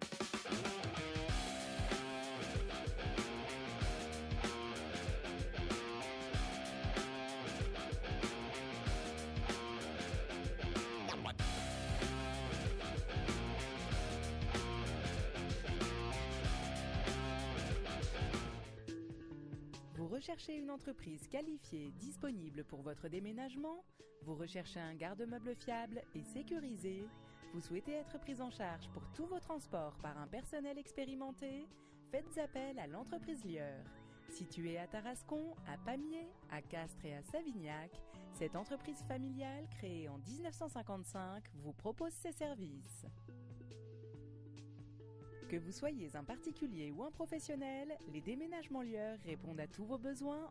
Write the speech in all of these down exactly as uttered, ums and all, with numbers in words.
Vous recherchez une entreprise qualifiée, disponible pour votre déménagement? Vous recherchez un garde-meuble fiable et sécurisé? Vous souhaitez être pris en charge pour tous vos transports par un personnel expérimenté? Faites appel à l'entreprise Lieur. Située à Tarascon, à Pamiers, à Castres et à Savignac, cette entreprise familiale créée en mille neuf cent cinquante-cinq vous propose ses services. Que vous soyez un particulier ou un professionnel, les déménagements Lieur répondent à tous vos besoins.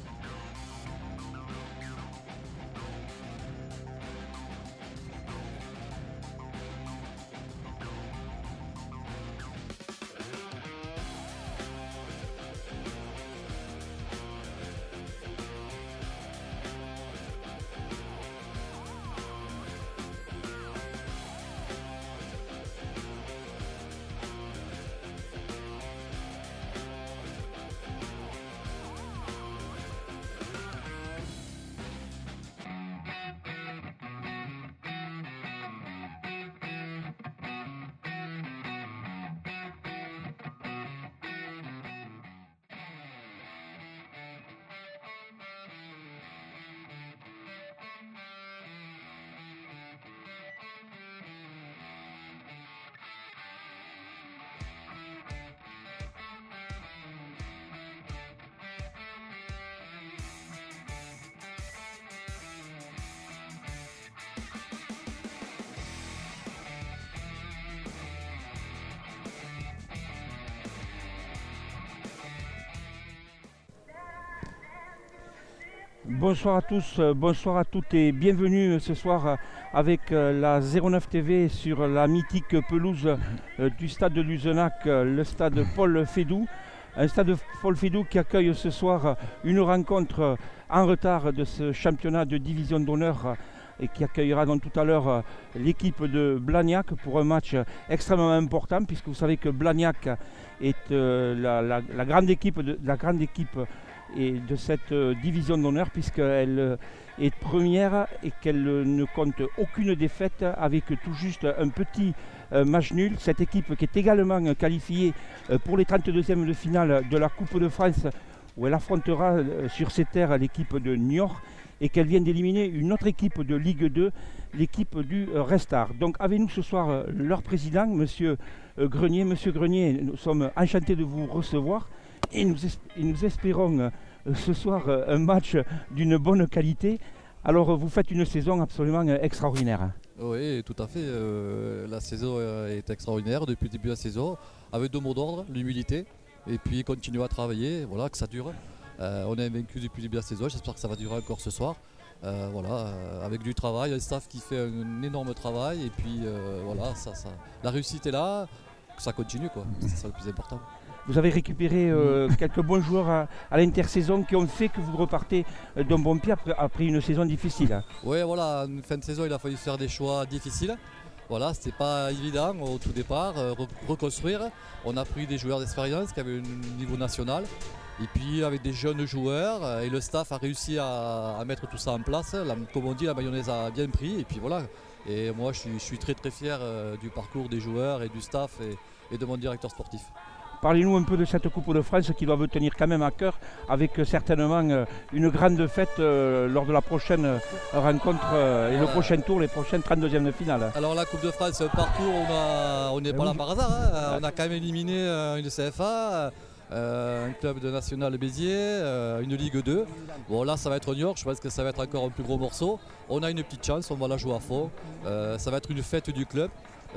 Bonsoir à tous, euh, bonsoir à toutes et bienvenue euh, ce soir euh, avec euh, la zéro neuf T V sur la mythique pelouse euh, du stade de Luzenac, euh, le stade Paul Fédoux. Un stade Paul Fédoux qui accueille ce soir euh, une rencontre euh, en retard de ce championnat de division d'honneur euh, et qui accueillera donc tout à l'heure euh, l'équipe de Blagnac pour un match euh, extrêmement important, puisque vous savez que Blagnac est euh, la, la, la grande équipe de la grande équipe et de cette euh, division d'honneur, puisqu'elle euh, est première et qu'elle euh, ne compte aucune défaite, avec tout juste un petit euh, match nul. Cette équipe qui est également euh, qualifiée euh, pour les trente-deuxièmes de finale de la Coupe de France, où elle affrontera euh, sur ses terres l'équipe de Niort, et qu'elle vient d'éliminer une autre équipe de Ligue deux, l'équipe du euh, Restart. Donc avec nous ce soir euh, leur président, Monsieur euh, Grenier. Monsieur Grenier, nous sommes enchantés de vous recevoir. Et nous, et nous espérons euh, ce soir euh, un match d'une bonne qualité. Alors vous faites une saison absolument euh, extraordinaire. Oui, tout à fait. Euh, la saison est extraordinaire depuis le début de la saison, avec deux mots d'ordre, l'humilité et puis continuer à travailler, voilà, que ça dure. Euh, on est vaincu depuis le début de la saison, j'espère que ça va durer encore ce soir. Euh, voilà, euh, avec du travail, un staff qui fait un énorme travail et puis euh, voilà, ça, ça, la réussite est là, que ça continue, quoi. C'est ça le plus important. Vous avez récupéré euh, quelques bons joueurs à, à l'intersaison qui ont fait que vous repartez euh, d'un bon pied après, après une saison difficile. Oui, voilà, en fin de saison, il a fallu faire des choix difficiles. Voilà, c'était pas évident au tout départ, euh, reconstruire. On a pris des joueurs d'expérience qui avaient un niveau national. Et puis avec des jeunes joueurs, euh, et le staff a réussi à, à mettre tout ça en place. La, comme on dit, la mayonnaise a bien pris. Et puis voilà. Et moi, je suis, je suis très très fier euh, du parcours des joueurs et du staff et, et de mon directeur sportif. Parlez-nous un peu de cette Coupe de France qui doit vous tenir quand même à cœur, avec euh, certainement euh, une grande fête euh, lors de la prochaine euh, rencontre euh, et le prochain tour, les prochaines trente-deuxièmes de finale. Alors la Coupe de France, c'est un parcours, on n'est pas oui. là par hasard. Hein. On a quand même éliminé euh, une C F A, euh, un club de national Béziers, euh, une Ligue deux. Bon là ça va être Niort, je pense que ça va être encore un plus gros morceau. On a une petite chance, on va la jouer à fond. Euh, ça va être une fête du club.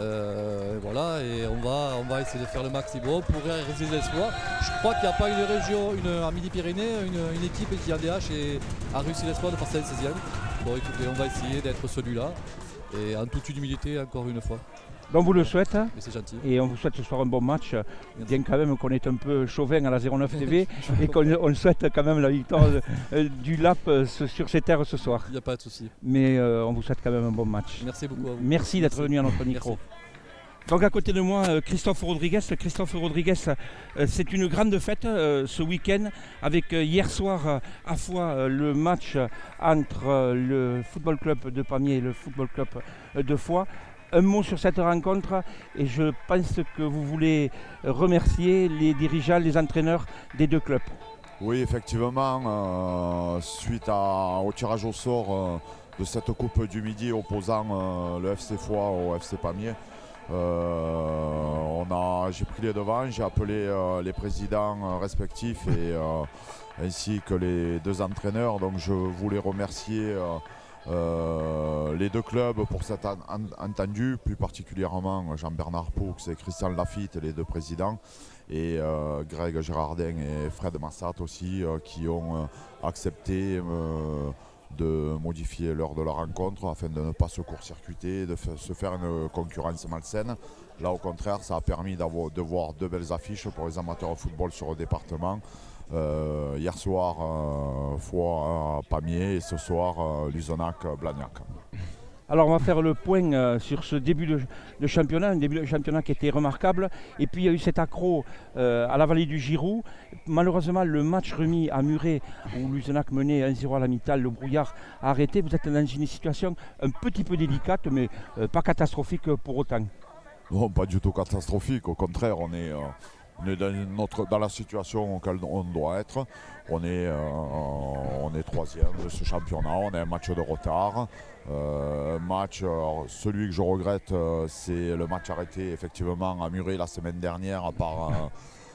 Euh, voilà, et on va, on va essayer de faire le maximum pour réaliser les exploits. Je crois qu'il n'y a pas une région, une, en Midi-Pyrénées, une, une équipe qui en D H et a réussi l'exploit de passer à la seizième. Bon écoutez, on va essayer d'être celui-là et en toute humilité encore une fois. Donc on vous le souhaite, mais c'est gentil. Et on vous souhaite ce soir un bon match, merci. Bien quand même qu'on est un peu chauvin à la zéro neuf T V et qu'on on souhaite quand même la victoire euh, du L A P euh, sur ces terres ce soir. Il n'y a pas de souci. Mais euh, on vous souhaite quand même un bon match. Merci beaucoup à vous. Merci d'être venu à notre micro. Merci. Donc à côté de moi, Christophe Rodriguez. Christophe Rodriguez, c'est une grande fête ce week-end avec hier soir à Foix le match entre le Football Club de Pamiers et le Football Club de Foix. Un mot sur cette rencontre et je pense que vous voulez remercier les dirigeants, les entraîneurs des deux clubs. Oui, effectivement, euh, suite à, au tirage au sort euh, de cette Coupe du Midi opposant euh, le F C Foix au F C Pamiers, Euh, on a, j'ai pris les devants, j'ai appelé euh, les présidents euh, respectifs et, euh, ainsi que les deux entraîneurs. Donc je voulais remercier euh, euh, les deux clubs pour cet en, en, entendu, plus particulièrement Jean-Bernard Poux et Christian Lafitte, les deux présidents, et euh, Greg Gérardin et Fred Massat aussi, euh, qui ont euh, accepté euh, de modifier l'heure de la rencontre afin de ne pas se court-circuiter, de f- se faire une concurrence malsaine. Là au contraire, ça a permis d'avoir, de voir deux belles affiches pour les amateurs de football sur le département. Euh, hier soir, euh, Foix à Pamiers et ce soir, euh, Luzenac-Blagnac. Alors on va faire le point euh, sur ce début de, de championnat, un début de championnat qui était remarquable. Et puis il y a eu cet accro euh, à la vallée du Girou. Malheureusement, le match remis à Muret, où Luzenac menait un zéro à la mi-temps, le brouillard a arrêté. Vous êtes dans une situation un petit peu délicate, mais euh, pas catastrophique pour autant. Non, pas du tout catastrophique. Au contraire, on est, euh, on est dans, notre, dans la situation auquel on doit être. On est, euh, on est troisième de ce championnat, on a un match de retard. Euh, match, alors, celui que je regrette, euh, c'est le match arrêté effectivement à Muret la semaine dernière par, euh,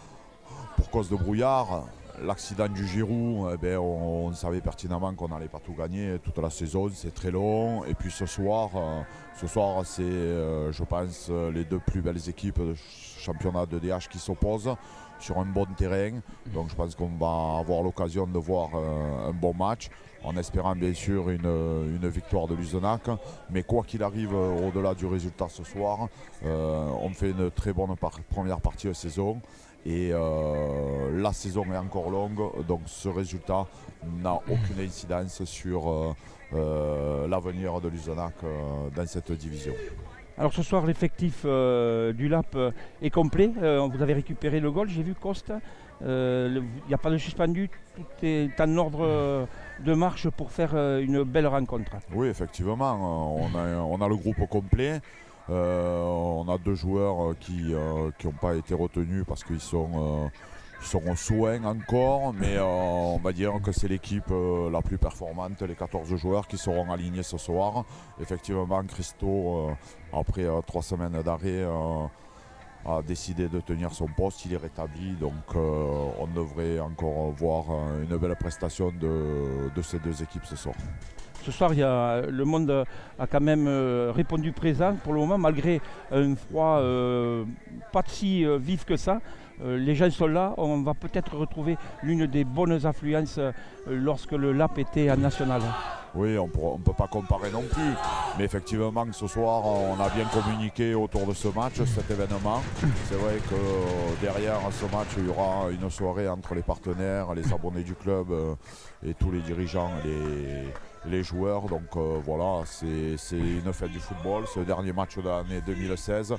pour cause de brouillard. L'accident du Girou, eh ben, on, on savait pertinemment qu'on n'allait pas tout gagner toute la saison, c'est très long. Et puis ce soir, euh, ce soir c'est, euh, je pense, les deux plus belles équipes de championnat de D H qui s'opposent sur un bon terrain. Donc je pense qu'on va avoir l'occasion de voir euh, un bon match, en espérant bien sûr une, une victoire de Luzenac. Mais quoi qu'il arrive, au-delà du résultat ce soir, euh, on fait une très bonne par- première partie de saison. Et euh, la saison est encore longue, donc ce résultat n'a aucune incidence sur euh, euh, l'avenir de Luzenac euh, dans cette division. Alors ce soir, l'effectif euh, du L A P est complet. Euh, vous avez récupéré le goal, j'ai vu Costa. Il euh, n'y a pas de suspendu, tout est en ordre de marche pour faire euh, une belle rencontre. Oui, effectivement, on a, on a le groupe complet. Euh, on a deux joueurs qui n'ont euh, pas été retenus parce qu'ils sont, euh, ils sont en soins encore, mais euh, on va dire que c'est l'équipe euh, la plus performante, les quatorze joueurs qui seront alignés ce soir. Effectivement, Christo, euh, après euh, trois semaines d'arrêt, euh, a décidé de tenir son poste, il est rétabli, donc euh, on devrait encore voir euh, une belle prestation de, de ces deux équipes ce soir. Ce soir, il y a, le monde a quand même euh, répondu présent pour le moment, malgré un froid euh, pas si euh, vif que ça. Euh, les gens sont là, on va peut-être retrouver l'une des bonnes affluences euh, lorsque le L A P était en national. Oui, on ne peut pas comparer non plus, mais effectivement ce soir on a bien communiqué autour de ce match, cet événement. C'est vrai que derrière ce match il y aura une soirée entre les partenaires, les abonnés du club euh, et tous les dirigeants, les, les joueurs. Donc euh, voilà, c'est, c'est une fête du football, c'est le dernier match de l'année deux mille seize.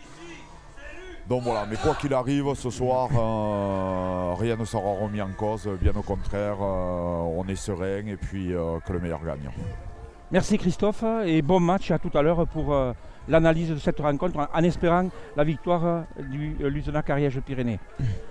Donc voilà, mais quoi qu'il arrive, ce soir, euh, rien ne sera remis en cause, bien au contraire, euh, on est serein et puis euh, que le meilleur gagne. Merci Christophe et bon match, à tout à l'heure pour euh, l'analyse de cette rencontre, en, en espérant la victoire euh, du euh, Luzenac Ariège-Pyrénées.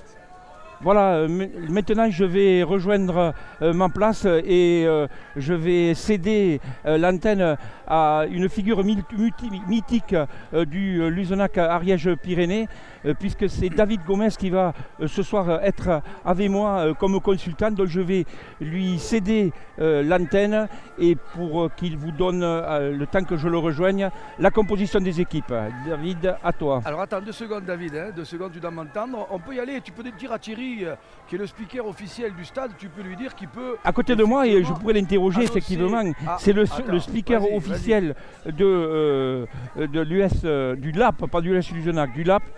Voilà, euh, maintenant je vais rejoindre euh, ma place et euh, je vais céder euh, l'antenne à une figure mythique euh, du euh, Luzenac Ariège-Pyrénées, euh, puisque c'est David Gomez qui va euh, ce soir être avec moi euh, comme consultant. Donc je vais lui céder euh, l'antenne et pour euh, qu'il vous donne euh, le temps que je le rejoigne, la composition des équipes. David, à toi. Alors attends deux secondes David, hein, deux secondes tu dois m'entendre. On peut y aller, tu peux dire à Thierry qui est le speaker officiel du stade, tu peux lui dire qu'il peut... À côté de moi, et je pourrais l'interroger effectivement, ah, c'est le, attends, le speaker vas-y, officiel vas-y. de, euh, de l'U S, euh, du L A P, pas du U S Luzenac, du L A P.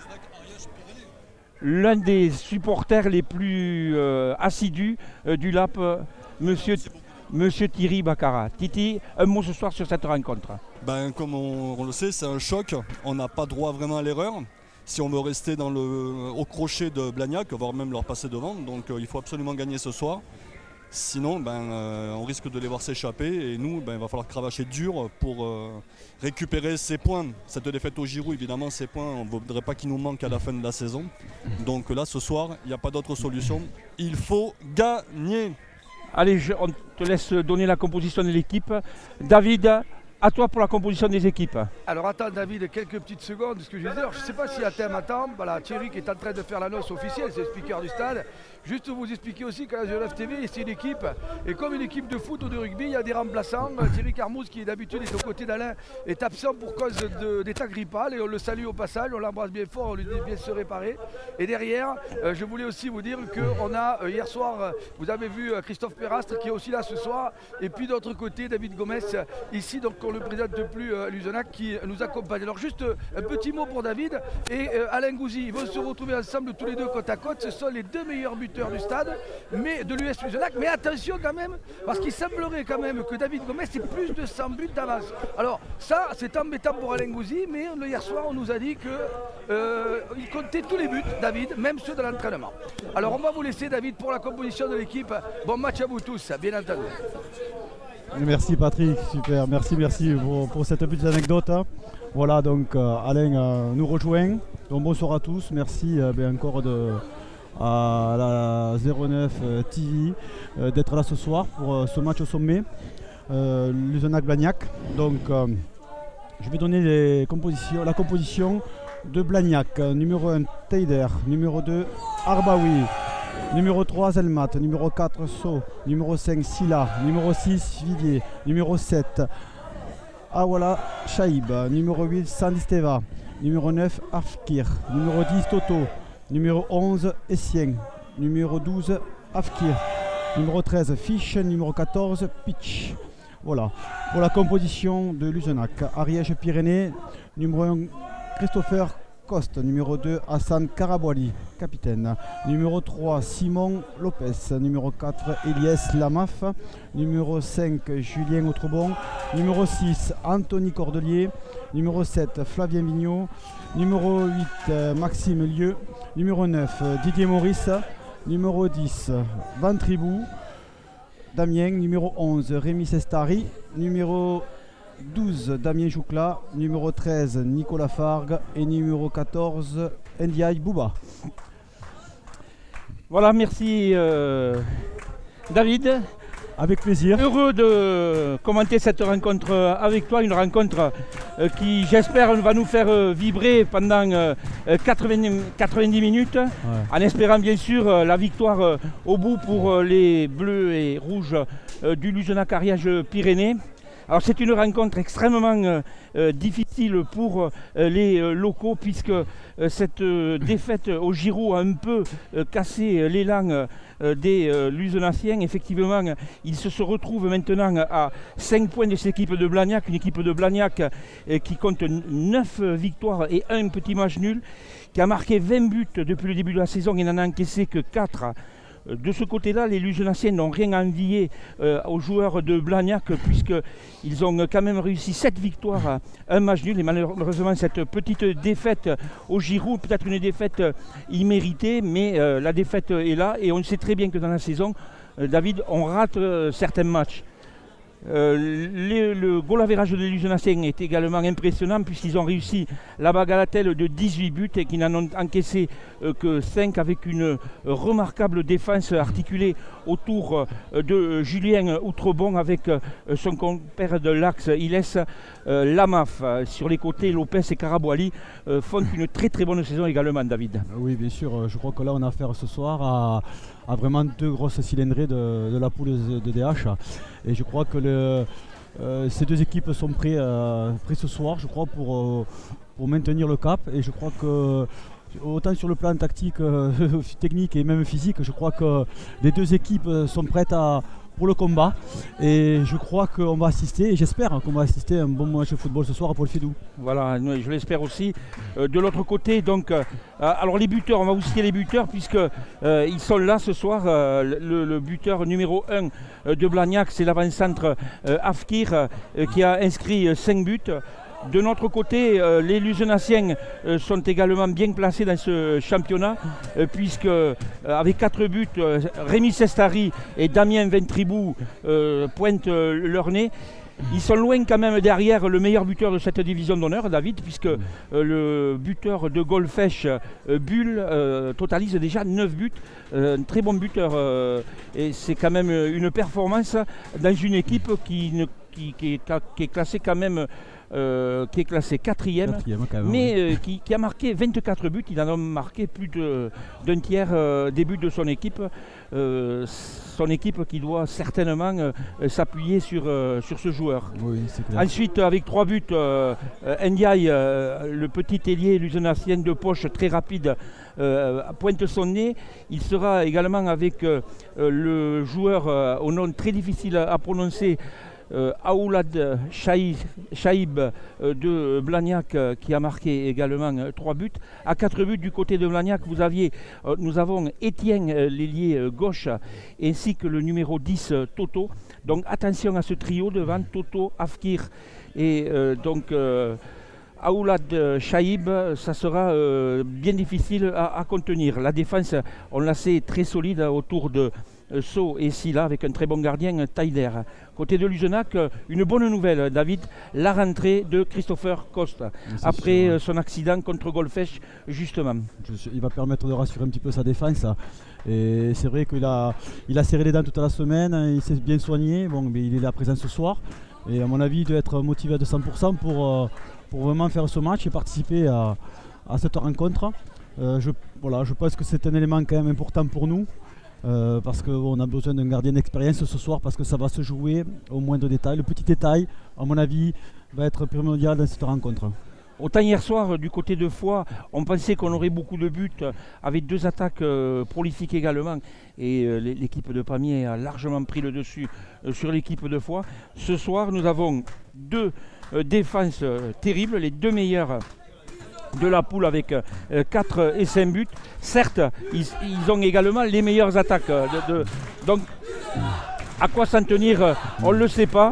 L'un des supporters les plus euh, assidus euh, du L A P, monsieur, Monsieur Thierry Baccarat. Titi, un mot ce soir sur cette rencontre. Ben, comme on, on le sait, c'est un choc. On n'a pas droit vraiment à l'erreur. Si on veut rester dans le, au crochet de Blagnac, voire même leur passer devant. Donc euh, il faut absolument gagner ce soir. Sinon, ben, euh, on risque de les voir s'échapper. Et nous, ben, il va falloir cravacher dur pour euh, récupérer ces points. Cette défaite au Giroud, évidemment, ces points, on ne voudrait pas qu'ils nous manquent à la fin de la saison. Donc là, ce soir, il n'y a pas d'autre solution. Il faut gagner. Allez, je, on te laisse donner la composition de l'équipe. David, à toi pour la composition des équipes. Alors attends David, quelques petites secondes, ce que je disais, alors, je ne sais pas si à thème attend, voilà, Thierry qui est en train de faire l'annonce officielle, c'est le speaker du stade. Juste vous expliquer aussi qu'à la zéro neuf T V, c'est une équipe, et comme une équipe de foot ou de rugby, il y a des remplaçants. Thierry Carmouze, qui d'habitude est aux côtés d'Alain, est absent pour cause d'état grippal, et on le salue au passage, on l'embrasse bien fort, on lui dit bien se réparer. Et derrière, euh, je voulais aussi vous dire qu'on a, euh, hier soir, euh, vous avez vu euh, Christophe Perrastre qui est aussi là ce soir, et puis d'autre côté, David Gomez, ici, donc on ne le présente plus, euh, Luzenac, qui nous accompagne. Alors juste euh, un petit mot pour David et euh, Alain Gouzi, ils vont se retrouver ensemble tous les deux côte à côte, ce sont les deux meilleurs buteurs du stade, mais de l'U S Luzenac, mais attention quand même, parce qu'il semblerait quand même que David Gomez ait plus de cent buts d'avance. Alors ça, c'est embêtant pour Alain Gouzi, mais hier soir, on nous a dit qu'il euh, comptait tous les buts, David, même ceux de l'entraînement. Alors on va vous laisser, David, pour la composition de l'équipe. Bon match à vous tous, bien entendu. Merci Patrick, super, merci, merci pour, pour cette petite anecdote. Voilà, donc euh, Alain euh, nous rejoint. Donc bonsoir à tous, merci euh, bien encore de, à la zéro neuf T V euh, d'être là ce soir pour euh, ce match au sommet, euh, Luzenac-Blagnac. Donc euh, je vais donner les compositions, la composition de Blagnac. Numéro un, Teider. Numéro deux, Arbaoui. Numéro trois, Zelmat. Numéro quatre, So. Numéro cinq, Silla. Numéro six, Vidier. Numéro sept, Awala Shaib. Numéro huit, Sandisteva. Numéro neuf, Afkir. Numéro dix, Toto. Numéro onze, Essien. Numéro douze, Afkir. Numéro treize, Fish. Numéro quatorze, Pitch. Voilà. Pour la composition de Luzenac. Ariège-Pyrénées. Numéro un, Christopher Coste. Numéro deux, Hassan Karabouali, capitaine. Numéro trois, Simon Lopez. Numéro quatre, Elias Lamaf. Numéro cinq, Julien Autrebon. Numéro six, Anthony Cordelier. Numéro sept, Flavien Vignot. Numéro huit, Maxime Lieu. Numéro neuf, Didier Maurice. Numéro dix, Ventribou Damien. Numéro onze, Rémi Sestari. Numéro douze, Damien Joucla. Numéro treize, Nicolas Fargue. Et numéro quatorze, Ndiaye Bouba. Voilà, merci euh, David. Avec plaisir. Heureux de commenter cette rencontre avec toi, une rencontre euh, qui, j'espère, va nous faire euh, vibrer pendant euh, quatre-vingts, quatre-vingt-dix minutes, ouais. En espérant bien sûr euh, la victoire euh, au bout pour euh, les bleus et rouges euh, du Luzenac Ariège-Pyrénées. Alors c'est une rencontre extrêmement euh, euh, difficile pour euh, les euh, locaux, puisque euh, cette euh, défaite au Giroud a un peu euh, cassé l'élan euh, des euh, Luzenaciens. Effectivement, ils se, se retrouvent maintenant à cinq points de cette équipe de Blagnac, une équipe de Blagnac euh, qui compte neuf victoires et un petit match nul, qui a marqué vingt buts depuis le début de la saison et n'en a encaissé que quatre. De ce côté-là, les Luzenaciens n'ont rien à envier euh, aux joueurs de Blagnac, puisqu'ils ont quand même réussi sept victoires, un match nul. Et malheureusement, cette petite défaite au Giroud, peut-être une défaite imméritée, mais euh, la défaite est là. Et on sait très bien que dans la saison, euh, David, on rate euh, certains matchs. Euh, les, le goal average des Luzenaciens est également impressionnant, puisqu'ils ont réussi la bagatelle de dix-huit buts et qu'ils n'en ont encaissé euh, que cinq, avec une euh, remarquable défense articulée autour euh, de Julien Outrebon, avec euh, son compère de l'axe Iles euh, Lamaf. Sur les côtés, Lopez et Karabouali euh, font une très très bonne saison également, David. Oui, bien sûr, je crois que là on a affaire ce soir à, à vraiment deux grosses cylindrées de, de la poule de D H, et je crois que le, euh, ces deux équipes sont prêtes euh, prêts ce soir, je crois, pour, euh, pour maintenir le cap. Et je crois que autant sur le plan tactique, euh, technique et même physique, je crois que les deux équipes sont prêtes à, pour le combat. Et je crois qu'on va assister, et j'espère qu'on va assister à un bon match de football ce soir à Paul Fédou. Voilà, je l'espère aussi. Euh, de l'autre côté, donc, euh, alors les buteurs, on va vous citer les buteurs puisque euh, ils sont là ce soir. Euh, le, le buteur numéro un euh, de Blagnac, c'est l'avant-centre euh, Afkir euh, qui a inscrit euh, cinq buts. De notre côté, euh, les Luzenaciens euh, sont également bien placés dans ce championnat, euh, puisque euh, avec quatre buts, euh, Rémi Sestari et Damien Ventribou euh, pointent euh, leur nez. Ils sont loin quand même derrière le meilleur buteur de cette division d'honneur, David, puisque euh, le buteur de Golfech, euh, Bull, euh, totalise déjà neuf buts. Euh, un très bon buteur. Euh, et c'est quand même une performance dans une équipe qui, ne, qui, qui, est, qui est classée quand même... Euh, qui est classé quatrième, quatrième même, mais oui. euh, qui, qui a marqué vingt-quatre buts. Il en a marqué plus de, d'un tiers euh, des buts de son équipe. Euh, son équipe qui doit certainement euh, s'appuyer sur, euh, sur ce joueur. Oui, ensuite, avec trois buts, euh, Ndiaye, euh, le petit ailier luzenacien de poche très rapide, euh, pointe son nez. Il sera également avec euh, le joueur euh, au nom très difficile à, à prononcer, Euh, Aoulad Chaïb euh, de Blagnac euh, qui a marqué également euh, trois buts. À quatre buts du côté de Blagnac, vous aviez, euh, nous avons Étienne, euh, l'ailier euh, gauche, ainsi que le numéro dix, euh, Toto. Donc attention à ce trio devant Toto, Afkir et euh, donc euh, Aoulad Chaïb, ça sera euh, bien difficile à, à contenir. La défense, on la sait, très solide autour de euh, So et Silla avec un très bon gardien, Taider. Côté de Luzenac, une bonne nouvelle, David, la rentrée de Christopher Costa après sûr. son accident contre Golfech, justement. Il va permettre de rassurer un petit peu sa défense. Et c'est vrai qu'il a, il a serré les dents toute la semaine, il s'est bien soigné. Bon, mais il est là présent ce soir. Et à mon avis, il doit être motivé à deux cents pour cent pour, pour vraiment faire ce match et participer à, à cette rencontre. Euh, je, voilà, je pense que c'est un élément quand même important pour nous. Euh, parce qu'on a besoin d'un gardien d'expérience ce soir, parce que ça va se jouer au moindre détail. Le petit détail, à mon avis, va être primordial dans cette rencontre. Autant hier soir, du côté de Foix, on pensait qu'on aurait beaucoup de buts, avec deux attaques euh, prolifiques également. Et euh, l'équipe de Pamiers a largement pris le dessus euh, sur l'équipe de Foix. Ce soir, nous avons deux euh, défenses euh, terribles, les deux meilleures de la poule avec euh, quatre et cinq buts. Certes, ils, ils ont également les meilleures attaques. De, de, donc, à quoi s'en tenir, on ne le sait pas.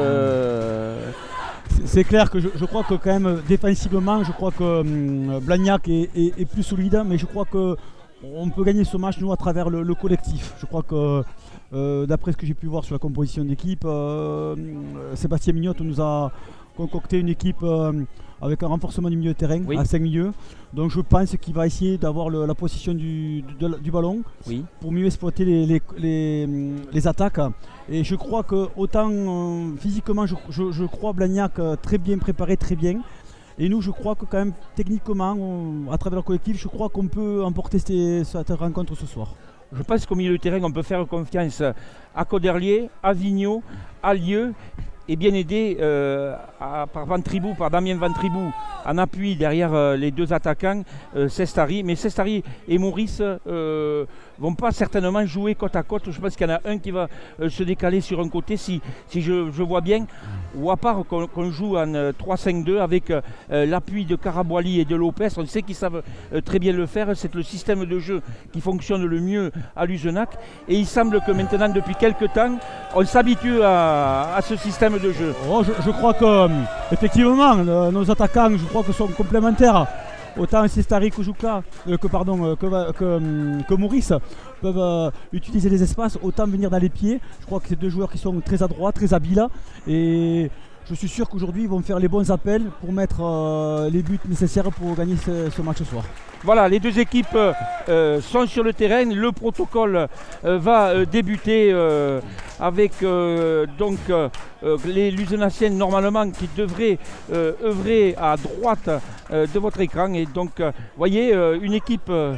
Euh... C'est clair que je, je crois que quand même défensivement, je crois que hum, Blagnac est, est, est plus solide, mais je crois qu'on peut gagner ce match nous à travers le, le collectif. Je crois que euh, d'après ce que j'ai pu voir sur la composition d'équipe, euh, Sébastien Mignotte nous a concocté une équipe euh, avec un renforcement du milieu de terrain, oui. à cinq milieux. Donc je pense qu'il va essayer d'avoir la possession du, de, du ballon, oui. pour mieux exploiter les, les, les, les attaques. Et je crois que autant euh, physiquement, je, je, je crois Blagnac euh, très bien préparé, très bien. Et nous, je crois que quand même techniquement, on, à travers le collectif, je crois qu'on peut emporter ces, cette rencontre ce soir. Je pense qu'au milieu de terrain, on peut faire confiance à Coderlier, à Vigneault, à Lieu, et bien aidé euh, à, par Ventribou, par Damien Ventribou, en appui derrière euh, les deux attaquants, euh, Sestari. Mais Sestari et Maurice ne euh, vont pas certainement jouer côte à côte. Je pense qu'il y en a un qui va euh, se décaler sur un côté, si, si je, je vois bien. Ou à part qu'on qu'on joue en euh, trois cinq deux avec euh, l'appui de Caraboili et de Lopez. On sait qu'ils savent euh, très bien le faire. C'est le système de jeu qui fonctionne le mieux à Luzenac. Et il semble que maintenant, depuis quelques temps, on s'habitue à, à ce système de jeu. Oh, je, je crois que euh, effectivement euh, nos attaquants, je crois que sont complémentaires. Autant Sestari que Jouka, euh, que pardon, euh, que, que, que Maurice peuvent euh, utiliser les espaces, autant venir dans les pieds. Je crois que c'est deux joueurs qui sont très adroits, très habiles, et je suis sûr qu'aujourd'hui ils vont faire les bons appels pour mettre euh, les buts nécessaires pour gagner ce, ce match ce soir. Voilà, les deux équipes euh, sont sur le terrain. Le protocole euh, va euh, débuter euh, avec euh, donc euh, les Luzenaciens normalement qui devraient euh, œuvrer à droite euh, de votre écran. Et donc, euh, voyez, euh, une équipe, euh,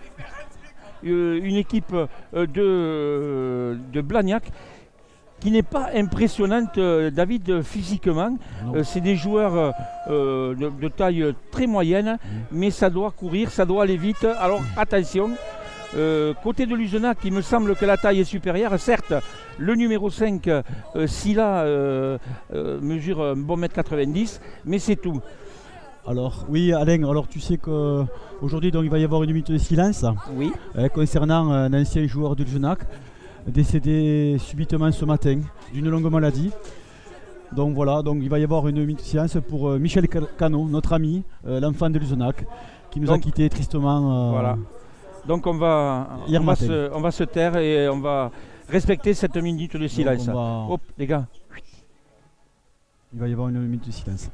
une équipe euh, de, de Blagnac qui n'est pas impressionnante, euh, David, physiquement. Euh, c'est des joueurs euh, de, de taille très moyenne, mmh. mais ça doit courir, ça doit aller vite. Alors attention, Euh, côté de Luzenac, il me semble que la taille est supérieure. Certes, le numéro cinq, euh, Silla, euh, euh, mesure un bon mètre quatre-vingt-dix, mais c'est tout. Alors oui Alain, alors tu sais qu'aujourd'hui il va y avoir une minute de silence oui. euh, concernant un ancien joueur de Luzenac décédé subitement ce matin d'une longue maladie. Donc voilà, donc il va y avoir une minute de silence pour euh, Michel Cano, notre ami, euh, l'enfant de Luzenac, qui nous donc, a quittés tristement. Euh, voilà. Donc on va, on va, se, on va se taire et on va respecter cette minute de silence. Va... Hop, les gars. Il va y avoir une minute de silence.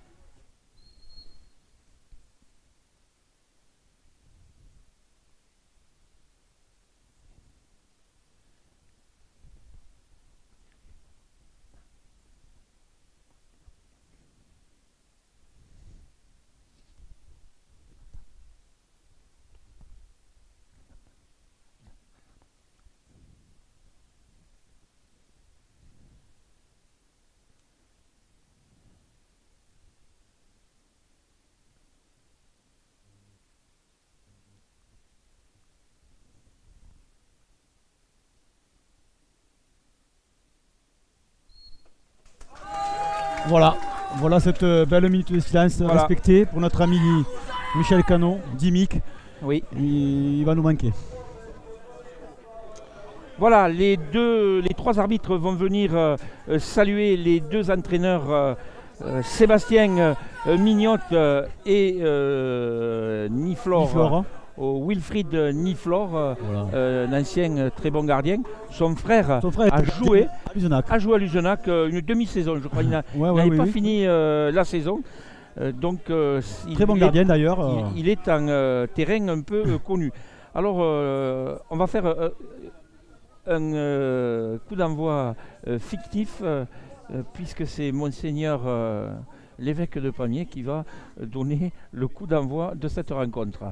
Voilà, voilà cette belle minute de silence voilà. respectée pour notre ami Michel Cano, Dimic. Oui. Il, il va nous manquer. Voilà, les deux, les trois arbitres vont venir euh, saluer les deux entraîneurs euh, euh, Sébastien euh, Mignotte euh, et euh, Niflor. Niflor hein. Au Wilfried Niflor, voilà. euh, un ancien euh, très bon gardien. Son frère, Son frère a, joué, à Luzenac. a joué à Luzenac euh, une demi-saison, je crois. Il n'avait ouais, ouais, oui, pas oui. fini euh, la saison. Euh, donc, euh, très il, bon il gardien est, d'ailleurs. Il, il est en euh, terrain un peu euh, connu. Alors, euh, on va faire euh, un euh, coup d'envoi euh, fictif, euh, puisque c'est Monseigneur euh, l'évêque de Pamiers qui va donner le coup d'envoi de cette rencontre.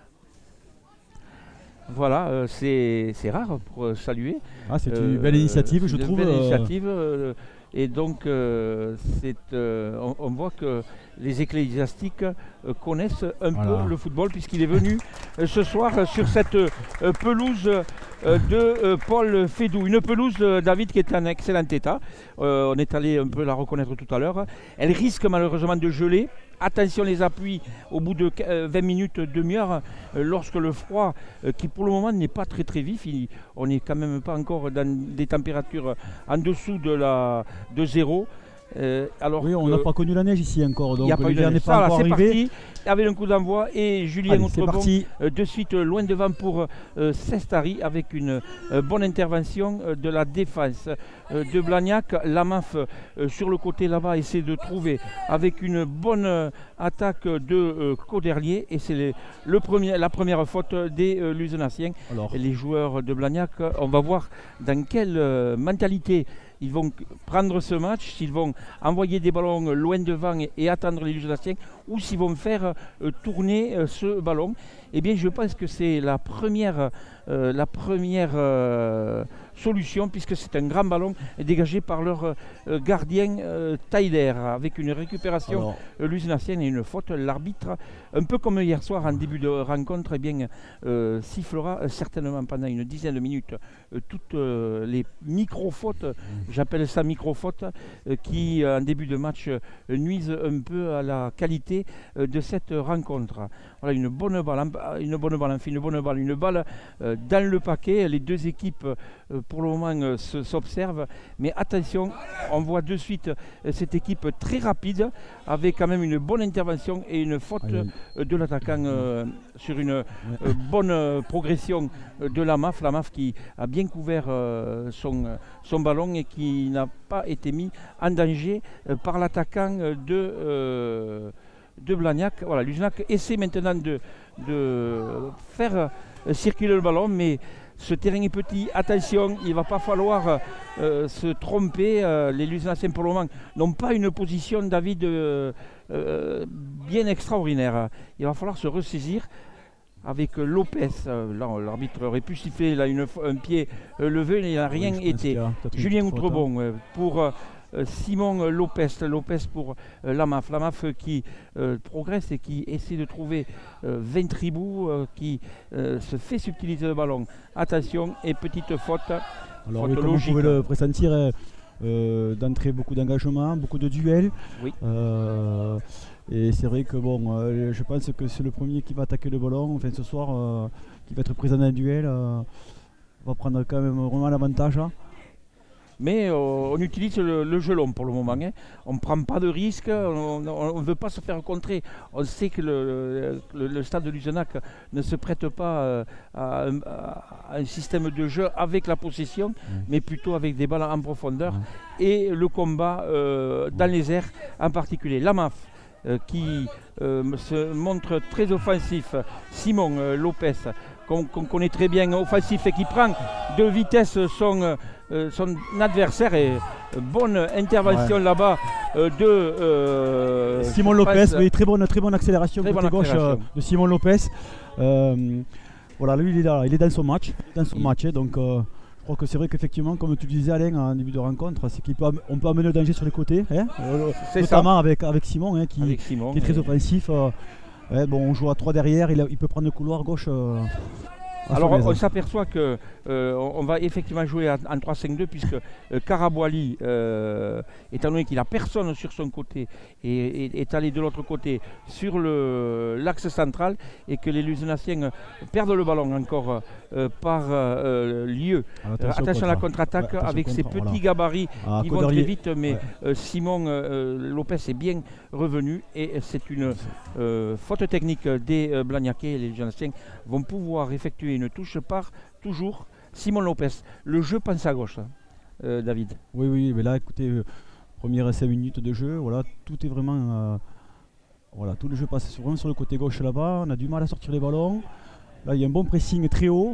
Voilà, euh, c'est rare pour euh, saluer. Ah, c'est une euh, belle initiative, je une trouve. Belle euh... initiative, euh, et donc, euh, euh, on, on voit que les ecclésiastiques euh, connaissent un voilà. peu le football, puisqu'il est venu euh, ce soir euh, sur cette euh, pelouse euh, de euh, Paul Fédou. Une pelouse, euh, David, qui est en excellent état. Euh, on est allé un peu la reconnaître tout à l'heure. Elle risque malheureusement de geler. Attention les appuis au bout de vingt minutes, demi-heure, euh, lorsque le froid, euh, qui pour le moment n'est pas très très vif, il, on n'est quand même pas encore dans des températures en dessous de, la, de zéro. Euh, alors oui, on n'a pas connu la neige ici encore, donc l'hiver n'est pas encore arrivé. Parti, avec un coup d'envoi et Julien Autrebon euh, de suite euh, loin devant pour euh, Sestari avec une euh, bonne intervention euh, de la défense euh, de Blagnac. La M A F euh, sur le côté là-bas essaie de trouver avec une bonne euh, attaque de euh, Coderlier et c'est le premier, la première faute des euh, Luzenaciens. Et les joueurs de Blagnac, on va voir dans quelle euh, mentalité ils vont prendre ce match, s'ils vont envoyer des ballons loin devant et, et attendre les Luzenaciens, ou s'ils vont faire euh, tourner euh, ce ballon. Eh bien, je pense que c'est la première, euh, la première euh, solution, puisque c'est un grand ballon dégagé par leur euh, gardien euh, Tyler, avec une récupération euh, luzenacienne et une faute. L'arbitre, un peu comme hier soir en début de rencontre, eh bien, euh, sifflera euh, certainement pendant une dizaine de minutes euh, toutes euh, les micro-fautes, j'appelle ça micro-fautes, euh, qui en début de match euh, nuisent un peu à la qualité euh, de cette rencontre. Voilà, une bonne balle, une bonne balle, enfin une bonne balle, une balle euh, dans le paquet. Les deux équipes euh, pour le moment euh, s'observent, mais attention, on voit de suite euh, cette équipe très rapide, avec quand même une bonne intervention et une faute euh, de l'attaquant euh, sur une euh, bonne euh, progression euh, de la M A F. La M A F qui a bien couvert euh, son, son ballon et qui n'a pas été mis en danger euh, par l'attaquant de... Euh, de Blagnac. Voilà, Luzenac essaie maintenant de, de faire euh, circuler le ballon, mais ce terrain est petit. Attention, il ne va pas falloir euh, se tromper. Euh, les Luzenaciens, pour le moment, n'ont pas une position, David, euh, euh, bien extraordinaire. Il va falloir se ressaisir avec Lopez. Euh, l'arbitre aurait pu siffler là, une, un pied euh, levé, il n'a rien oui, été. Julien Autrebon euh, pour... Euh, euh, Simon Lopez, Lopez pour euh, la M A F. La M A F qui euh, progresse et qui essaie de trouver euh, vingt tribous, euh, qui euh, se fait subtiliser le ballon. Attention, et petite faute. Alors faute oui, comme logique. vous pouvez le pressentir, euh, euh, d'entrée beaucoup d'engagement, beaucoup de duels. Oui. Euh, et c'est vrai que bon, euh, je pense que c'est le premier qui va attaquer le ballon, enfin ce soir, euh, qui va être présent dans un duel, euh, va prendre quand même vraiment l'avantage. Hein. Mais euh, on utilise le, le jeu long pour le moment. Hein. On ne prend pas de risque, on ne veut pas se faire contrer. On sait que le, le, le stade de Luzenac ne se prête pas euh, à, un, à un système de jeu avec la possession, mmh. mais plutôt avec des balles en profondeur mmh. et le combat euh, dans les airs en particulier. La M A F euh, qui euh, se montre très offensif. Simon euh, Lopez, qu'on qu'on connaît très bien, offensif et qui prend de vitesse son... Euh, son adversaire et euh, bonne intervention ouais. là-bas euh, de euh, Simon Lopez, oui, très bonne, très bonne accélération très côté bonne gauche euh, de Simon Lopez. Euh, voilà, lui il est là, il est dans son match, dans son il... match, donc euh, je crois que c'est vrai qu'effectivement, comme tu disais Alain en début de rencontre, c'est qu'on peut, on peut amener le danger sur les côtés, hein, euh, notamment ça. avec avec Simon, hein, qui, avec Simon, qui est très et... offensif. Euh, ouais, bon, on joue à trois derrière, il, a, il peut prendre le couloir gauche. Euh, Alors on, on s'aperçoit que euh, on va effectivement jouer en, en trois cinq deux puisque euh, Karabouali, euh, étant donné qu'il n'a personne sur son côté, et, et, est allé de l'autre côté sur l'axe central et que les Luzenaciens perdent le ballon encore euh, par euh, lieu. Alors, attention, attention à la contre-attaque ouais, avec ses petits voilà. gabarits ah, qui vont très vite, mais ouais. euh, Simon euh, Lopez est bien revenu et c'est une euh, faute technique des euh, Blagnacais et les Luzenaciens vont pouvoir effectuer une touche par toujours Simon Lopez. Le jeu pense à gauche, euh, David. Oui, oui, mais là, écoutez, euh, première cinq minutes de jeu, voilà, tout est vraiment, euh, voilà, tout le jeu passe vraiment sur le côté gauche là-bas. On a du mal à sortir les ballons. Là, il y a un bon pressing très haut.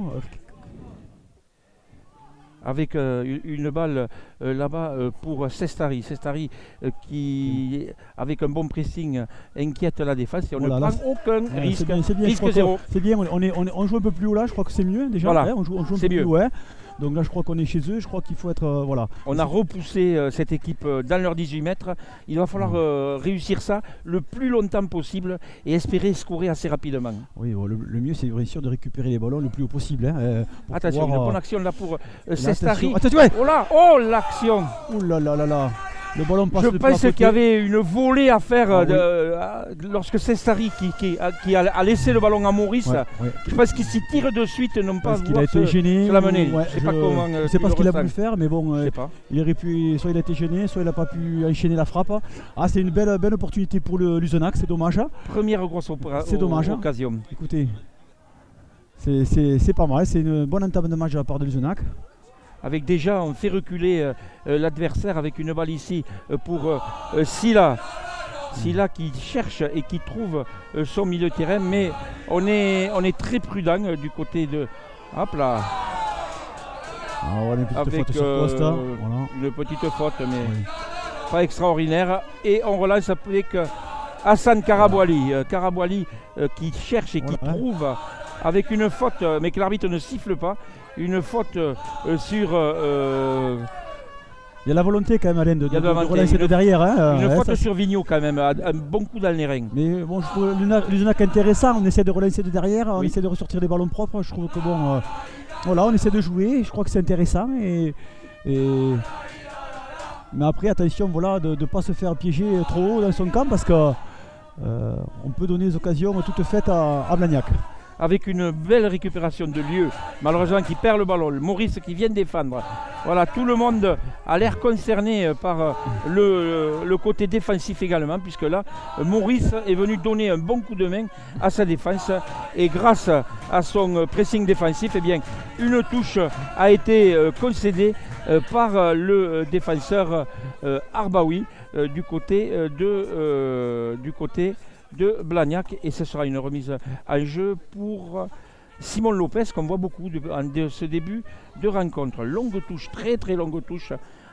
Avec euh, une balle euh, là-bas euh, pour Sestari. Sestari euh, qui, avec un bon pressing, inquiète la défense et on voilà, ne prend là, aucun ouais, risque. Bien, bien, risque zéro. C'est bien, on, est, on, est, on joue un peu plus haut là, je crois que c'est mieux déjà. Voilà, ouais, on joue, on joue un peu mieux. plus haut. Ouais. Donc là, je crois qu'on est chez eux. Je crois qu'il faut être. Euh, voilà. On a repoussé euh, cette équipe euh, dans leurs dix-huit mètres. Il va falloir euh, réussir ça le plus longtemps possible et espérer scorer assez rapidement. Oui, bon, le, le mieux, c'est réussir de récupérer les ballons le plus haut possible. Hein, euh, attention, pouvoir, une bonne euh, action là pour euh, Sestari. Attention, ouais. Oh là, oh l'action. Ouh là là là là. Le ballon passe Je pense qu'il y avait une volée à faire ah, de, oui. euh, lorsque Sestari qui, qui, qui a, a laissé le ballon à Maurice. Ouais, ouais. Je pense qu'il s'y tire de suite, non pas qu'il a été gêné. Se la mener. Ouais, je sais je pas comment. Je ne sais pas ce qu'il a voulu faire, mais bon, euh, pas. il aurait pu, soit il a été gêné, soit il n'a pas pu enchaîner la frappe. Ah, c'est une belle, belle opportunité pour le Luzenac, c'est dommage. Première grosse c'est dommage. occasion. Écoutez, c'est pas mal, c'est une bonne entame de match de la part de Luzenac. Avec déjà, on fait reculer euh, euh, l'adversaire avec une balle ici euh, pour euh, euh, Silla. Silla qui cherche et qui trouve euh, son milieu de terrain, mais on est, on est très prudent euh, du côté de... Hop là. Ah, voilà une petite avec faute sur poste, euh, voilà. Une petite faute, mais oui. pas extraordinaire. Et on relance avec euh, Hassan Karabouali. Euh, Karabouali euh, qui cherche et qui voilà, trouve hein. avec une faute, euh, mais que l'arbitre ne siffle pas. Une faute euh, sur... Euh, il y a la volonté quand même, Alain, de, de, de, de relancer de derrière. Hein, une ouais, faute ça, sur Vigneault quand même, un, un bon coup dans les reins. Mais bon, je trouve Luzenac intéressant, on essaie de relancer de derrière, on oui. essaie de ressortir les ballons propres. Je trouve que bon, euh, voilà, on essaie de jouer, je crois que c'est intéressant. Et, et... Mais après, attention, voilà, de ne pas se faire piéger trop haut dans son camp parce qu'on euh, peut donner des occasions toutes faites à, à Blagnac. Avec une belle récupération de Lieu, malheureusement qui perd le ballon, Maurice qui vient défendre. Voilà, tout le monde a l'air concerné par le, le côté défensif également, puisque là, Maurice est venu donner un bon coup de main à sa défense et grâce à son pressing défensif, eh bien, une touche a été concédée par le défenseur Arbaoui du côté de... Euh, du côté de Blagnac et ce sera une remise en jeu pour Simon Lopez qu'on voit beaucoup de, de ce début de rencontre. Longue touche, très très longue touche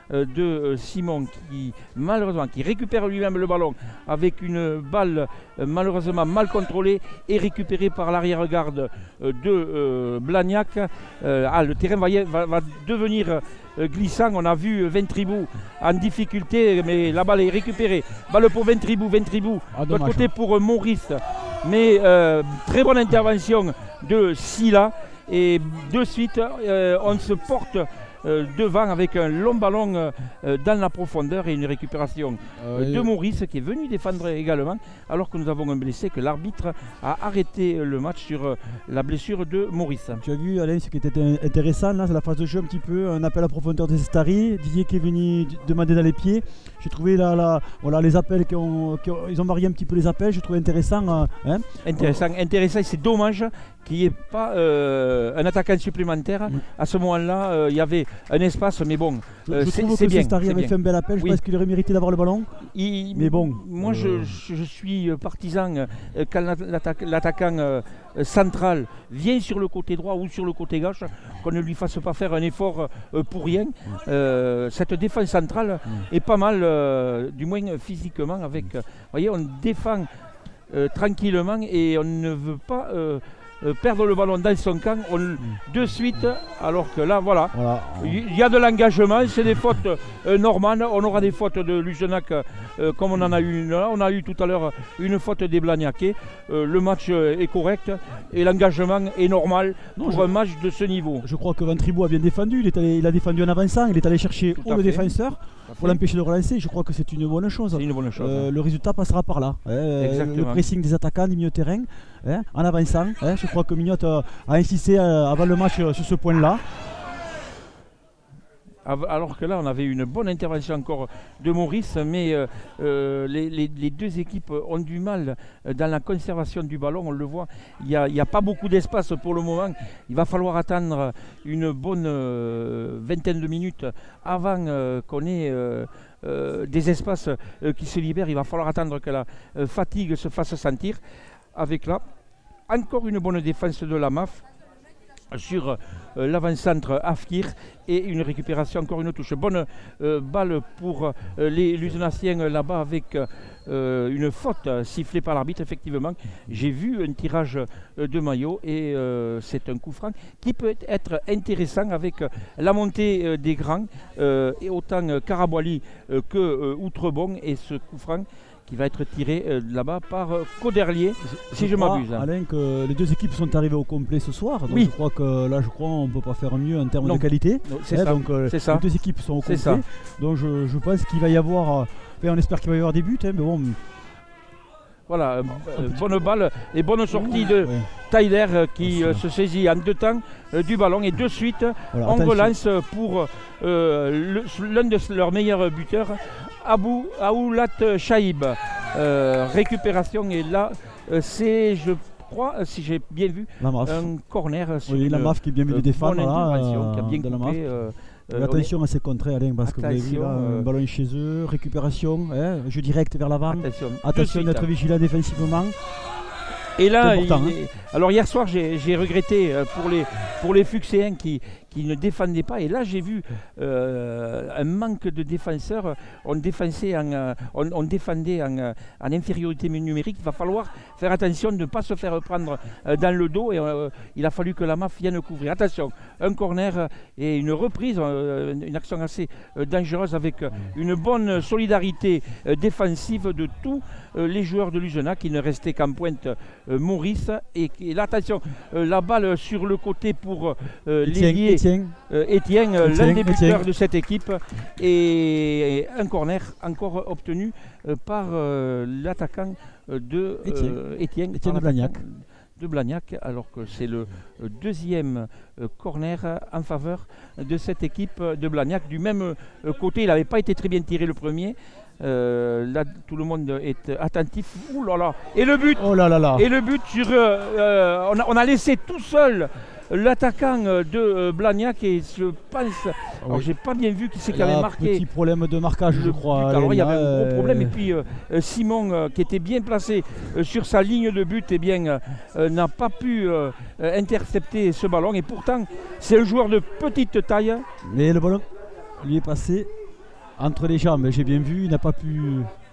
euh, de euh, Simon qui malheureusement qui récupère lui-même le ballon avec une balle euh, malheureusement mal contrôlée et récupérée par l'arrière-garde euh, de euh, Blagnac. Euh, ah, le terrain va, y- va- va devenir euh, glissant. On a vu Ventribou en difficulté, mais la balle est récupérée. Balle pour Ventribou, Ventribou Ah, de l'autre dommage. côté pour euh, Maurice. Mais euh, très bonne intervention de Silla. Et de suite, euh, on se porte euh, devant avec un long ballon euh, dans la profondeur et une récupération Euh, de Maurice qui est venu défendre également, alors que nous avons un blessé, que l'arbitre a arrêté le match sur euh, la blessure de Maurice. Tu as vu, Alain, ce qui était intéressant, là, c'est la phase de jeu un petit peu, un appel à profondeur des Stari, Didier qui est venu d- demander dans les pieds. J'ai trouvé là, là, voilà, les appels, qui ont, qui ont- ils ont varié un petit peu les appels, j'ai trouvé intéressant. euh, hein. Intéressant, intéressant, et c'est dommage qu'il n'y ait pas euh, un attaquant supplémentaire. Mm. À ce moment-là, euh, il y avait un espace, mais bon, Je, euh, je c'est trouve c'est que bien. Stari c'est avait bien. fait un bel appel, je Oui. pense qu'il aurait mérité d'avoir le ballon. Il- Mais bon, moi je, euh, je- je suis partisan euh, quand l'atta- l'attaque- l'attaquant euh, euh, central vient sur le côté droit ou sur le côté gauche, qu'on ne lui fasse pas faire un effort euh, pour rien. Euh, cette défense centrale est pas mal, euh, du moins physiquement. Avec, euh, vous voyez, on défend euh, tranquillement et on ne veut pas euh, euh, perdre le ballon dans son camp on, de suite, alors que là, voilà. Voilà. Il y a de l'engagement, c'est des fautes euh, normales. On aura des fautes de Lugenac euh, comme on en a eu une là. On a eu tout à l'heure une faute des Blagnacais. Euh, le match euh, est correct et l'engagement est normal Non, pour je- un match de ce niveau. Je crois que Ventribou a bien défendu, il, est allé- il a défendu en avançant, il est allé chercher Tout où à le fait. défenseur pour l'empêcher de relancer. Je crois que c'est une bonne chose. C'est une bonne chose. Euh, le résultat passera par là. hein. Euh, Exactement. le pressing des attaquants, du milieu de terrain, hein, en avançant. hein. Je crois que Mignotte euh, a insisté euh, avant le match euh, sur ce point-là. Av- Alors que là, on avait une bonne intervention encore de Maurice, mais euh, euh, les, les- les deux équipes ont du mal euh, dans la conservation du ballon. On le voit, il n'y a, il y a pas beaucoup d'espace pour le moment. Il va falloir attendre une bonne euh, vingtaine de minutes avant euh, qu'on ait euh, euh, des espaces euh, qui se libèrent. Il va falloir attendre que la euh, fatigue se fasse sentir. Avec là, encore une bonne défense de la M A F sur euh, l'avant-centre Afkir et une récupération, encore une touche. Bonne euh, balle pour euh, les Luzenaciens là-bas avec euh, une faute sifflée par l'arbitre, effectivement. J'ai vu un tirage euh, de maillot et euh, c'est un coup franc qui peut être intéressant avec euh, la montée euh, des grands, euh, et autant euh, Caraboili euh, que euh, Outrebon, et ce coup franc qui va être tiré euh, là-bas par euh, Coderlier, si je crois, m'abuse. Alain, que les deux équipes sont arrivées au complet ce soir. Donc Oui. je crois que là, je crois on ne peut pas faire mieux en termes Non. de qualité. Non, c'est hein, ça. donc euh, c'est ça. les deux équipes sont au C'est complet. ça. Donc je, je pense qu'il va y avoir. euh, enfin, on espère qu'il va y avoir des buts. hein, mais bon. Voilà, euh, euh, bonne balle et bonne sortie de ouais. Tyler euh, qui Attention. euh, se saisit en deux temps euh, du ballon, et de suite Voilà, on attention. relance pour euh, le- l'un de leurs meilleurs buteurs, Abou Aoulat Chaïb. Euh, récupération, et là euh, c'est, je crois, si j'ai bien vu, La M A F. un corner sur Oui, la une, M A F qui est bien venue euh, défendre. bonne là, intervention, qui a euh, bien de la M A F. coupé. euh, Mais euh, attention à ces contrées, Alain, parce que vous avez vu là, Attention, un euh, ballon chez eux, récupération, hein, jeu direct vers l'avant. attention, de Attention suite. d'être vigilant défensivement. Et là, C'est important, il est- alors hier soir, j'ai j'ai regretté euh, pour les, pour les Fuxéens qui, qui ne défendaient pas. Et là, j'ai vu euh, un manque de défenseurs. On, défensait en, euh, on, on défendait en, euh, en infériorité numérique. Il va falloir faire attention de ne pas se faire prendre euh, dans le dos. Et euh, il a fallu que la M A F vienne couvrir. Attention, un corner et une reprise, euh, une action assez euh, dangereuse avec euh, une bonne solidarité euh, défensive de tous euh, les joueurs de Luzenac, qui ne restaient qu'en pointe euh, Maurice. Et, et là, attention, euh, la balle sur le côté pour euh, Etienne, l'ailier Etienne. euh, Etienne, euh, l'un Etienne, des buteurs Etienne. de cette équipe, et un corner encore obtenu euh, par euh, l'attaquant euh, de Etienne. euh, Etienne, Etienne par de Blagnac. l'attaquant de Blagnac, alors que c'est le euh, deuxième euh, corner en faveur de cette équipe de Blagnac. Du même euh, côté, il n'avait pas été très bien tiré le premier. Euh, là, tout le monde est attentif. Ouh là là. Et le but Oh là là là. Et le but sur. euh, euh, on, a, on a laissé tout seul l'attaquant euh, de euh, Blagnac, et je pense. Alors, oui. j'ai pas bien vu qui c'est qui Là, avait marqué. petit problème de marquage, je le crois. but. Alors il y Alain, avait un gros là, problème, euh, et puis euh, euh, Simon euh, qui était bien placé euh, sur sa ligne de but, eh bien euh, n'a pas pu euh, euh, intercepter ce ballon, et pourtant c'est un joueur de petite taille. Mais le ballon lui est passé. entre les jambes, j'ai bien vu, il n'a pas pu,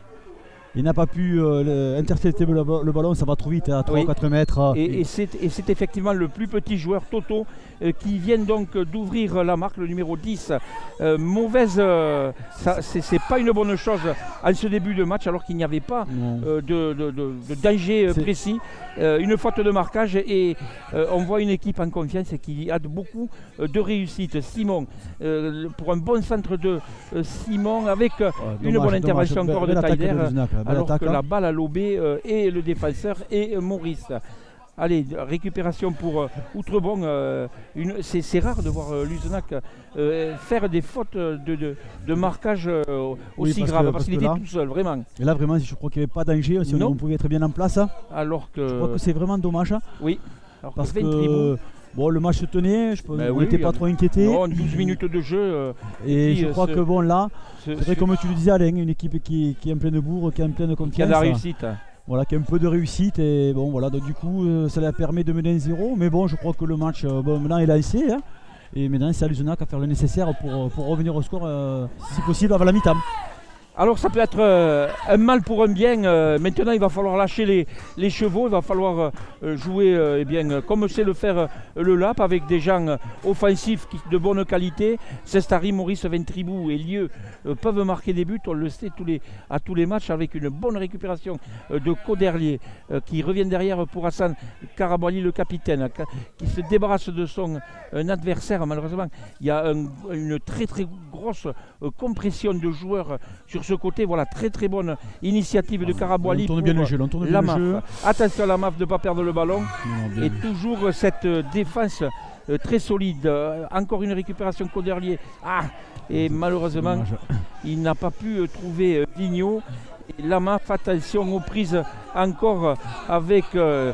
il n'a pas pu euh, intercepter le, le ballon, ça va trop vite, à trois quatre oui. mètres. Et, et, et c'est effectivement le plus petit joueur, Toto, euh, qui vient donc d'ouvrir la marque, le numéro dix. Euh, mauvaise, euh, c'est pas une bonne chose en ce début de match, alors qu'il n'y avait pas euh, de, de, de, de danger précis. Euh, une faute de marquage et euh, on voit une équipe en confiance qui a beaucoup euh, de réussite. Simon, euh, pour un bon centre de euh, Simon, avec euh, ouais, une dommage, bonne intervention dommage. encore de Tyler, alors que la balle a lobé euh, et le défenseur et euh, Maurice. Allez, récupération pour euh, Outrebon. Euh, c'est rare de voir euh, Luzenac euh, faire des fautes de, de, de marquage euh, aussi oui, graves, parce, parce qu'il était là, tout seul, vraiment. Et là, vraiment, je crois qu'il n'y avait pas de danger, si on, on pouvait être bien en place. Alors que... Je crois que c'est vraiment dommage. Oui. Alors parce que, que bon, le match se tenait, je peux, ben on n'était oui, pas trop inquiété. Non, douze minutes de jeu. Euh, et, et puis, je crois que bon, là, c'est vrai, comme tu le disais, Alain, une équipe qui, qui est en pleine bourre, qui est en pleine confiance. Qui a de la réussite. Voilà, qui a un peu de réussite et bon voilà, donc du coup euh, ça leur permet de mener un zéro, mais bon je crois que le match euh, bon, maintenant est lancé hein, et maintenant c'est à Luzenac à faire le nécessaire pour, pour revenir au score euh, si possible avant la mi-temps. Alors ça peut être euh, un mal pour un bien. Euh, maintenant il va falloir lâcher les, les chevaux, il va falloir euh, jouer euh, eh bien, comme sait le faire euh, le L A P, avec des gens euh, offensifs qui, de bonne qualité. Sestari, Maurice, Ventribou et Lieu euh, peuvent marquer des buts, on le sait tous les, à tous les matchs, avec une bonne récupération euh, de Coderlier euh, qui revient derrière pour Hassan Karaboali, le capitaine, qui se débarrasse de son euh, adversaire. Malheureusement il y a un, une très très grosse euh, compression de joueurs euh, sur ce côté. Voilà, très très bonne initiative de Karaboali. On tourne bien le jeu, on tourne bien le jeu. Attention à la M A F de ne pas perdre le ballon. Non, et toujours cette défense euh, très solide. Euh, encore une récupération Coderlier. Ah, et malheureusement, dommage. Il n'a pas pu euh, trouver euh, Vigneault. Et la M A F, attention aux prises encore avec... Euh,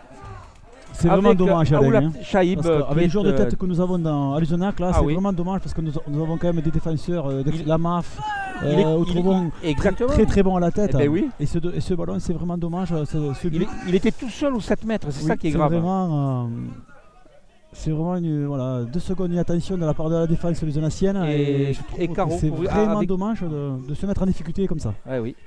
c'est vraiment dommage, Alain. Chaïb, avec les joueurs de tête que nous avons dans Luzenac, là, ah c'est oui. vraiment dommage parce que nous, nous avons quand même des défenseurs, euh, de, il, la M A F, euh, Outrebon, très très bon à la tête. Eh ben oui. Et, ce, et ce ballon, c'est vraiment dommage. Ce, ce il, il était tout seul aux sept mètres, c'est oui, ça qui est, est grave. Vraiment, euh, c'est vraiment une, voilà, deux secondes d'inattention de la part de la défense luzenacienne. Et, et je trouve et Caro, que c'est vraiment avec... dommage de, de se mettre en difficulté comme ça. Ah oui.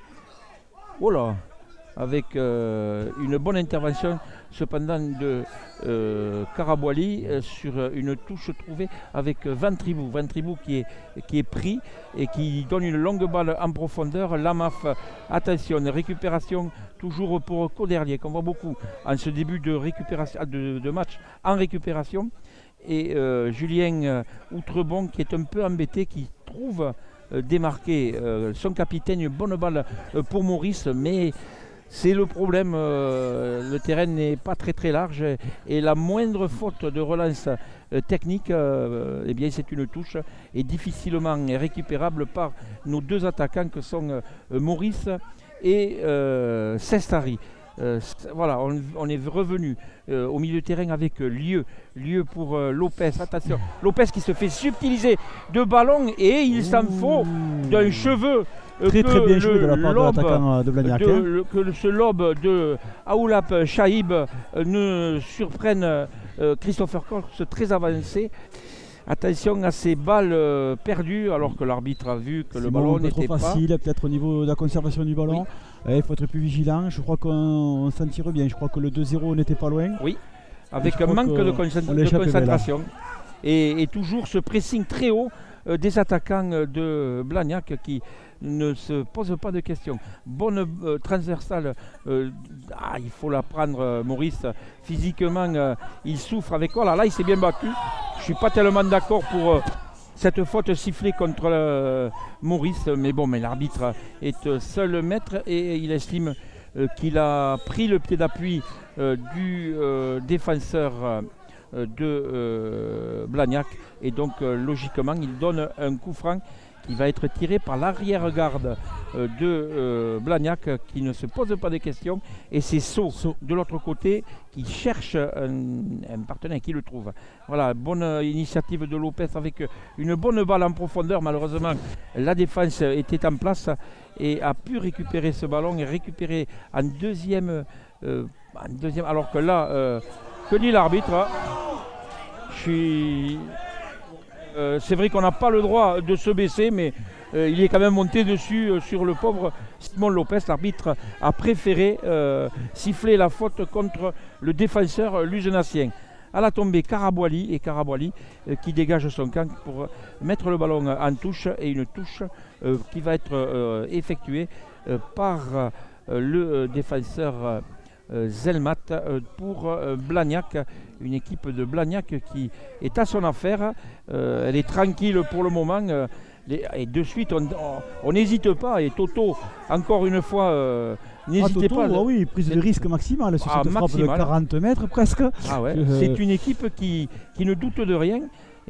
Oh là, avec euh, une bonne intervention cependant de euh, Karaboali euh, sur une touche trouvée avec Ventribou. Ventribou qui est, qui est pris et qui donne une longue balle en profondeur. La M A F, attention, récupération toujours pour Coderlier, qu'on voit beaucoup en ce début de, récupération, de, de match en récupération. Et euh, Julien euh, Outrebon qui est un peu embêté, qui trouve euh, démarqué euh, son capitaine, une bonne balle euh, pour Maurice, mais c'est le problème, euh, le terrain n'est pas très très large et, et la moindre faute de relance euh, technique, euh, eh bien c'est une touche et difficilement récupérable par nos deux attaquants que sont euh, Maurice et euh, Sestari. Euh, voilà, on, on est revenu euh, au milieu de terrain avec euh, Lieu, Lieu pour euh, Lopez, attention, Lopez qui se fait subtiliser de ballon et il s'en faut d'un cheveu. Euh, très très bien joué de la part de l'attaquant de Blagnac. De, hein. Que ce lob de Aoulap Chaïb euh, ne surprenne euh, Christopher Cox très avancé. Attention à ces balles euh, perdues alors que l'arbitre a vu que le ballon n'était pas... trop facile, peut-être au niveau de la conservation du ballon. Il oui. eh, faut être plus vigilant. Je crois qu'on s'en tire bien. Je crois que le deux zéro n'était pas loin. Oui, avec un manque de, concent de concentration. Et, et toujours ce pressing très haut euh, des attaquants de Blagnac qui ne se posent pas de questions. Bonne euh, transversale, euh, ah, il faut la prendre, euh, Maurice. Physiquement, euh, il souffre avec... Voilà, là il s'est bien battu. Je ne suis pas tellement d'accord pour euh, cette faute sifflée contre euh, Maurice, mais bon, mais l'arbitre est euh, seul maître et il estime euh, qu'il a pris le pied d'appui euh, du euh, défenseur euh, de euh, Blagnac et donc euh, logiquement il donne un coup franc qui va être tiré par l'arrière-garde euh, de euh, Blagnac qui ne se pose pas de questions et c'est Sceaux so. de l'autre côté qui cherche un, un partenaire qui le trouve. Voilà, bonne initiative de Lopez avec une bonne balle en profondeur. Malheureusement, la défense était en place et a pu récupérer ce ballon et récupérer en deuxième, euh, en deuxième alors que là, euh, que dit l'arbitre? Je suis... Euh, c'est vrai qu'on n'a pas le droit de se baisser, mais euh, il est quand même monté dessus euh, sur le pauvre Simon Lopez. L'arbitre a préféré euh, siffler la faute contre le défenseur luzenassien. À la tombée, Karaboali et Karaboali euh, qui dégage son camp pour mettre le ballon en touche, et une touche euh, qui va être euh, effectuée euh, par euh, le euh, défenseur euh, Zelmat euh, pour euh, Blagnac, une équipe de Blagnac qui est à son affaire. Euh, elle est tranquille pour le moment. Euh, les, et de suite, on n'hésite pas. Et Toto, encore une fois, euh, n'hésitez ah, pas. Ah oui, prise de risque maximale sur ah, cette frappe maximale. de quarante mètres presque. Ah ouais. euh... C'est une équipe qui, qui ne doute de rien.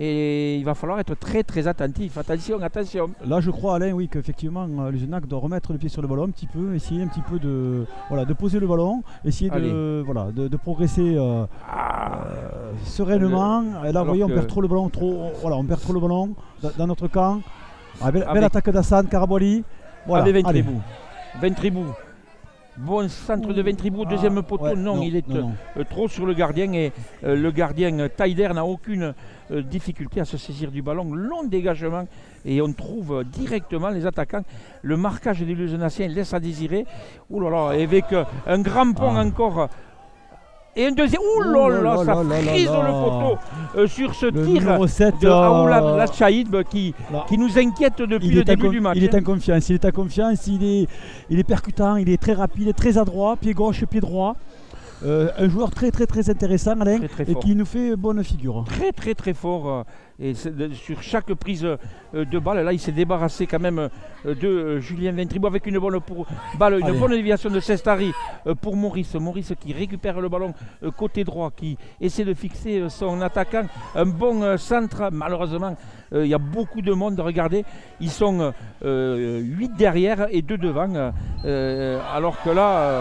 Et il va falloir être très très attentif. Attention, attention. Là, je crois, Alain, oui, qu'effectivement, Luzenac doit remettre le pied sur le ballon un petit peu, essayer un petit peu de, voilà, de poser le ballon, essayer de, voilà, de, de progresser euh, ah, euh, sereinement. Le, Et là, vous voyez, on perd trop le ballon, trop, voilà, on perd trop le ballon dans, dans notre camp. Ah, belle, belle attaque d'Hassan, Karaboali. Voilà, avec Ventribou. Ventribou. Bon centre de Ventribou, deuxième ah, poteau, ouais, non, non, il est non, non. Euh, trop sur le gardien, et euh, le gardien euh, Taider n'a aucune euh, difficulté à se saisir du ballon, long dégagement, et on trouve euh, directement les attaquants. Le marquage des Luzenassiens laisse à désirer. Ouh là là, avec euh, un grand pont ah. encore. Et un deuxième, ouh là là, là ça là, frise là, là, le poteau euh, sur ce le tir sept, de Aoulad Lachaïd qui, qui nous inquiète depuis il le début du match. Il est en confiance, il est en confiance, il est, il est percutant, il est très rapide, très adroit, pied gauche, pied droit. Euh, un joueur très très très intéressant, Alain, très, très et qui nous fait bonne figure. Très très très fort. Euh, et de, sur chaque prise euh, de balle, là il s'est débarrassé quand même euh, de euh, Julien Ventribou avec une bonne pour, balle, une Allez. bonne déviation de Sestari euh, pour Maurice. Maurice qui récupère le ballon euh, côté droit, qui essaie de fixer euh, son attaquant. Un bon euh, centre, malheureusement il euh, y a beaucoup de monde, regardez, ils sont euh, huit derrière et deux devant, euh, alors que là... Euh,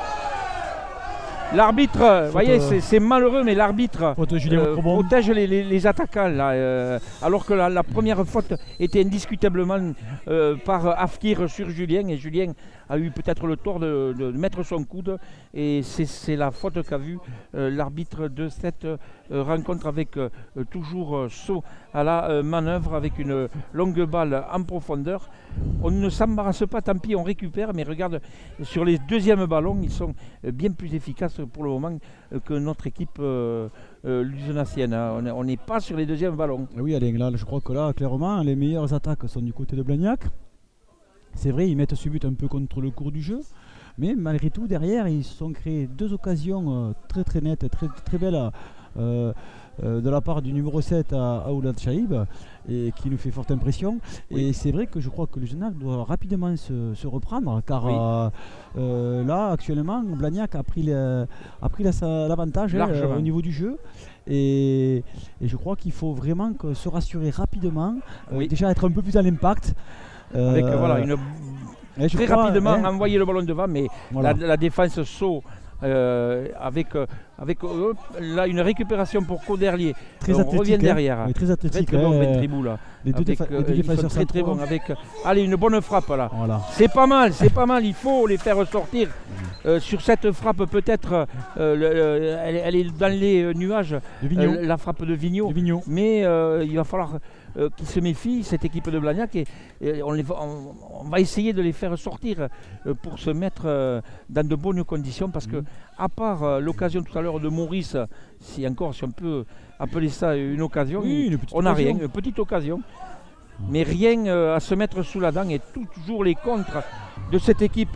L'arbitre, vous voyez, euh, c'est malheureux, mais l'arbitre euh, protège les, les, les attaquants. Là, euh, alors que la, la première faute était indiscutablement euh, par Afkir sur Julien. Et Julien a eu peut-être le tort de, de mettre son coude. Et c'est la faute qu'a vue euh, l'arbitre de cette euh, rencontre, avec euh, toujours euh, saut à la euh, manœuvre, avec une longue balle en profondeur. On ne s'embarrasse pas, tant pis, on récupère. Mais regarde, sur les deuxièmes ballons, ils sont bien plus efficaces pour le moment que notre équipe euh, euh, luzenassienne. On n'est pas sur les deuxièmes ballons. Oui, Alain, là, je crois que là, clairement, les meilleures attaques sont du côté de Blagnac. C'est vrai, ils mettent ce but un peu contre le cours du jeu, mais malgré tout, derrière, ils se sont créés deux occasions euh, très très nettes, très, très belles euh, euh, de la part du numéro sept à Aoulad Chaïb, et qui nous fait forte impression. Oui. Et c'est vrai que je crois que le Luzenac doit rapidement se, se reprendre, car oui. euh, euh, là, actuellement, Blagnac a pris l'avantage la, euh, au niveau du jeu. Et, et je crois qu'il faut vraiment que se rassurer rapidement, oui. euh, déjà être un peu plus à l'impact. Euh, Avec euh, voilà, une, très crois, rapidement hein, envoyer le ballon devant, mais voilà. la, la défense saut euh, avec, euh, avec euh, là, une récupération pour Coderlier. Très on revient derrière. Hein, très athlétique. Très, très bon euh, Ventribou là. Les deux, avec, euh, deux défenseurs très très bon avec. Allez, une bonne frappe là. Voilà. C'est pas mal, c'est pas mal. Il faut les faire sortir. Euh, sur cette frappe, peut-être, euh, elle, elle est dans les nuages. Euh, la frappe de Vigneault. De Vigneault. Mais euh, il va falloir euh, qu'ils se méfient, cette équipe de Blagnac, et, et on, les, on, on va essayer de les faire sortir euh, pour se mettre euh, dans de bonnes conditions, parce que, à part euh, l'occasion tout à l'heure de Maurice, si encore, si on peut appeler ça une occasion, oui, une on n'a rien, une petite occasion. Mais rien euh, à se mettre sous la dent, et toujours les contres de cette équipe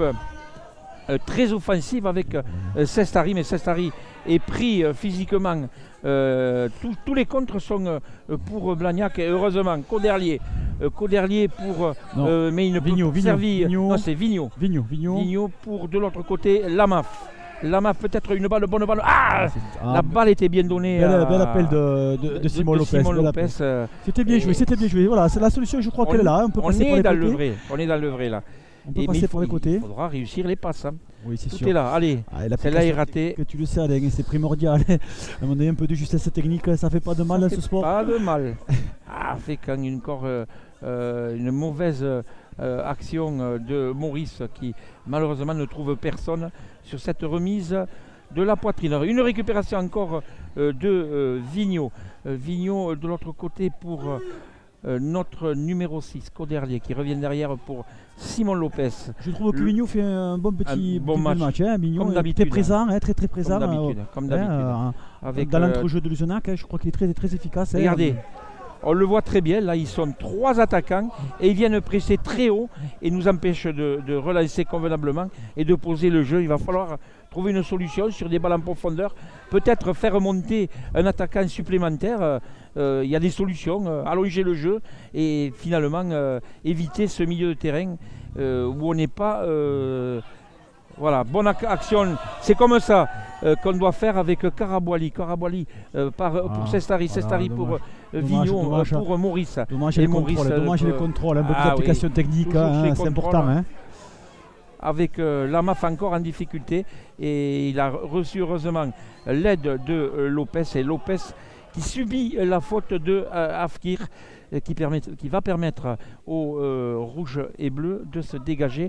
euh, très offensive avec euh, Sestari, mais Sestari est pris euh, physiquement. Euh, tous les contres sont euh, pour Blagnac, et heureusement Coderlier, euh, Coderlier pour euh, mais il ne Vigneault, peut servir. Non, c'est Vigneault. Vigneault, Vigneault. Vigneault pour de l'autre côté Lamaf. Lamaf peut-être une balle, bonne balle. Ah, ah la balle était bien donnée. Bel, à, bel appel de, de, de Simon de, de Lopez. Simon Lopez euh, c'était bien joué, c'était bien joué. Voilà, c'est la solution. Je crois qu'elle est là. On peut on passer est pour les dans côtés. le vrai. On est dans le vrai là. On peut et passer pour les côtés. Il faudra réussir les passes. Hein. Oui, c'est Tout sûr. est là. Allez, ah, celle-là est ratée. Que tu le sais, Alain, c'est primordial. À un moment donné, un peu de justesse technique, ça fait pas de mal ça dans fait ce sport. Pas de mal. Ah, fait quand une, encore, euh, euh, une mauvaise euh, action de Maurice, qui malheureusement ne trouve personne sur cette remise de la poitrine. Alors, une récupération encore euh, de euh, Vigneault. Euh, Vigneault euh, de l'autre côté pour euh, euh, notre numéro six, Coderlier, qui revient derrière pour Simon Lopez. Je trouve que Vigneault fait un bon petit, un bon petit match, match hein. Vigneault comme était présent, hein. hein, très très présent. Comme d'habitude. Euh, comme d'habitude. hein, Avec, dans euh, l'entrejeu de Luzenac, hein, je crois qu'il est très, très efficace. Regardez. Hein. On le voit très bien, là ils sont trois attaquants et ils viennent presser très haut et nous empêchent de, de relancer convenablement et de poser le jeu. Il va falloir trouver une solution sur des balles en profondeur, peut-être faire remonter un attaquant supplémentaire. Il euh, y a des solutions, euh, allonger le jeu et finalement euh, éviter ce milieu de terrain euh, où on n'est pas... Euh, Voilà, bonne ac action, c'est comme ça euh, qu'on doit faire avec Karabouali. Karabouali euh, par, ah, pour Sestari, voilà, Sestari pour euh, Vigneault, euh, pour Maurice. Dommage les contrôles, euh, dommage les contrôles, un peu ah, d'application oui, technique, hein, c'est important. Hein. Avec euh, Lamaf encore en difficulté et il a reçu heureusement l'aide de euh, Lopez et Lopez qui subit la faute de euh, Afkir euh, qui, permet, qui va permettre aux euh, rouges et bleus de se dégager.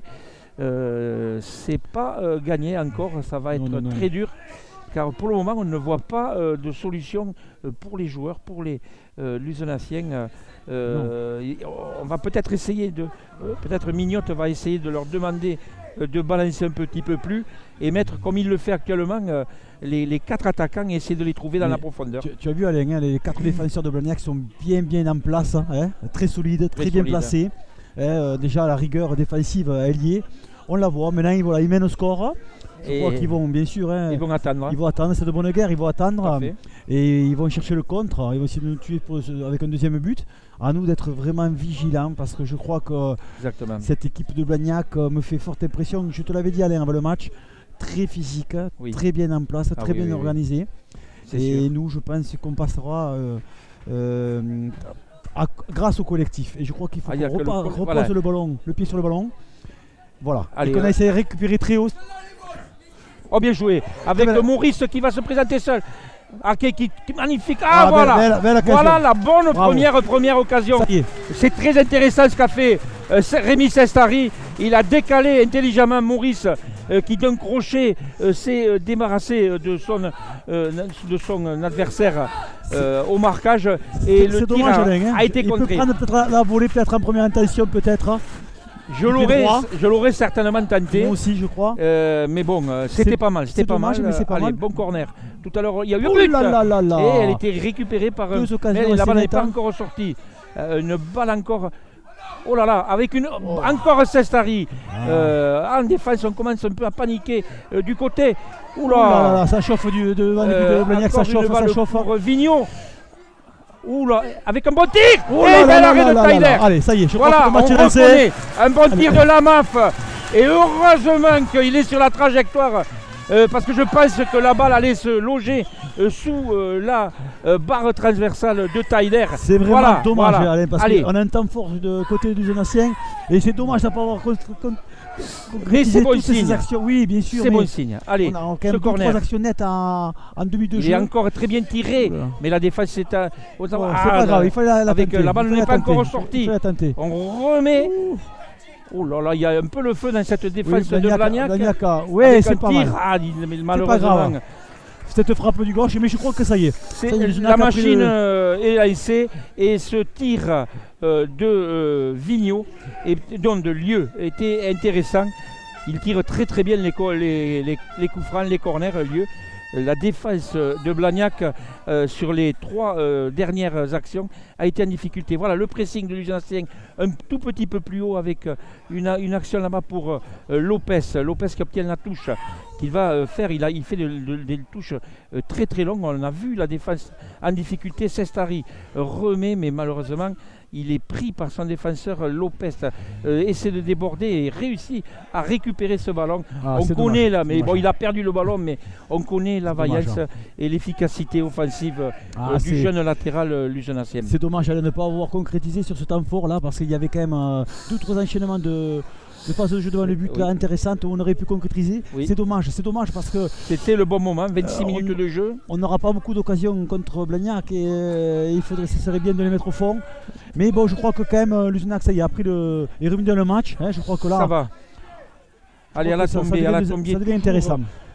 Euh, c'est pas euh, gagné encore, ça va être non, non, très non. dur car pour le moment on ne voit pas euh, de solution euh, pour les joueurs, pour les euh, Luzenaciens. Euh, on va peut-être essayer de, euh, peut-être Mignotte va essayer de leur demander euh, de balancer un petit peu plus et mettre comme il le fait actuellement euh, les, les quatre attaquants et essayer de les trouver dans Mais la profondeur. Tu, tu as vu Alain, hein, les quatre défenseurs de Blagnac sont bien bien en place, hein, très solides, très, très bien solide. placés. Euh, déjà la rigueur défensive elle y est, on la voit, maintenant ils, voilà, ils mènent au score, je et crois qu'ils vont bien sûr, hein, ils vont attendre, ils vont attendre, c'est de bonne guerre, ils vont attendre et ils vont chercher le contre, ils vont essayer de nous tuer pour, avec un deuxième but, à nous d'être vraiment vigilants parce que je crois que Exactement. cette équipe de Blagnac me fait forte impression, je te l'avais dit Alain avant le match, très physique, oui. très bien en place, ah, très oui, bien oui, organisé oui. et sûr. Nous je pense qu'on passera euh, euh, À, grâce au collectif et je crois qu'il faut ah, qu'on repa- le, repose voilà. le ballon, le pied sur le ballon, voilà. Allez, et qu'on a essayé de récupérer très haut. Oh bien joué avec le Maurice qui va se présenter seul. Ah, qui, qui, qui magnifique. Ah, ah voilà, belle, belle, belle voilà la bonne première première occasion. C'est très intéressant ce qu'a fait euh, Rémi Sestari. Il a décalé intelligemment Maurice euh, qui d'un crochet euh, s'est euh, débarrassé de son, euh, de son adversaire euh, au marquage et le tir dommage, a, Alain, hein. a été il contré. Il peut prendre peut-être la, la volée peut-être en première intention peut-être. Hein. Je l'aurais, je l'aurais certainement tenté. Moi aussi, je crois. Euh, mais bon, euh, c'était pas mal. C'était pas dommage, mal. Mais c'est pas Allez, mal. Bon corner. Tout à l'heure, il y a eu oh un but. Là là là là. Et elle était récupérée par. Deux occasions. Mais la balle n'est pas encore sortie. Euh, une balle encore. Oh là là, avec une oh. encore Sestari. Ah. Euh, en défense, on commence un peu à paniquer euh, du côté. Ouh là. Oh là là, ça chauffe du de, de, euh, de Blagnac, ça chauffe, ça chauffe. Pour Vigneault. Ouh là, avec un bon tir. Oh et bel arrêt de Tyler. Allez, ça y est, je voilà, crois que le match est lancé. Un bon tir Allez. de Lamaf. Et heureusement qu'il est sur la trajectoire. Euh, parce que je pense que la balle allait se loger euh, sous euh, la euh, barre transversale de Tyler. C'est vraiment voilà, dommage, voilà. Alain, parce qu'on a un temps fort de côté du Luzenac et c'est dommage de ne pas avoir Mais c'est bon signe. Actions. Oui, bien sûr. C'est bon signe. Allez, on a quand même deux, trois actions nettes en, en demi de jeu. Il est encore très bien tiré, voilà. Mais la défense c'est un. Oh, ah, c'est pas grave, il fallait la, la avec tenter. La balle n'est pas encore sortie. On remet. Ouh. Oh là là, il y a un peu le feu dans cette défense oui, de Blagnac. Oui, c'est pas tir. mal. Ah, malheureusement. Cette frappe du gauche, mais je crois que ça y est. C'est ça y est la machine euh, est laissée et ce tir euh, de euh, Vigneault, et donc de Lieu, était intéressant. Il tire très très bien les, les, les, les coups francs, les corners, Lieu. La défense de Blagnac euh, sur les trois euh, dernières actions a été en difficulté. Voilà le pressing de Luzenac un tout petit peu plus haut avec une, une action là-bas pour euh, Lopez. Lopez qui obtient la touche qu'il va euh, faire. Il, a, il fait de, de, des touches euh, très très longues. On a vu la défense en difficulté. Sestari remet, mais malheureusement il est pris par son défenseur Lopez, euh, essaie de déborder et réussit à récupérer ce ballon. Ah, on connaît dommage, là, mais bon, il a perdu le ballon, mais on connaît la vaillance hein. et l'efficacité offensive ah, euh, du jeune latéral euh, luzenacien. C'est dommage de ne pas avoir concrétisé sur ce temps fort là, parce qu'il y avait quand même euh, d'autres enchaînements de. de passes de jeu devant le but oui. là, intéressantes où on aurait pu concrétiser. Oui. C'est dommage, c'est dommage parce que c'était le bon moment, vingt-six euh, minutes on, de jeu. On n'aura pas beaucoup d'occasions contre Blagnac et euh, il faudrait, ça serait bien de les mettre au fond. Mais bon, je crois que quand même Luzenac ça y est, a pris le, est remis dans le match. Hein, je crois que là. Ça va. Allez, à la tombée, à la tombée. Ça devient intéressant.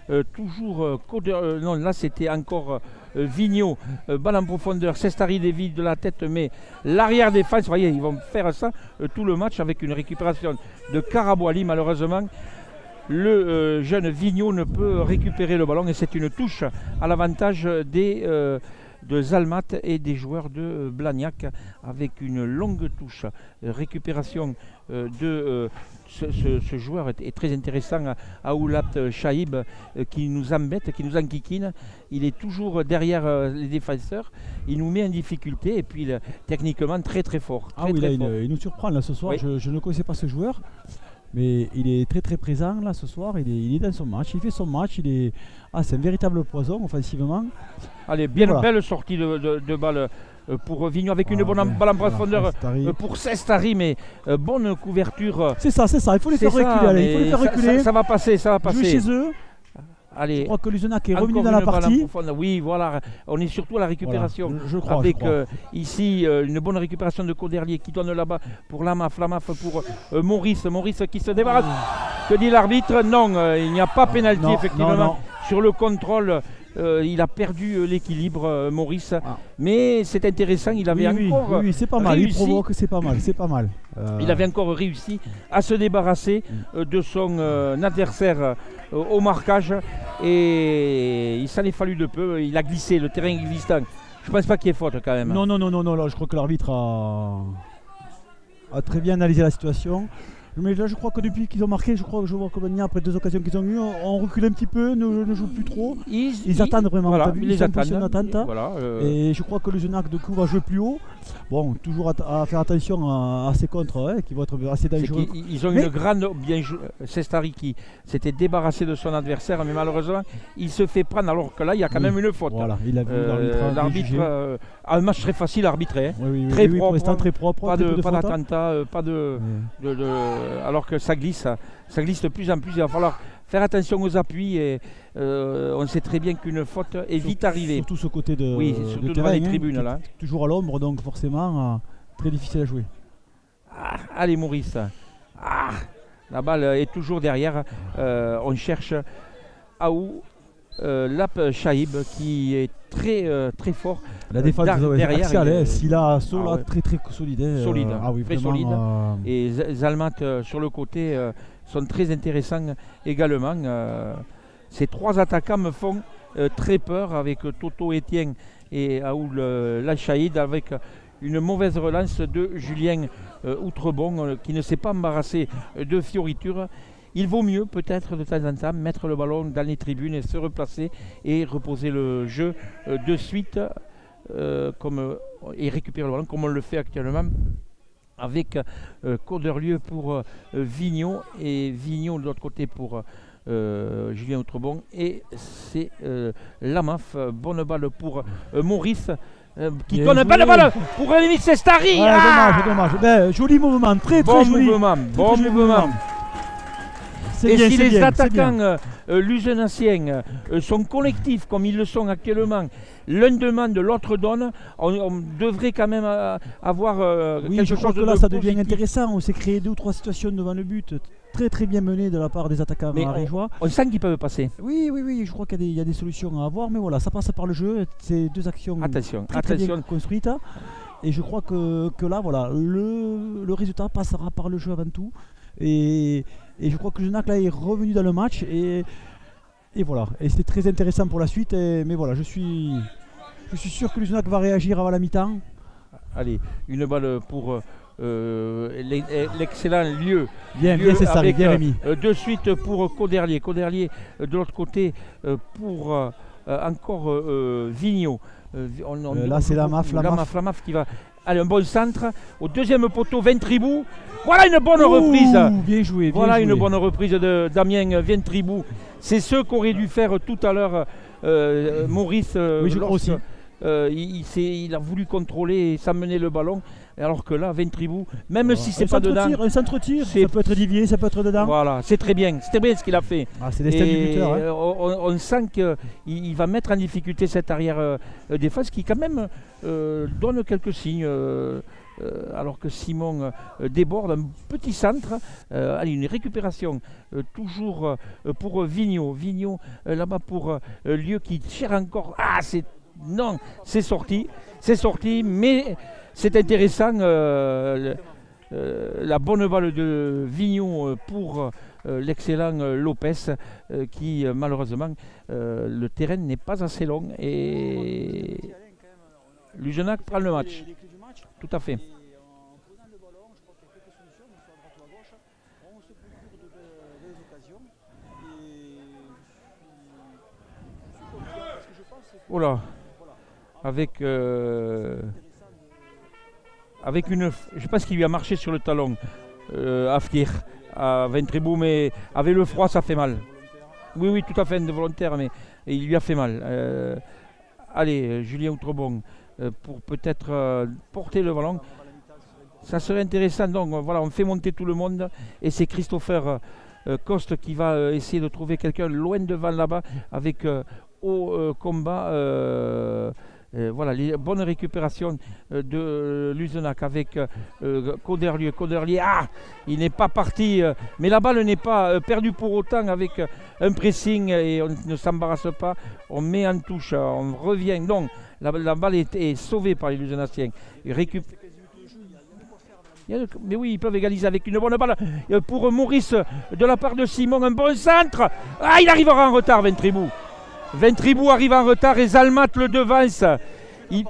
euh, toujours euh, Coder- euh, non là c'était encore euh, Vigneault, euh, balle en profondeur, Sestari dévie de la tête, mais l'arrière défense, vous voyez, ils vont faire ça euh, tout le match avec une récupération de Karabouali. Malheureusement, le euh, jeune Vigneault ne peut récupérer le ballon et c'est une touche à l'avantage des euh, de Zalmat et des joueurs de euh, Blagnac avec une longue touche. Euh, récupération euh, de euh, ce, ce- ce joueur est, est très intéressant, Aoulat Chaïb, euh, qui nous embête, qui nous enquiquine. Il est toujours derrière euh, les défenseurs, il nous met en difficulté et puis il, techniquement très très fort. Ah Très, oui, très là, il, fort. il nous surprend là ce soir. Oui. Je, je ne connaissais pas ce joueur, mais il est très très présent là ce soir. Il est, il est dans son match, il fait son match. Il est, ah, c'est un véritable poison offensivement. Allez, bien Voilà. belle sortie de, de, de balle euh, pour Vigneault avec une Ah, bonne bien. balle en Voilà, profondeur Sestari. euh, pour Sestari, mais euh, bonne couverture. euh, C'est ça, c'est ça. Il faut les c'est faire ça, reculer. Allez, il faut mais les faire ça- reculer. Ça, ça va passer, ça va Jouer passer. chez eux. Je Allez, crois que Luzenac est encore revenu dans une la balle en partie. profondeur. Oui, voilà, on est surtout à la récupération. Voilà, je, je crois. je Avec crois. euh, ici euh, une bonne récupération de Coderlier qui donne là-bas pour Lamaf, Lamaf pour euh, Maurice, Maurice qui se débarrasse. Que dit l'arbitre? Non, euh, il n'y a pas pénalty Non, effectivement. non, non. Sur le contrôle, euh, il a perdu euh, l'équilibre, euh, Maurice. Ah. Mais c'est intéressant, il avait Oui, oui, encore, oui, oui, c'est pas mal. Il réussi. provoque, c'est pas mal, c'est pas mal. Euh, il avait encore réussi à se débarrasser euh, de son euh, adversaire euh, au marquage et il s'en est fallu de peu. Il a glissé, le terrain est glissant. Je pense pas qu'il y ait faute quand même. Non, non, non, non, non. Là, je crois que l'arbitre a... a très bien analysé la situation. Mais là, je crois que depuis qu'ils ont marqué, je crois que je vois que Blagnac, après deux occasions qu'ils ont eues, on recule un petit peu, ne, ne joue plus trop. Ils, Ils attendent vraiment, voilà, t'as vu, ils ils les sont en position attendent. d'attente, hein. Voilà, euh, Et je crois que le Luzenac de coup va jouer plus haut. Bon, toujours à, à faire attention à, à ces contres hein, qui vont être assez c'est dangereux. qu'ils- ils ont Mais- une grande bien jou- Sestari qui s'était débarrassé de son adversaire, mais malheureusement il se fait prendre alors que là il y a quand Oui, même une faute. Voilà, il a vu Euh, l'arbitre. a bien L'arbitre jugé. euh, a un match très facile à arbitrer, hein. Oui, oui, oui, très oui, pour propre, l'instant très propre. pas très de peu de pas fautes, hein. d'attentat, euh, pas de, Ouais. de- de- alors que ça glisse, ça glisse de plus en plus. Il va falloir faire attention aux appuis et euh, on sait très bien qu'une faute est vite arrivée. Surtout ce côté de, Oui, de surtout devant terrain, les hein, tribunes, qui est là. toujours à l'ombre, donc forcément euh, très difficile à jouer. Ah, allez Maurice. Ah, la balle est toujours derrière. Euh, on cherche Aou euh, Lap Chaïb qui est très euh, très fort. La Euh, défense dar- ouais, derrière, axiale, il est- hein, Silla, Sola, Ah ouais. très très solide. hein, Solide, euh, ah oui, très vraiment, solide. euh, Et Z- Zalmat euh, sur le côté euh, sont très intéressants également. Euh, ces trois attaquants me font euh, très peur avec euh, Toto Etienne et Aoul euh, Lachaïd avec euh, une mauvaise relance de Julien euh, Outrebon euh, qui ne s'est pas embarrassé euh, de fioritures. Il vaut mieux peut-être de temps en temps mettre le ballon dans les tribunes et se replacer et reposer le jeu euh, de suite euh, comme, euh, et récupérer le ballon comme on le fait actuellement avec euh, Coderlieu pour euh, Vigneault et Vigneault de l'autre côté pour euh, Julien Outrebon et c'est euh, Lamaf, euh, bonne balle pour euh, Maurice euh, qui Bien donne joué. une belle balle pour Rémi Sestari. ouais, Ah dommage, dommage. Ben, joli mouvement, très très bon joli. mouvement, Très, bon très joli mouvement. C'est Et bien, si c'est les bien, c'est bien. attaquants euh, euh, luzenaciens euh, sont collectifs comme ils le sont actuellement, l'un demande, l'autre donne, on, on devrait quand même euh, avoir euh, Oui, quelque je crois chose que de là ça devient positif. intéressant. On s'est créé deux ou trois situations devant le but, très très bien menées de la part des attaquants Mais ariégeois. On sent qu'ils peuvent passer. Oui, oui, oui, je crois qu'il y, a des- il y a des solutions à avoir, mais voilà, ça passe par le jeu. C'est deux actions Attention, très, très attention. bien construites. Et je crois que, que là, voilà, le, le résultat passera par le jeu avant tout. Et, et je crois que Genac là est revenu dans le match. Et, et voilà, et c'était très intéressant pour la suite. Et- mais voilà, je suis, je suis sûr que le Genac va réagir avant la mi-temps. Allez, une balle pour euh, l'e- l'excellent lieu. Bien, lieu bien, c'est ça, avec, bien euh, Rémi. euh, de suite pour Coderlier. Coderlier euh, de l'autre côté euh, pour euh, euh, encore euh, euh, Vigneault. Euh, vi- on- on- Euh, là, on c'est joue Lamaf, beaucoup. Lamaf. Lamaf, Lamaf qui va. Allez, un bon centre. Au deuxième poteau, Ventribou. Voilà une bonne Ouh, reprise. Bien joué, bien Voilà joué. une bonne reprise de Damien Ventribou. C'est ce qu'aurait dû faire tout à l'heure euh, Maurice. euh, Oui, je crois lorsque, aussi. euh, il, il s'est- il a voulu contrôler et s'amener le ballon. Alors que là, Ventribou, même Voilà. si c'est Un pas dedans, centre-tir, un centre-tir, c'est- ça peut être dévié, ça peut être dedans. voilà, c'est très bien. C'est très bien ce qu'il a fait. Ah, c'est l'esthète du Et buteur. hein. euh, on, on sent qu'il il va mettre en difficulté cette arrière euh, défense qui quand même euh, donne quelques signes. euh, euh, alors que Simon euh, déborde. Un petit centre, euh, allez, une récupération euh, toujours euh, pour Vigneault. Vigneault euh, là-bas pour euh, Lieu qui cherche encore. Ah, c'est. Non, c'est sorti. C'est sorti, mais c'est intéressant. Euh, euh, la bonne balle de Vigneault pour. Euh, l'excellent euh, Lopez euh, qui euh, malheureusement euh, le terrain n'est pas assez long et Luzenac prend le match. Tout à fait. Voilà. Avec euh, avec une, je pense qu'il lui a marché sur le talon euh, Aftir. À Ventribou, mais avec le froid ça fait mal. Oui, oui, tout à fait, de volontaire, mais il lui a fait mal. Euh, allez, Julien Outrebon, euh, pour peut-être euh, porter le ballon. Ça serait intéressant, donc voilà, on fait monter tout le monde et c'est Christopher euh, Coste qui va euh, essayer de trouver quelqu'un loin devant là-bas avec euh, au euh, combat. Euh, Euh, voilà, les bonnes récupérations euh, de euh, Luzenac avec euh, Coderlier. Coderlier, ah, il n'est pas parti, euh, mais la balle n'est pas euh, perdue pour autant avec euh, un pressing et on ne s'embarrasse pas. On met en touche, on revient. Donc, la, la balle est, est sauvée par les Luzenaciens. Ils récupèrent. Mais oui, ils peuvent égaliser avec une bonne balle euh, pour Maurice de la part de Simon. Un bon centre. Ah, il arrivera en retard, Ventribou. Ventribou arrive en retard et Zalmat le devance. Il...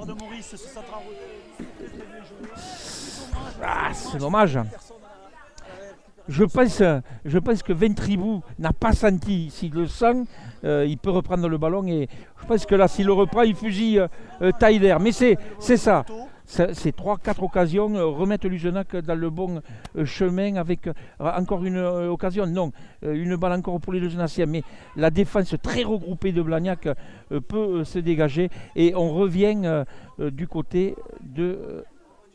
Ah, c'est dommage. Je pense, je pense que Ventribou n'a pas senti. S'il le sent, euh, il peut reprendre le ballon. Et je pense que là, s'il le reprend, il fusille euh, Taider. Mais c'est ça. C'est trois quatre occasions, euh, remettre Luzenac dans le bon euh, chemin avec euh, encore une euh, occasion, non, euh, une balle encore pour les Luzenaciens, mais la défense très regroupée de Blagnac euh, peut euh, se dégager et on revient euh, euh, du côté de... Euh,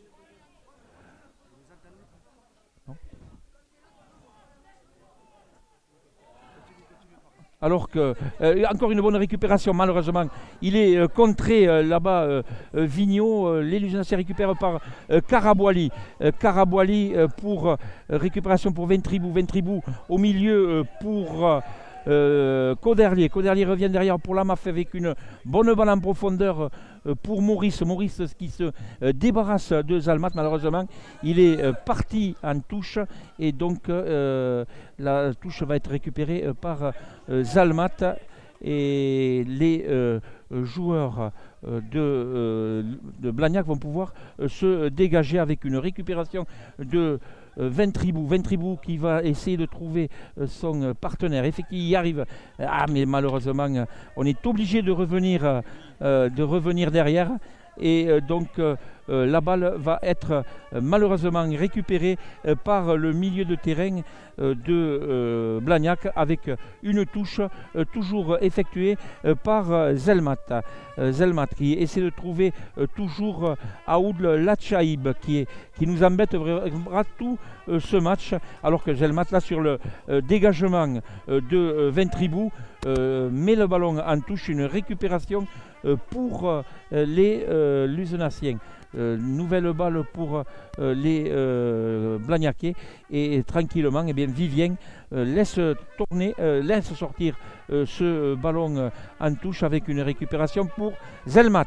Alors que, euh, encore une bonne récupération, malheureusement, il est euh, contré euh, là-bas, euh, euh, Vigneault, euh, les Luzenaciens récupèrent par euh, Caraboili. Euh, Caraboili euh, pour euh, récupération pour Ventribou. Ventribou au milieu euh, pour euh, euh, Coderlier. Coderlier revient derrière pour la M A F avec une bonne balle en profondeur euh, pour Maurice. Maurice qui se euh, débarrasse de Zalmat, malheureusement. Il est euh, parti en touche et donc euh, la touche va être récupérée euh, par euh, Zalmat et les euh, joueurs euh, de, euh, de Blagnac vont pouvoir euh, se dégager avec une récupération de euh, Ventribou. Ventribou qui va essayer de trouver euh, son partenaire. Effectivement, il y arrive. Ah, mais malheureusement, on est obligé de revenir, euh, de revenir derrière. Et euh, donc euh, euh, la balle va être euh, malheureusement récupérée euh, par le milieu de terrain euh, de euh, Blagnac avec une touche euh, toujours effectuée euh, par euh, Zalmat. Euh, Zalmat qui essaie de trouver euh, toujours euh, Aoud Lachaïb qui, est, qui nous embête vraiment tout euh, ce match, alors que Zalmat là sur le euh, dégagement euh, de euh, Ventribou euh, met le ballon en touche, une récupération euh, pour euh, les euh, Luzenaciens. Euh, nouvelle balle pour euh, les euh, Blagnacais et, et tranquillement eh bien, Vivien euh, laisse tourner, euh, laisse sortir euh, ce ballon euh, en touche avec une récupération pour Zalmat.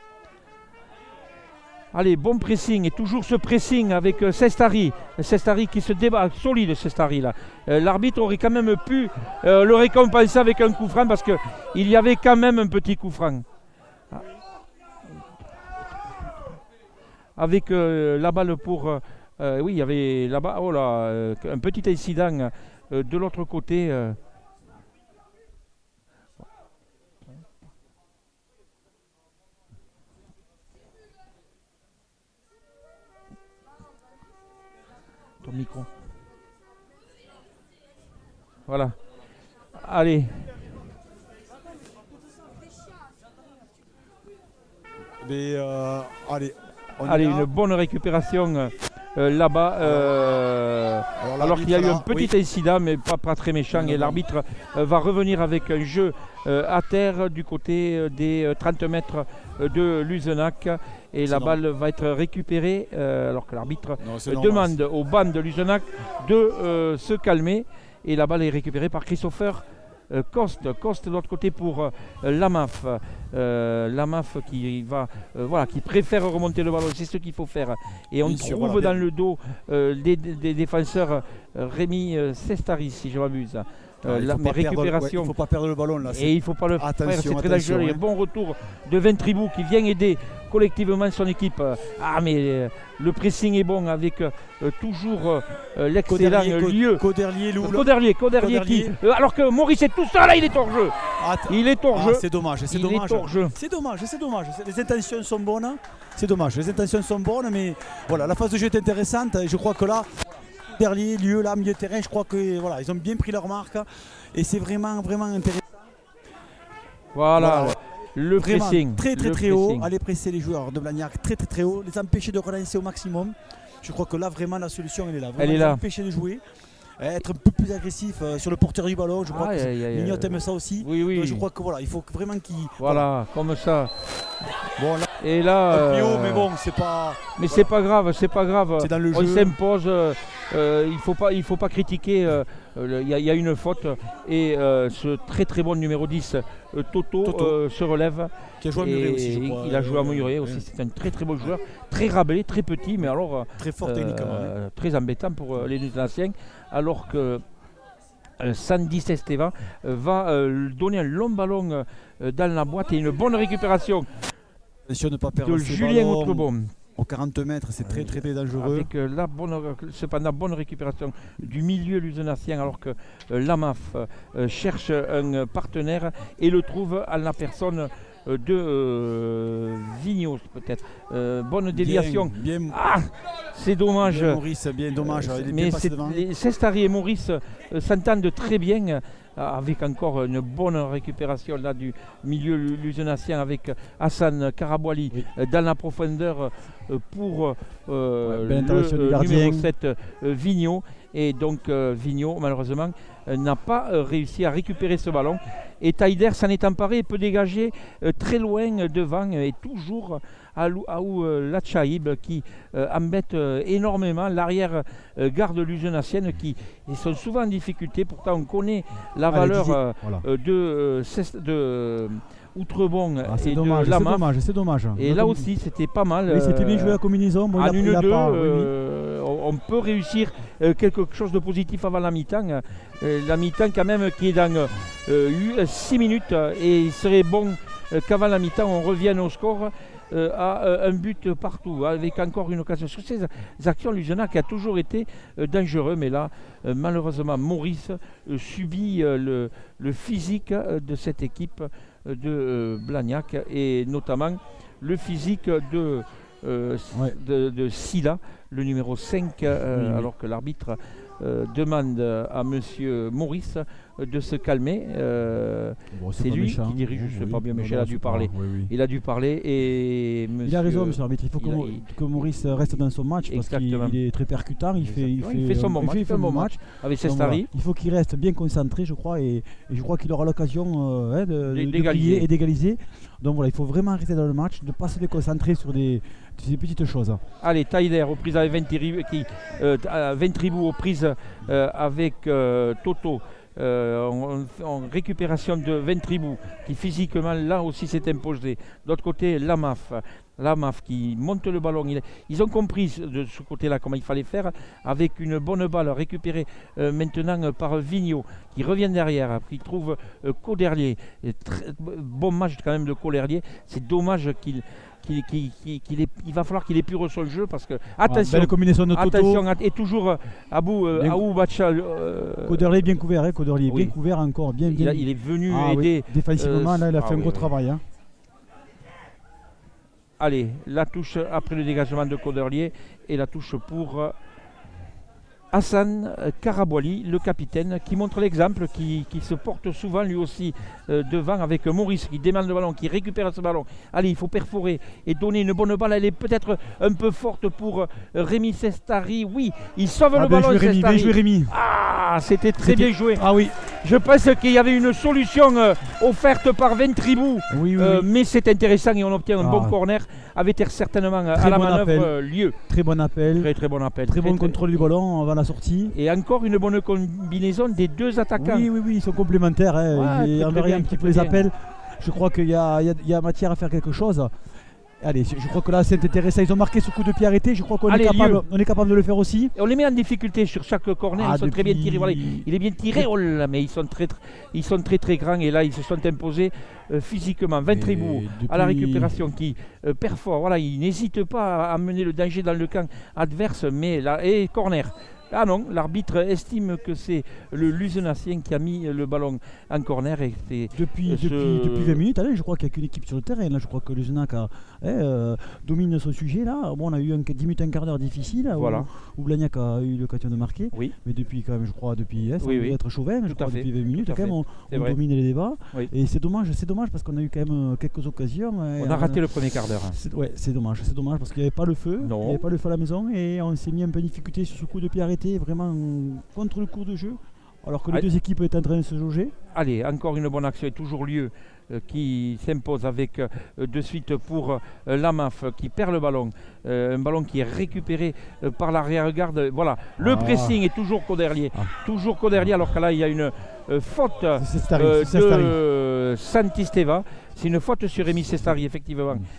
Allez, bon pressing et toujours ce pressing avec euh, Sestari. Sestari qui se débat, solide Sestari là. Euh, L'arbitre aurait quand même pu euh, le récompenser avec un coup franc parce qu'il y avait quand même un petit coup franc. Ah. Avec euh, la balle pour... Euh, oui, il y avait là-bas, oh là, euh, un petit incident euh, de l'autre côté. Euh. Ton micro. Voilà. Allez. Mais euh, allez. Allez, une bonne récupération euh, là-bas. Euh, alors, alors qu'il y a eu un petit oui. incident, mais pas, pas très méchant. Non, et l'arbitre euh, va revenir avec un jeu euh, à terre du côté euh, des euh, trente mètres euh, de Luzenac. et la balle va être récupérée euh, alors que l'arbitre euh, demande au banc de Luzenac de euh, se calmer et la balle est récupérée par Christopher euh, Coste. Coste de l'autre côté pour euh, Lamaf. Euh, Lamaf qui va euh, voilà, qui préfère remonter le ballon, c'est ce qu'il faut faire. Et on Bien trouve sûr, voilà, dans bien. le dos euh, des, des défenseurs euh, Rémi euh, Sestaris, si je m'abuse. Euh, il la, faut mais pas perdre- récupération. ouais, il faut pas perdre le ballon là. Et il ne faut pas le faire, Attention, c'est très attention, dangereux. Il y a hein. un bon retour de Ventribou qui vient aider collectivement son équipe. Ah mais euh, le pressing est bon avec euh, toujours euh, l'excellent Coderlier, lieu. Coderlier, Lou, là. Coderlier, Coderlier qui. Coderlier. euh, alors que Maurice est tout seul là, il est hors jeu. Att- Il est hors Ah, jeu. c'est dommage, c'est Il dommage. est hors jeu. C'est dommage, c'est dommage. C'est- Les intentions sont bonnes. C'est dommage. Les intentions sont bonnes, mais voilà, la phase de jeu est intéressante. Et je crois que là, dernier lieu, là, milieu de terrain, je crois que voilà, ils ont bien pris leur marque. Et c'est vraiment, vraiment intéressant. Voilà, Voilà. le Vraiment pressing. très très le très haut. pressing. Aller presser les joueurs de Blagnac très très très haut. Les empêcher de relancer au maximum. Je crois que là, vraiment, la solution, elle est là. Vraiment, Elle est les là. empêcher de jouer. Être un peu plus agressif euh, sur le porteur du ballon. Je crois Ah, que y a- y a- y a- Mignotte aime ça aussi. Oui, oui. Donc, je crois que voilà, il faut que vraiment qu'il. Voilà, comme ça. Bon, là, Et là. un plus haut, euh, mais bon, c'est pas. Mais c'est pas grave, c'est pas grave. C'est dans le On jeu. s'impose. euh, euh, il faut pas, il faut pas critiquer. euh, euh, Il y, a- il y a une faute et euh, ce très très bon numéro dix, euh, Toto, Toto. euh, se relève. Qui a joué à Et Muret aussi, je crois. il a joué à Euh, Muret euh, aussi. C'est un très très bon joueur, très rabelais, très petit, mais alors Très fort euh, techniquement. hein. euh, très embêtant pour euh, les anciens. Alors que euh, Sandy Esteban euh, va euh, donner un long ballon euh, dans la boîte et une bonne récupération Attention de ne pas perdre de ses Julien ballons. Autrebon. Aux quarante mètres, c'est très très très dangereux. Avec euh, la bonne, cependant bonne récupération du milieu luzenassien alors que euh, l'Amaf euh, cherche un euh, partenaire et le trouve à la personne euh, de euh, Vignos peut-être. Euh, bonne déviation. Bien, bien, Ah, c'est dommage. bien Maurice, bien dommage. Il est Mais bien passé c'est- devant. les- Sestari et Maurice euh, s'entendent très bien euh, avec encore une bonne récupération là du milieu lu- luzenassien avec Hassan Karabouali Oui. euh, dans la profondeur euh, pour euh, Ouais, belle intervention le du euh, gardien. numéro sept euh, Vigneault. Et donc euh, Vigneault malheureusement euh, n'a pas euh, réussi à récupérer ce ballon. Et Taider s'en est emparé et peut dégager euh, très loin euh, devant euh, et toujours à Lou- Aou euh, Lachaïb qui euh, embête euh, énormément l'arrière euh, garde luzenassienne qui ils sont souvent en difficulté. Pourtant on connaît la Allez, valeur Didier, euh, voilà. euh, de, euh, Cest- de euh, Outrebon Ah, c'est et dommage, de c'est Lama. dommage, c'est dommage. Et La là com- aussi c'était pas mal. Oui, c'était bien euh, joué la combinaison. Bon, en il a- il une a deux, pas, oui, oui. euh, on on peut réussir euh, quelque chose de positif avant la mi-temps. Euh, la mi-temps quand même qui est dans six minutes euh, et il serait bon euh, qu'avant la mi-temps on revienne au score euh, à euh, un but partout avec encore une occasion. Sur ces a- actions, Luzenac a toujours été euh, dangereux mais là euh, malheureusement Maurice euh, subit euh, le, le physique euh, de cette équipe euh, de euh, Blagnac et notamment le physique de euh, Ouais. de, de Silla, le numéro cinq, euh, Oui, oui. alors que l'arbitre euh, demande à monsieur Maurice euh, de se calmer. Euh, Bon, c'est pas lui méchant. qui dirige, je sais Oui, pas bien, non, Michel non, a dû c'est pas- parler. oui, oui. il a dû parler et monsieur, Il a raison, monsieur l'arbitre. Il faut que, il a- Mo- il- que Maurice reste dans son match parce qu'il Exactement. il est très percutant. Il fait, il Exactement. fait, Il fait son euh, bon il match, fait il fait un son bon bon match avec Donc, voilà. Sestari. Il faut qu'il reste bien concentré, je crois, et, et je crois qu'il aura l'occasion euh, hein, de, de- de D'égaliser. plier et d'égaliser. Donc voilà, il faut vraiment rester dans le match, ne pas se déconcentrer sur des, des petites choses. Allez, Taider aux prises avec Ventribou, qui, euh, à Ventribou aux prises euh, avec euh, Toto. Euh, en, en récupération de Ventribou qui physiquement là aussi s'est imposé. D'autre côté, Lamaf. Lamaf qui monte le ballon. Il- ils ont compris de ce côté-là comment il fallait faire avec une bonne balle récupérée euh, maintenant euh, par Vigneault qui revient derrière, qui trouve euh, Coderlier. Et très- bon match quand même de Coderlier. C'est dommage qu'il qu'il, qu'il- qu'il- qu'il ait- il va falloir qu'il épure son jeu parce que attention. Belle combinaison de Toto. Attention, at- et toujours euh, Abou euh, Bien- Aou Bacha, euh, Coderlier bien couvert, hein, Coderlier oui. bien couvert encore, bien il, bien. a- il est venu Ah oui, aider. défensivement, euh, là, il a ah fait un oui, gros oui. travail. hein. Allez, la touche après le dégagement de Coderlier et la touche pour euh, Hassan euh, Karabouali, le capitaine, qui montre l'exemple, qui, qui se porte souvent lui aussi euh, devant avec Maurice qui demande le ballon, qui récupère ce ballon. Allez, il faut perforer et donner une bonne balle. Elle est peut-être un peu forte pour euh, Rémi Sestari. Oui, il sauve Ah, le bien ballon. joué Rémi, bien Sestari. joué Rémi. Ah, c'était très C'était- bien joué. Ah oui, Je pense qu'il y avait une solution euh, offerte par Ventribou, Oui, oui, euh, oui. mais c'est intéressant et on obtient un Ah. bon corner avec certainement euh, Très à la bon manœuvre appel. euh, lieu. Très bon appel. Très très bon appel. Très bon très- contrôle du ballon avant la sortie. Et encore une bonne combinaison des deux attaquants. Oui, oui, oui, ils sont complémentaires. Hein. Ouais, Et très, en très variant bien, un petit très peu les bien. appels, je crois qu'il y a, il y a- il y a matière à faire quelque chose. Allez, je je crois que là c'est intéressant. Ils ont marqué ce coup de pied arrêté. Je crois qu'on est, Allez, capable- lieu. on est capable de le faire aussi. Et on les met en difficulté sur chaque corner, Ah, ils sont très bien depuis- tirés. Voilà, il est bien tiré, oh là, mais ils sont très, très- ils sont très très grands et là ils se sont imposés euh, physiquement. Ventribou Et à la depuis- récupération qui euh, perfore, voilà, il n'hésite pas à amener le danger dans le camp adverse, mais là, et corner. Ah non, l'arbitre estime que c'est le Luzenassien qui a mis le ballon en corner et c'est Depuis, Euh, depuis, ce- depuis vingt minutes, allez, je crois qu'il n'y a qu'une équipe sur le terrain. Là, je crois que le Genac a, eh, euh, domine ce sujet. Là. Bon, on a eu un, dix minutes, un quart d'heure difficile où- Voilà. où, Blagnac a eu l'occasion de marquer. Oui. Mais depuis, quand même, je crois, depuis, eh, sans Oui, oui. être chauvin, je Tout crois, à fait, depuis vingt minutes, tout à quand même, fait. on, C'est on vrai. domine les débats. Oui. Et c'est dommage, c'est dommage parce qu'on a eu quand même euh, quelques occasions. eh, On a raté le premier quart d'heure. C'est, ouais, c'est dommage, c'est dommage parce qu'il n'y avait pas le feu, Non. il n'y avait pas le feu à la maison et on s'est mis un peu en difficulté sur ce coup de pied arrêté, vraiment euh, contre le cours de jeu, alors que les Ah. deux équipes étaient en train de se jauger. Allez, encore une bonne action et toujours lieu euh, qui s'impose avec euh, de suite pour euh, la M A F qui perd le ballon. Euh, un ballon qui est récupéré euh, par l'arrière-garde. Voilà, le Ah. pressing est toujours Coderlier. Ah. Toujours Coderlier alors que là il y a une euh, faute C'est Sestari, euh, c'est Sestari. de Santisteva. C'est une faute sur Rémi Sestari effectivement. Mm.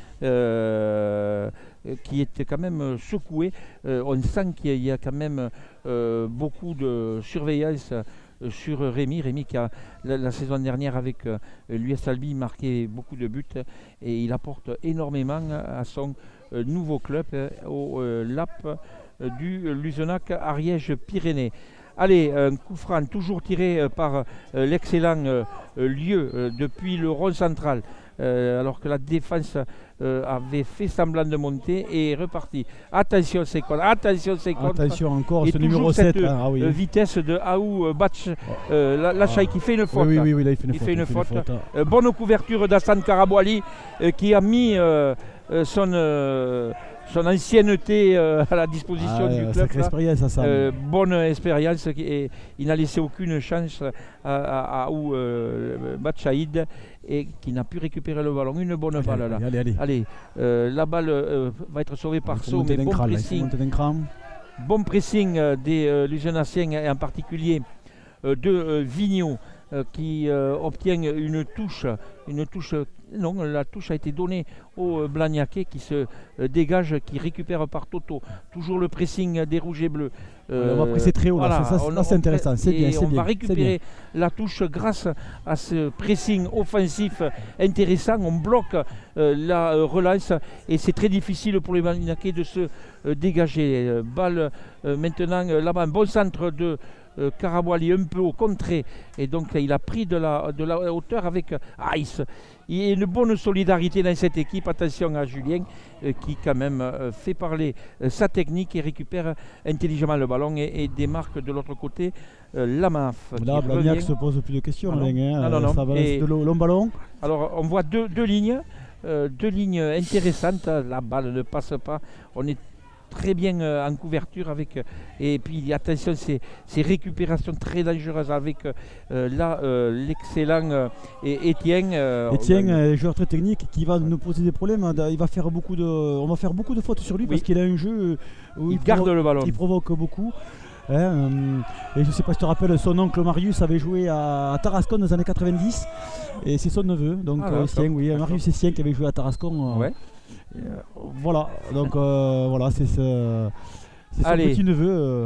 euh, qui était quand même euh, secoué. Euh, on sent qu'il y a- il y a quand même euh, beaucoup de surveillance euh, sur Rémi. Rémi qui a la, la saison dernière avec euh, l'U S Albi marqué beaucoup de buts et il apporte énormément à son euh, nouveau club euh, au euh, L A P euh, du Luzenac Ariège-Pyrénées. Allez, un coup franc toujours tiré euh, par euh, l'excellent euh, euh, lieu euh, depuis le rond central. Euh, alors que la défense euh, avait fait semblant de monter et est reparti. Attention, c'est contre. Attention, c'est contre. Attention encore, Et ce numéro toujours sept. cette hein, ah oui. euh, vitesse de Aou euh, Batch, euh, la, la Ah. Chaille qui fait une oui, faute. oui, oui, oui, là, il fait une Il faute. fait une fait faute. hein. Euh, bonne couverture d'Hassan Karabouali euh, qui a mis euh, euh, son, euh, son ancienneté euh, à la disposition Ah, ouais, du club. sacrée là. expérience, ça. Euh, bonne expérience et il n'a laissé aucune chance à, à, à Aou euh, Batchaïd et qui n'a pu récupérer le ballon. Une bonne balle là. Allez, allez, allez. Allez, euh, la balle euh, va être sauvée par Il faut Sceaux, monter mais d'un bon cran, là, il faut pressing, monter d'un cran. bon pressing euh, des euh, Luzenassiens et en particulier euh, de euh, Vigneault euh, qui euh, obtient une touche, une touche. Non, la touche a été donnée au euh, Blagnaquais qui se euh, dégage, qui récupère par Toto. Toujours le pressing des rouges et bleus. on va presser très haut, là, ça, ça, on- là, c'est on- intéressant, c'est et bien, c'est on bien, va c'est récupérer la touche grâce à ce pressing offensif intéressant. On bloque euh, la euh, relance et c'est très difficile pour les Blagnaquais de se euh, dégager. Euh, balle euh, maintenant euh, là-bas, un bon centre de euh, Karabouali un peu au contré et donc là, il a pris de la, de la hauteur avec euh, Ice. Il y a une bonne solidarité dans cette équipe. Attention à Julien euh, qui quand même euh, fait parler euh, sa technique et récupère intelligemment le ballon et, et démarque de l'autre côté euh, la M A F. Là, qui Blagnac revient. se pose plus de questions. Ah non. Alain, hein, Non, non, non. Ça balance Et- de long long ballon. Alors on voit deux, deux lignes, euh, deux lignes intéressantes. La balle ne passe pas. On est très bien euh, en couverture avec euh, et puis attention ces, ces récupérations très dangereuses avec euh, là euh, l'excellent euh, et- Étienne. euh, Etienne, euh, un joueur très technique qui va nous poser des problèmes. Il va faire beaucoup de, on va faire beaucoup de fautes sur lui Oui. parce qu'il a un jeu où il il, garde provoque, le ballon. il provoque beaucoup. Hein, euh, et je ne sais pas si tu te rappelles, son oncle Marius avait joué à, à Tarascon dans les années quatre-vingt-dix et c'est son neveu, donc Ah, euh, d'accord. Etienne, oui, D'accord. Marius Etienne qui avait joué à Tarascon. euh, Ouais. euh, voilà, donc euh, voilà, c'est ce- c'est son Allez. petit neveu. euh,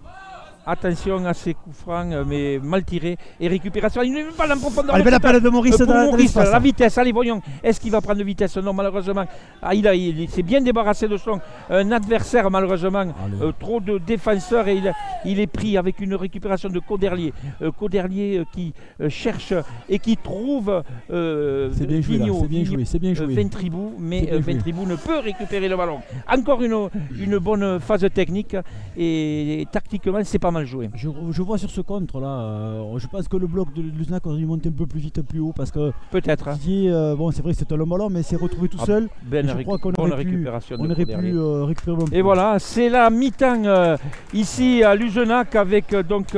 Attention à ces coups francs, euh, mais mal tirés. Et récupération. Une balle en profondeur. Allez, belle appel de Maurice Euh, pour dans- dans Maurice, l'espace. la vitesse, allez voyons, est-ce qu'il va prendre de vitesse? Non, malheureusement, ah, il, a- il s'est bien débarrassé de son un adversaire, malheureusement, Allez. Euh, trop de défenseurs et il, il est pris avec une récupération de Coderlier. Euh, Coderlier euh, qui euh, cherche et qui trouve euh, C'est bien joué, là, Vigneault, c'est bien Vigneault, joué, c'est bien euh, joué. Ventribou, mais C'est bien euh, joué. Ventribou ne peut récupérer le ballon. Encore une, une bonne phase technique et, tactiquement c'est pas mal joué. Je, je vois sur ce contre là, euh, je pense que le bloc de Luzenac aurait dû monter un peu plus vite, plus haut parce que Peut-être. hein. Didier, euh, bon c'est vrai que c'était un long ballon mais s'est retrouvé tout Ah, seul. Ben, je crois qu'on bonne aurait pu- récupération de On aurait Coderlier. pu euh, récupérer le ballon. Et voilà, c'est la mi-temps euh, ici à Luzenac avec euh, donc euh,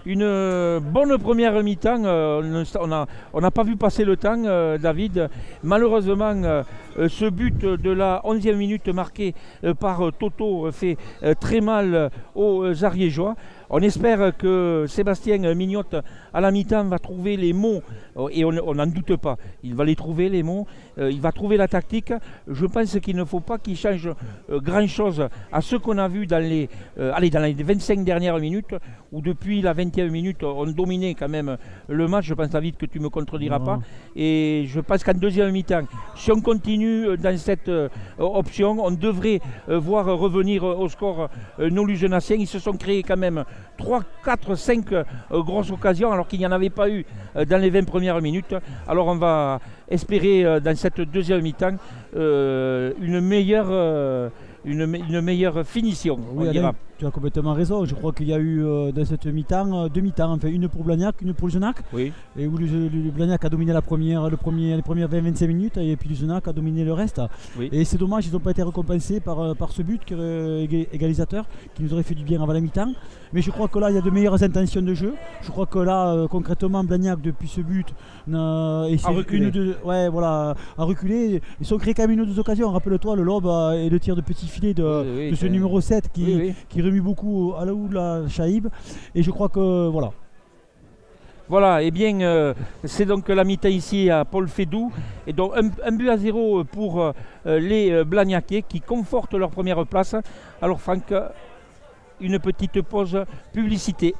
Une euh, bonne première mi-temps, euh, on n'a on n'a pas vu passer le temps, euh, David. Malheureusement, euh, ce but de la onzième minute marqué euh, par euh, Toto fait euh, très mal euh, aux Ariégeois. On espère que Sébastien Mignotte à la mi-temps va trouver les mots, et on n'en doute pas, il va les trouver les mots, euh, il va trouver la tactique. Je pense qu'il ne faut pas qu'il change euh, grand-chose à ce qu'on a vu dans les, euh, allez, dans les vingt-cinq dernières minutes, où depuis la vingtième minute on dominait quand même le match. Je pense, David, que tu ne me contrediras non. pas, et je pense qu'en deuxième mi-temps, si on continue dans cette euh, option, on devrait euh, voir revenir au score euh, nos Luzenaciens. Ils se sont créés quand même trois, quatre, cinq euh, grosses occasions alors qu'il n'y en avait pas eu euh, dans les vingt premières minutes. Alors on va espérer euh, dans cette deuxième mi-temps euh, une meilleure euh, Une, une meilleure finition, oui, on Alain, dira. Tu as complètement raison. Je crois qu'il y a eu euh, dans cette mi-temps euh, deux mi-temps, enfin une pour Blagnac, une pour Luzenac. Oui. Et où le, le Blagnac a dominé la première, le premier, les premières vingt à vingt-cinq minutes, et puis Luzenac a dominé le reste. Oui. Et c'est dommage, ils n'ont pas été récompensés par, par ce but qui, euh, égalisateur qui nous aurait fait du bien avant la mi-temps. Mais je crois que là, il y a de meilleures intentions de jeu. Je crois que là, euh, concrètement, Blagnac, depuis ce but, euh, a reculé. Une, deux, ouais, voilà, a reculé. Ils sont créés quand même une ou deux occasions. Rappelle-toi le lob euh, et le tir de petit filet de, oui, oui, de ce numéro sept qui, oui, oui. qui remue beaucoup à la ou la Chaïb. Et je crois que voilà. Voilà, et eh bien euh, c'est donc la mi-temps ici à Paul Fédou. Et donc un, un but à zéro pour euh, les euh, Blagnacais qui confortent leur première place. Alors Franck, une petite pause publicité.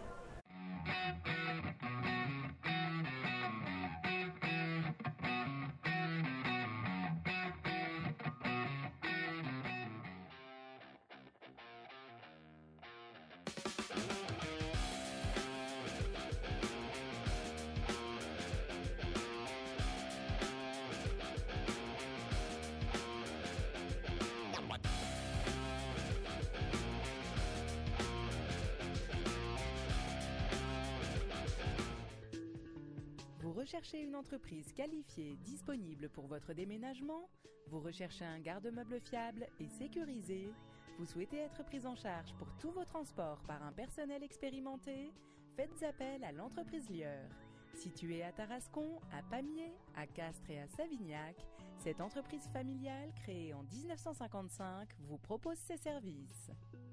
Vous recherchez une entreprise qualifiée, disponible pour votre déménagement? Vous recherchez un garde-meuble fiable et sécurisé? Vous souhaitez être pris en charge pour tous vos transports par un personnel expérimenté? Faites appel à l'entreprise Lieur. Située à Tarascon, à Pamiers, à Castres et à Savignac, cette entreprise familiale créée en mille neuf cent cinquante-cinq vous propose ses services.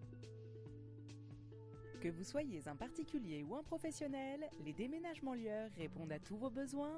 Que vous soyez un particulier ou un professionnel, les déménagements Lieur répondent à tous vos besoins.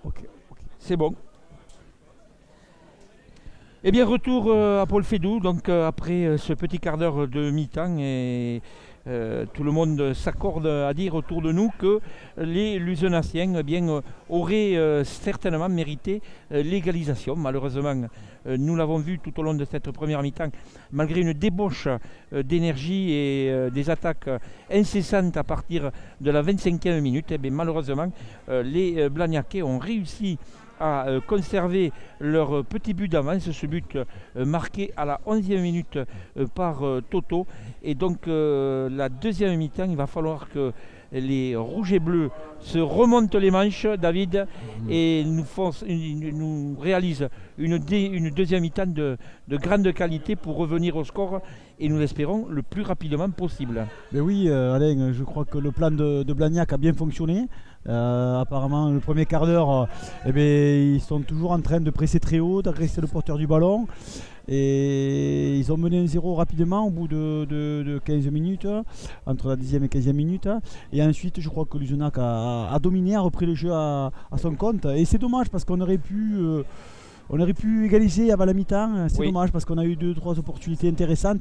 Ok, ok. C'est bon. Eh bien, retour euh, à Paul Fédou, donc euh, après euh, ce petit quart d'heure de mi-temps, et euh, tout le monde s'accorde à dire autour de nous que les Luzenaciens eh bien, euh, auraient euh, certainement mérité euh, l'égalisation. Malheureusement, euh, nous l'avons vu tout au long de cette première mi-temps, malgré une débauche euh, d'énergie et euh, des attaques euh, incessantes à partir de la vingt-cinquième minute, eh bien, malheureusement, euh, les euh, Blagnacais ont réussi à euh, conserver leur euh, petit but d'avance, ce but euh, marqué à la onzième minute euh, par euh, Toto. Et donc euh, la deuxième mi-temps, il va falloir que les rouges et bleus se remontent les manches, David, mmh. et nous, font, nous réalisent une, dé, une deuxième mi-temps de, de grande qualité pour revenir au score, et nous l'espérons le plus rapidement possible. Mais oui, euh, Alain, je crois que le plan de, de Blagnac a bien fonctionné. Euh, apparemment, le premier quart d'heure, euh, eh bien, ils sont toujours en train de presser très haut, d'agresser le porteur du ballon. Et ils ont mené un zéro rapidement au bout de, de, de quinze minutes, entre la dixième et quinzième minute. Et ensuite, je crois que Luzenac a, a dominé, a repris le jeu à, à son compte. Et c'est dommage parce qu'on aurait pu... Euh, On aurait pu égaliser avant la mi-temps, c'est oui. dommage parce qu'on a eu deux trois opportunités intéressantes.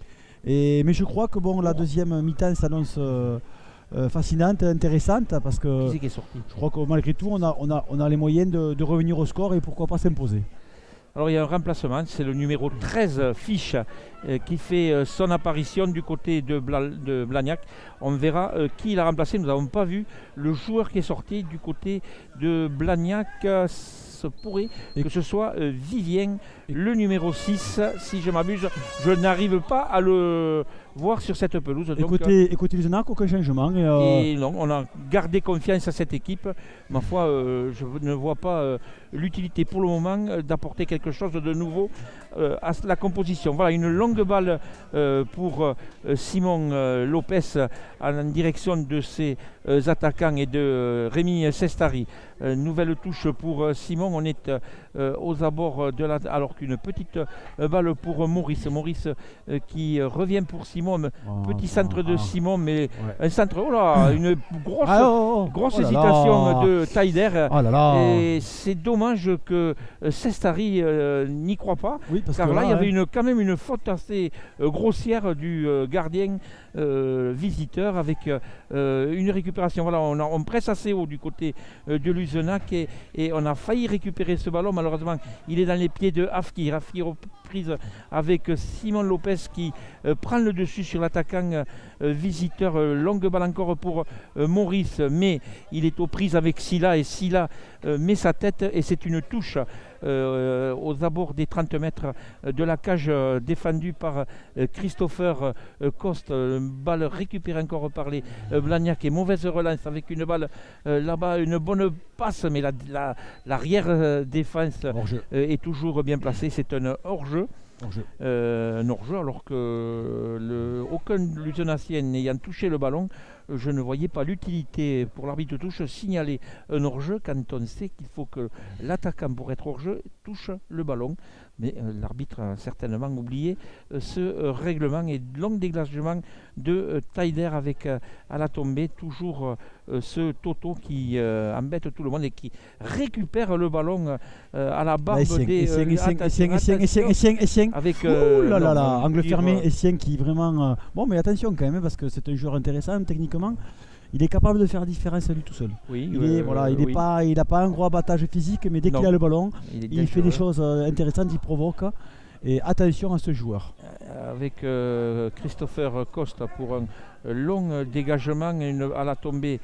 Et, mais je crois que bon, la deuxième mi-temps s'annonce euh, euh, fascinante, intéressante parce que qui qui est sorti je crois que malgré tout on a, on a, on a les moyens de, de revenir au score et pourquoi pas s'imposer. Alors il y a un remplacement, c'est le numéro treize, Fiche, euh, qui fait euh, son apparition du côté de, Bla, de Blagnac. On verra euh, qui l'a remplacé, nous n'avons pas vu le joueur qui est sorti du côté de Blagnac. Euh, pourrait et que ce soit euh, Vivien, le numéro six, si je m'abuse, je n'arrive pas à le voir sur cette pelouse. Donc, écoutez, euh, écoutez Luzenac, aucun changement. Et, euh... et non, on a gardé confiance à cette équipe. Ma foi, euh, je ne vois pas euh, l'utilité pour le moment euh, d'apporter quelque chose de nouveau euh, à la composition. Voilà, une longue balle euh, pour euh, Simon euh, Lopez en direction de ses euh, attaquants et de euh, Rémi Sestari. Euh, nouvelle touche pour euh, Simon. On est euh, aux abords de la... Alors qu'une petite euh, balle pour Maurice. Maurice euh, qui euh, revient pour Simon. Oh, petit centre ah, de Simon, mais ouais. un centre... Oh là, une grosse, ah, oh, oh, grosse oh là hésitation là. de Taider. Oh là là. Et c'est dommage que euh, Sestari euh, n'y croit pas. Oui, parce car que là, là, il y avait ouais. une, quand même une faute assez euh, grossière du euh, gardien euh, visiteur avec euh, une récupération. Voilà, on, a, on presse assez haut du côté euh, de Luzenac et, et on a failli récupérer ce ballon. Malheureusement, il est dans les pieds de Afkir. Afkir reprise avec Simon Lopez qui euh, prend le dessus sur l'attaquant euh, visiteur. Euh, longue balle encore pour euh, Maurice, mais il est aux prises avec Silla et Silla euh, met sa tête et c'est une touche euh, aux abords des trente mètres de la cage euh, défendue par euh, Christopher euh, Coste. Euh, balle récupérée encore par les euh, Blagnac et mauvaise relance avec une balle euh, là-bas, une bonne passe, mais la, la, l'arrière euh, défense euh, est toujours bien placée. C'est un hors-jeu. Hors-jeu. Euh, un hors-jeu alors que le, aucun Luzenacien n'ayant touché le ballon, je ne voyais pas l'utilité pour l'arbitre de touche signaler un hors-jeu quand on sait qu'il faut que l'attaquant pour être hors-jeu touche le ballon. Mais euh, l'arbitre a certainement oublié euh, ce euh, règlement et long dégagement de euh, Taider avec euh, à la tombée toujours euh, ce Toto qui euh, embête tout le monde et qui récupère le ballon euh, à la barbe Essien, des Essien, Essien, Essien, Essien, Essien, Essien, Essien. Avec euh, Ouh là là non, là, angle dire, fermé, euh, Essien qui vraiment euh... bon, mais attention quand même parce que c'est un joueur intéressant techniquement. Il est capable de faire la différence à lui tout seul. Oui, il euh, est voilà, il oui. pas, il n'a pas un gros abattage physique, mais dès non. qu'il a le ballon, il, il fait des choses euh, intéressantes, il provoque. Et attention à ce joueur. Avec euh, Christopher Costa pour un long dégagement une, à la tombée.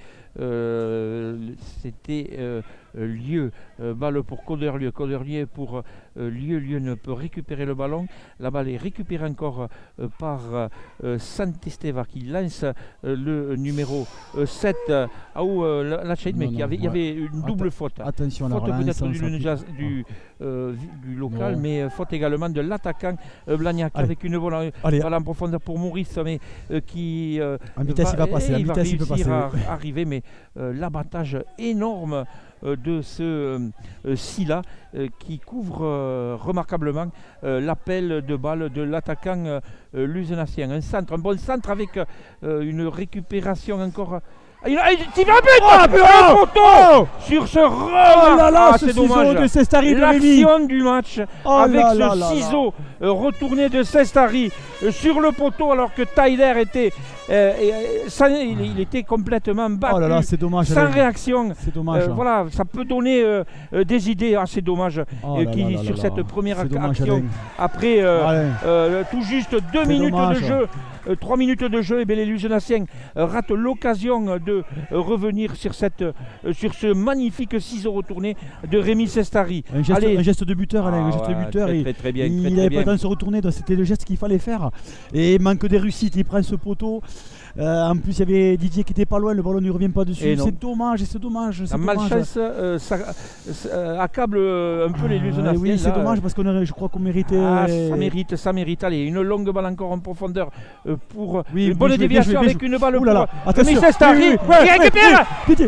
Euh, c'était euh, Lieu, euh, balle pour Coderlieu, Coderlieu pour euh, Lieu, Lieu ne peut récupérer le ballon, la balle est récupérée encore euh, par euh, Santisteva qui lance euh, le numéro euh, sept euh, ah, où euh, la, la chaîne, mais il y, y avait une double Atten- faute. Attention à faute la relance, peut-être du, du, du, euh, du local, non. mais euh, faute également de l'attaquant euh, Blagnac avec une balle en profondeur pour Maurice, mais euh, qui euh, en vitesse va, il va passer, il va va réussir passer, à oui. arriver, mais euh, l'abattage énorme euh, de ce euh, Silla euh, qui couvre euh, remarquablement euh, l'appel de balle de l'attaquant euh, luzenacien. Un centre, un bon centre avec euh, une récupération encore Il a, il tire un but, Oh, but, un oh, poteau oh sur ce Oh rebond. là là, Ah, ce c'est ciseau dommage. de Sestari de Rémi. L'action du match Oh avec là ce là là là. ciseau euh, retourné de Sestari euh, sur le poteau alors que Tyler était, euh, et, euh, ça, il, il était complètement battu, Oh là là, c'est dommage. sans Alain. réaction. C'est dommage. Euh, voilà, ça peut donner euh, euh, des idées. Ah, c'est dommage Oh euh, là qui, là là sur là cette là. première C'est ac- dommage, action. Alain. Après euh, Alain. euh, tout juste deux C'est minutes dommage. de jeu, euh, trois minutes de jeu, et bien les Luzenaciens euh, ratent l'occasion de euh, revenir sur, cette, euh, sur ce magnifique ciseau retourné de Rémi Sestari. Un geste, Allez. un geste de buteur, Alain, un Ah geste ouais, de buteur. très, et très, très bien, il très, très n'avait bien. pas le temps de se retourner, donc c'était le geste qu'il fallait faire. Et il manque des réussites, il prend ce poteau. Euh, en plus, il y avait Didier qui était pas loin, le ballon ne lui revient pas dessus. Et non. C'est dommage, c'est dommage. c'est La dommage. malchance euh, ça, euh, accable euh, un peu les Ah, Luzenaciens. oui, c'est là. dommage parce qu'on aurait, je crois qu'on méritait. Ah, ça mérite, ça mérite. Allez, une longue balle encore en profondeur euh, pour Oui, une bien bonne joué, bien déviation joué, bien avec une balle Ouh là là, pour attention. Rémi Sestari Oui, oui, oui, qui ouais, récupère. ouais, Didier.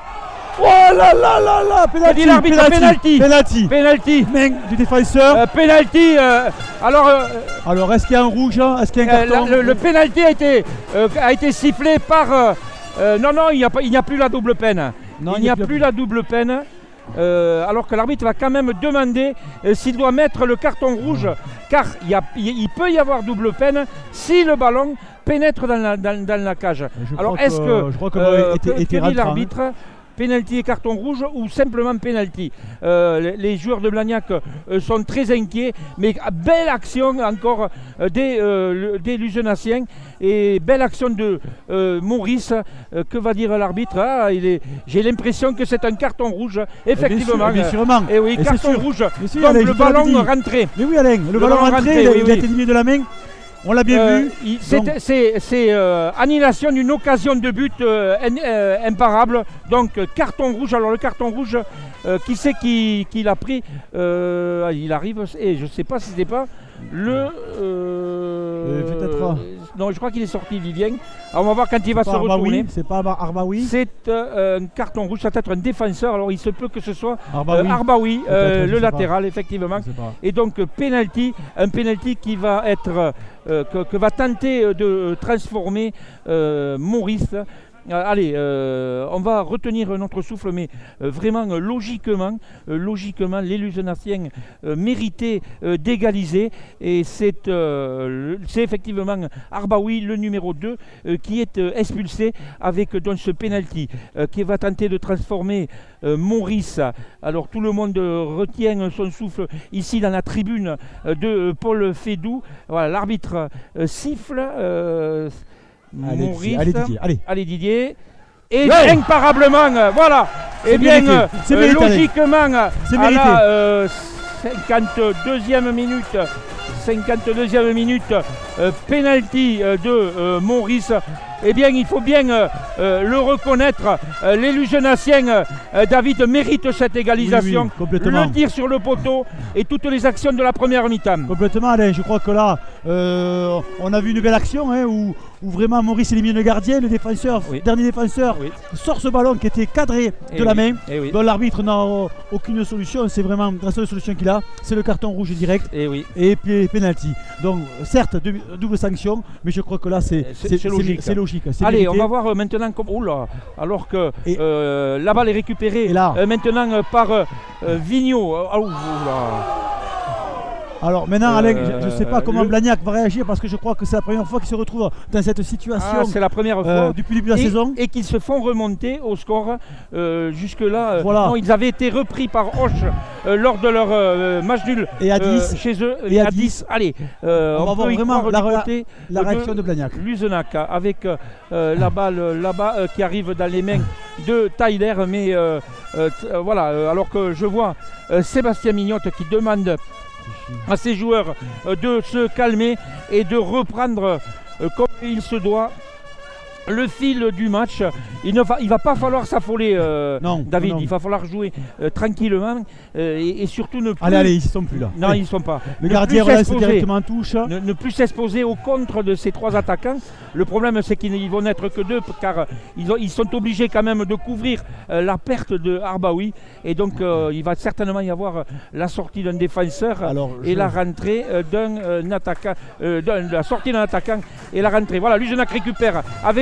Oh là là là là, penalty, dit l'arbitre, penalty. penalty. Penalty. Main du défenseur. Euh, penalty. euh, alors, euh, Alors, est-ce qu'il y a un rouge, hein? Est-ce qu'il y a un euh, carton? la- le, le penalty a été, euh, a été sifflé par. euh, euh, non, non, il n'y a, pas- il n'y a plus la double peine. Non, il n'y a plus la double peine. euh, alors que l'arbitre va quand même demander euh, s'il doit mettre le carton rouge, car il, y a- il- il peut y avoir double peine si le ballon pénètre dans la, dans- dans la cage. Je Alors crois est-ce que, que- je crois que euh, était- que- était que dit rentrant, hein. l'arbitre, pénalty et carton rouge ou simplement pénalty? Euh, les, les joueurs de Blagnac euh, sont très inquiets, mais belle action encore euh, des, euh, le- des Luzenaciens et belle action de euh, Maurice. Euh, que va dire l'arbitre? Ah, il est- J'ai l'impression que c'est un carton rouge, effectivement. Bien sûr, bien sûrement. Et oui, Et c'est carton sûr. rouge. Mais si, Donc Alain, le je te l'avais ballon dit. rentré. Mais oui, Alain, le, Le ballon ballon rentré, rentré, il, a- oui, il a oui. été éliminé de la main. On l'a bien Euh, vu. il- c'est Donc- c'est- c'est, euh, annulation d'une occasion de but euh, in- euh, imparable. Donc euh, carton rouge. Alors le carton rouge, euh, qui c'est qui, qui l'a pris? Euh, Il arrive, et je ne sais pas si c'était pas le... euh, Euh, peut-être. non, je crois qu'il est sorti, Vivien. Alors on va voir quand il va C'est se pas retourner. Arbaoui, c'est pas Arba- Arbaoui. C'est euh, un carton rouge, ça peut être un défenseur. Alors il se peut que ce soit Arbaoui. euh, Arbaoui, euh, Peut-être, je le sais pas. latéral, effectivement. Je sais pas. Et donc euh, penalty, un penalty qui va être euh, que, que va tenter euh, de transformer euh, Maurice. Euh, allez, euh, on va retenir notre souffle, mais euh, vraiment euh, logiquement, euh, logiquement, les Luzenaciens euh, méritaient euh, d'égaliser, et c'est euh, le- c'est effectivement Arbaoui, le numéro deux, euh, qui est euh, expulsé avec euh, donc ce penalty euh, qui va tenter de transformer euh, Maurice. Alors tout le monde euh, retient son souffle ici dans la tribune euh, de euh, Paul Fédou. Voilà, l'arbitre euh, siffle. euh, Allez, Maurice. Didier, allez, Didier, allez. Allez, Didier. Et Ouais. imparablement, euh, voilà. C'est Et bien, mérité, euh, c'est euh, mérité, allez. logiquement, C'est à mérité. la euh, cinquante-deuxième minute, cinquante-deuxième minute, euh, penalty euh, de euh, Maurice. Eh bien, il faut bien euh, euh, le reconnaître. Euh, les Luzenaciens, euh, David, méritent cette égalisation. Oui, oui, complètement. Le tir sur le poteau et toutes les actions de la première mi-temps. Complètement, Alain. Je crois que là, euh, on a vu une belle action hein, où, où vraiment Maurice élimine le gardien, le défenseur, Oui. dernier défenseur, Oui. sort ce ballon qui était cadré Eh de la oui, main. eh oui. dont l'arbitre n'a euh, aucune solution. C'est vraiment la seule solution qu'il a, c'est le carton rouge direct Et oui. et puis penalty. Donc, certes, deux- double sanction, mais je crois que là, c'est C'est- c'est logique. C'est logique. c'est Allez, mérité. on va voir euh, maintenant comme. Oula, alors que Et- euh, la balle est récupérée Et là euh, maintenant euh, par euh, euh, Vigneault. Ah, ouh, oula. Alors maintenant, Euh, Alain, je ne sais pas comment le- Blagnac va réagir parce que je crois que c'est la première fois qu'il se retrouve dans cette situation Ah, c'est la première fois. euh, depuis le début de la et, saison. et qu'ils se font remonter au score. Euh, Jusque-là, euh, Voilà. non, ils avaient été repris par Hoche euh, lors de leur euh, match nul Et à euh, dix. chez eux. Et à dix. Allez, euh, On va peut voir y vraiment croire la du rela- côté La de réaction de Blagnac. Luzenac avec euh, la balle euh, là-bas euh, qui arrive dans les mains de Tyler, mais euh, euh, t- euh, voilà, euh, alors que je vois euh, Sébastien Mignotte qui demande à ses joueurs euh, de se calmer et de reprendre euh, comme il se doit le fil du match. Il ne va, il va pas falloir s'affoler, euh, Non, David. non. Il va falloir jouer euh, tranquillement euh, et, et surtout ne plus. Allez, allez, ils ne sont plus là. Non, Allez. ils ne sont pas. Le Ne gardien plus relance s'exposer. directement en touche. Ne, ne plus s'exposer au contre de ces trois attaquants. Le problème, c'est qu'ils ne vont n'être que deux, car ils, ont- ils sont obligés quand même de couvrir euh, la perte de Arbaoui. Et donc, euh, il va certainement y avoir euh, la sortie d'un défenseur Alors, et je- la rentrée euh, d'un euh, attaquant, euh, d'un- la sortie d'un attaquant et la rentrée. Voilà, Luzenac récupère avec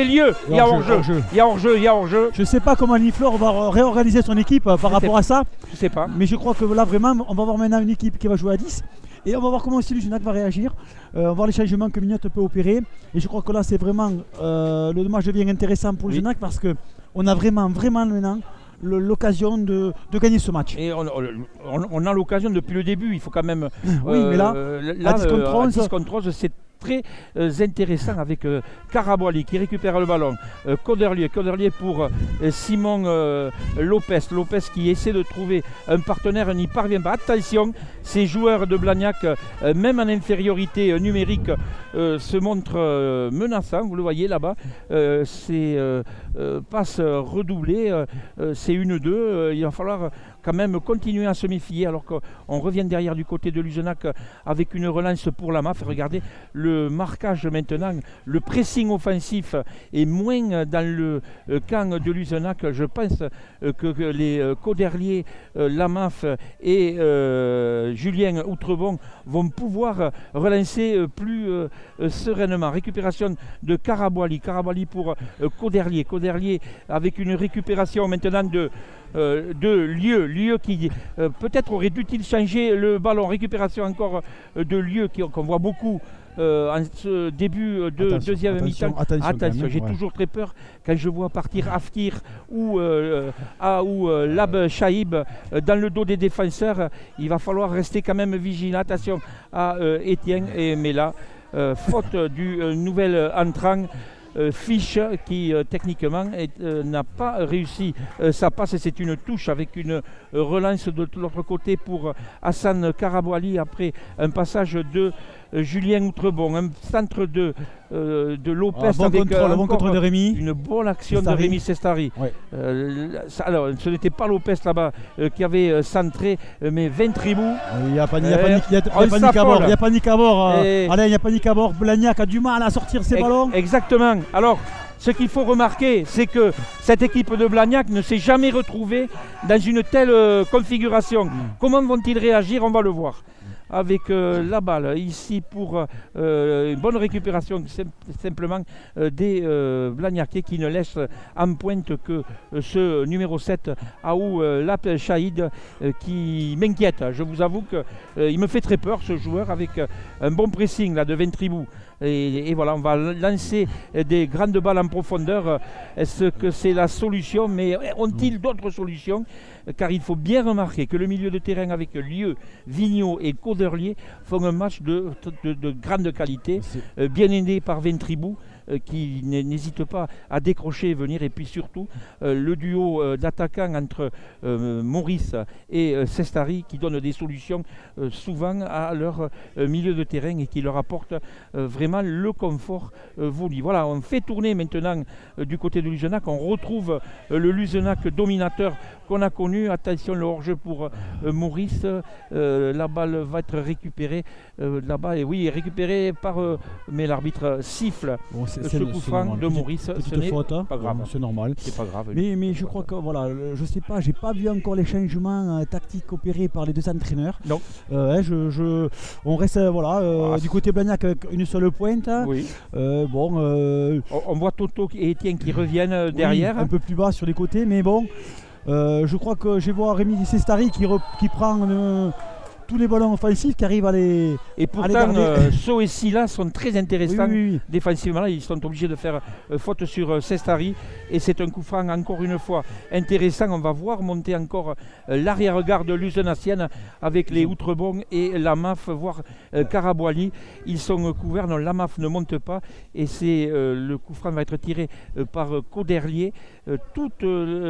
lieu. Il y a hors-jeu. Il y a hors-jeu, il y a hors-jeu. Je ne sais pas comment Niflor va réorganiser son équipe euh, par Je rapport sais à ça. Je sais pas. Mais je crois que là, vraiment, on va voir maintenant une équipe qui va jouer à dix. Et on va voir comment aussi Luzenac va réagir. Euh, on va voir les changements que Mignot peut opérer. Et je crois que là, c'est vraiment euh, le match devient intéressant pour Luzenac oui. parce qu'on a vraiment, vraiment maintenant l'occasion de, de gagner ce match. Et on, on, on a l'occasion depuis le début. Il faut quand même. Oui, euh, mais là, là à dix contre onze, c'est très euh, intéressant avec euh, Caraboali qui récupère le ballon, euh, Coderlier, Coderlier pour euh, Simon euh, Lopez, Lopez qui essaie de trouver un partenaire, n'y parvient pas. Attention, ces joueurs de Blagnac, euh, même en infériorité euh, numérique, euh, se montrent euh, menaçants, vous le voyez là-bas, euh, c'est euh, euh, passe redoublée, euh, c'est une deux, euh, il va falloir quand même continuer à se méfier alors qu'on revient derrière du côté de Luzenac avec une relance pour la M A F. Regardez le marquage maintenant, le pressing offensif est moins dans le camp de Luzenac. Je pense que les Coderlier, la M A F et euh, Julien Outrebon vont pouvoir relancer plus euh, sereinement. Récupération de Caraboali, Caraboali pour euh, Coderlier, Coderlier avec une récupération maintenant de Euh, de Lieu, Lieu qui euh, peut-être aurait-il changer le ballon, récupération encore euh, de Lieu qu'on voit beaucoup euh, en ce début de attention, deuxième mi-temps. Attention, attention j'ai ouais. toujours très peur quand je vois partir Afkir ou, euh, à, ou euh, Lab Chaïb euh, dans le dos des défenseurs. Il va falloir rester quand même vigilant. Attention à euh, Étienne et Mela, euh, faute du euh, nouvel entrant. Euh, Fiche qui euh, techniquement euh, n'a pas réussi euh, sa passe et c'est une touche avec une euh, relance de l'autre côté pour Hassan Caraboali après un passage de euh, Julien Outrebon, un centre de, euh, de Lopez ah, bon avec contrôle, euh, bon contrôle de Rémi. Une bonne action Sestari. de Rémi Sestari. Ouais. Euh, ça, alors ce n'était pas Lopez là-bas euh, qui avait euh, centré euh, mais Ventribou. Il n'y a pas panique à bord, il n'y a panique à bord. Et... Allez, il n'y a panique à bord. Blagnac a du mal à sortir ses Ex ballons. Exactement. Alors, ce qu'il faut remarquer, c'est que cette équipe de Blagnac ne s'est jamais retrouvée dans une telle euh, configuration. Mmh. Comment vont-ils réagir? On va le voir. Avec euh, la balle ici pour euh, une bonne récupération sim simplement euh, des euh, Blagnacais qui ne laissent en pointe que euh, ce numéro sept Aou euh, Lap Chaïd euh, qui m'inquiète. Je vous avoue qu'il euh, me fait très peur ce joueur avec euh, un bon pressing là, de Ventribou. Et, et voilà, on va lancer des grandes balles en profondeur. Est-ce que c'est la solution? Mais ont-ils d'autres solutions? Car il faut bien remarquer que le milieu de terrain avec Lieu, Vigneault et Coderlier font un match de, de, de grande qualité, euh, bien aidé par Ventribou, euh, qui n'hésite pas à décrocher et venir. Et puis surtout, euh, le duo euh, d'attaquants entre euh, Maurice et euh, Sestari qui donne des solutions euh, souvent à leur euh, milieu de terrain et qui leur apporte euh, vraiment le confort euh, voulu. Voilà, on fait tourner maintenant euh, du côté de Luzenac. On retrouve euh, le Luzenac dominateur qu'on a connu. Attention, le hors-jeu pour euh, Maurice. Euh, la balle va être récupérée euh, là-bas. Et oui, récupérée par. Euh, mais l'arbitre siffle bon, ce coup franc de Maurice. Petite, ce petite faute, pas grave. C'est normal. C'est pas grave. Mais, mais je crois que voilà, je sais pas, j'ai pas vu encore les changements euh, tactiques opérés par les deux entraîneurs. Non. Euh, je, je, on reste euh, voilà euh, ah, du côté Blagnac avec une seule pointe. Oui. Euh, bon. Euh, on, on voit Toto et Étienne qui reviennent derrière. Oui, un peu plus bas sur les côtés, mais bon. Euh, je crois que je vois Rémi Sestari qui, qui prend euh, tous les ballons offensifs, qui arrive à les Et pourtant, euh, So et Silla sont très intéressants oui, oui, oui. défensivement. Ils sont obligés de faire euh, faute sur euh, Sestari. Et c'est un coup franc, encore une fois, intéressant. On va voir monter encore euh, l'arrière-garde luzenacienne avec les Outrebon et la M A F, voire euh, Caraboali. Ils sont euh, couverts. Non, la M A F ne monte pas. Et c'est euh, le coup franc va être tiré euh, par euh, Coderlier. Euh, toutes,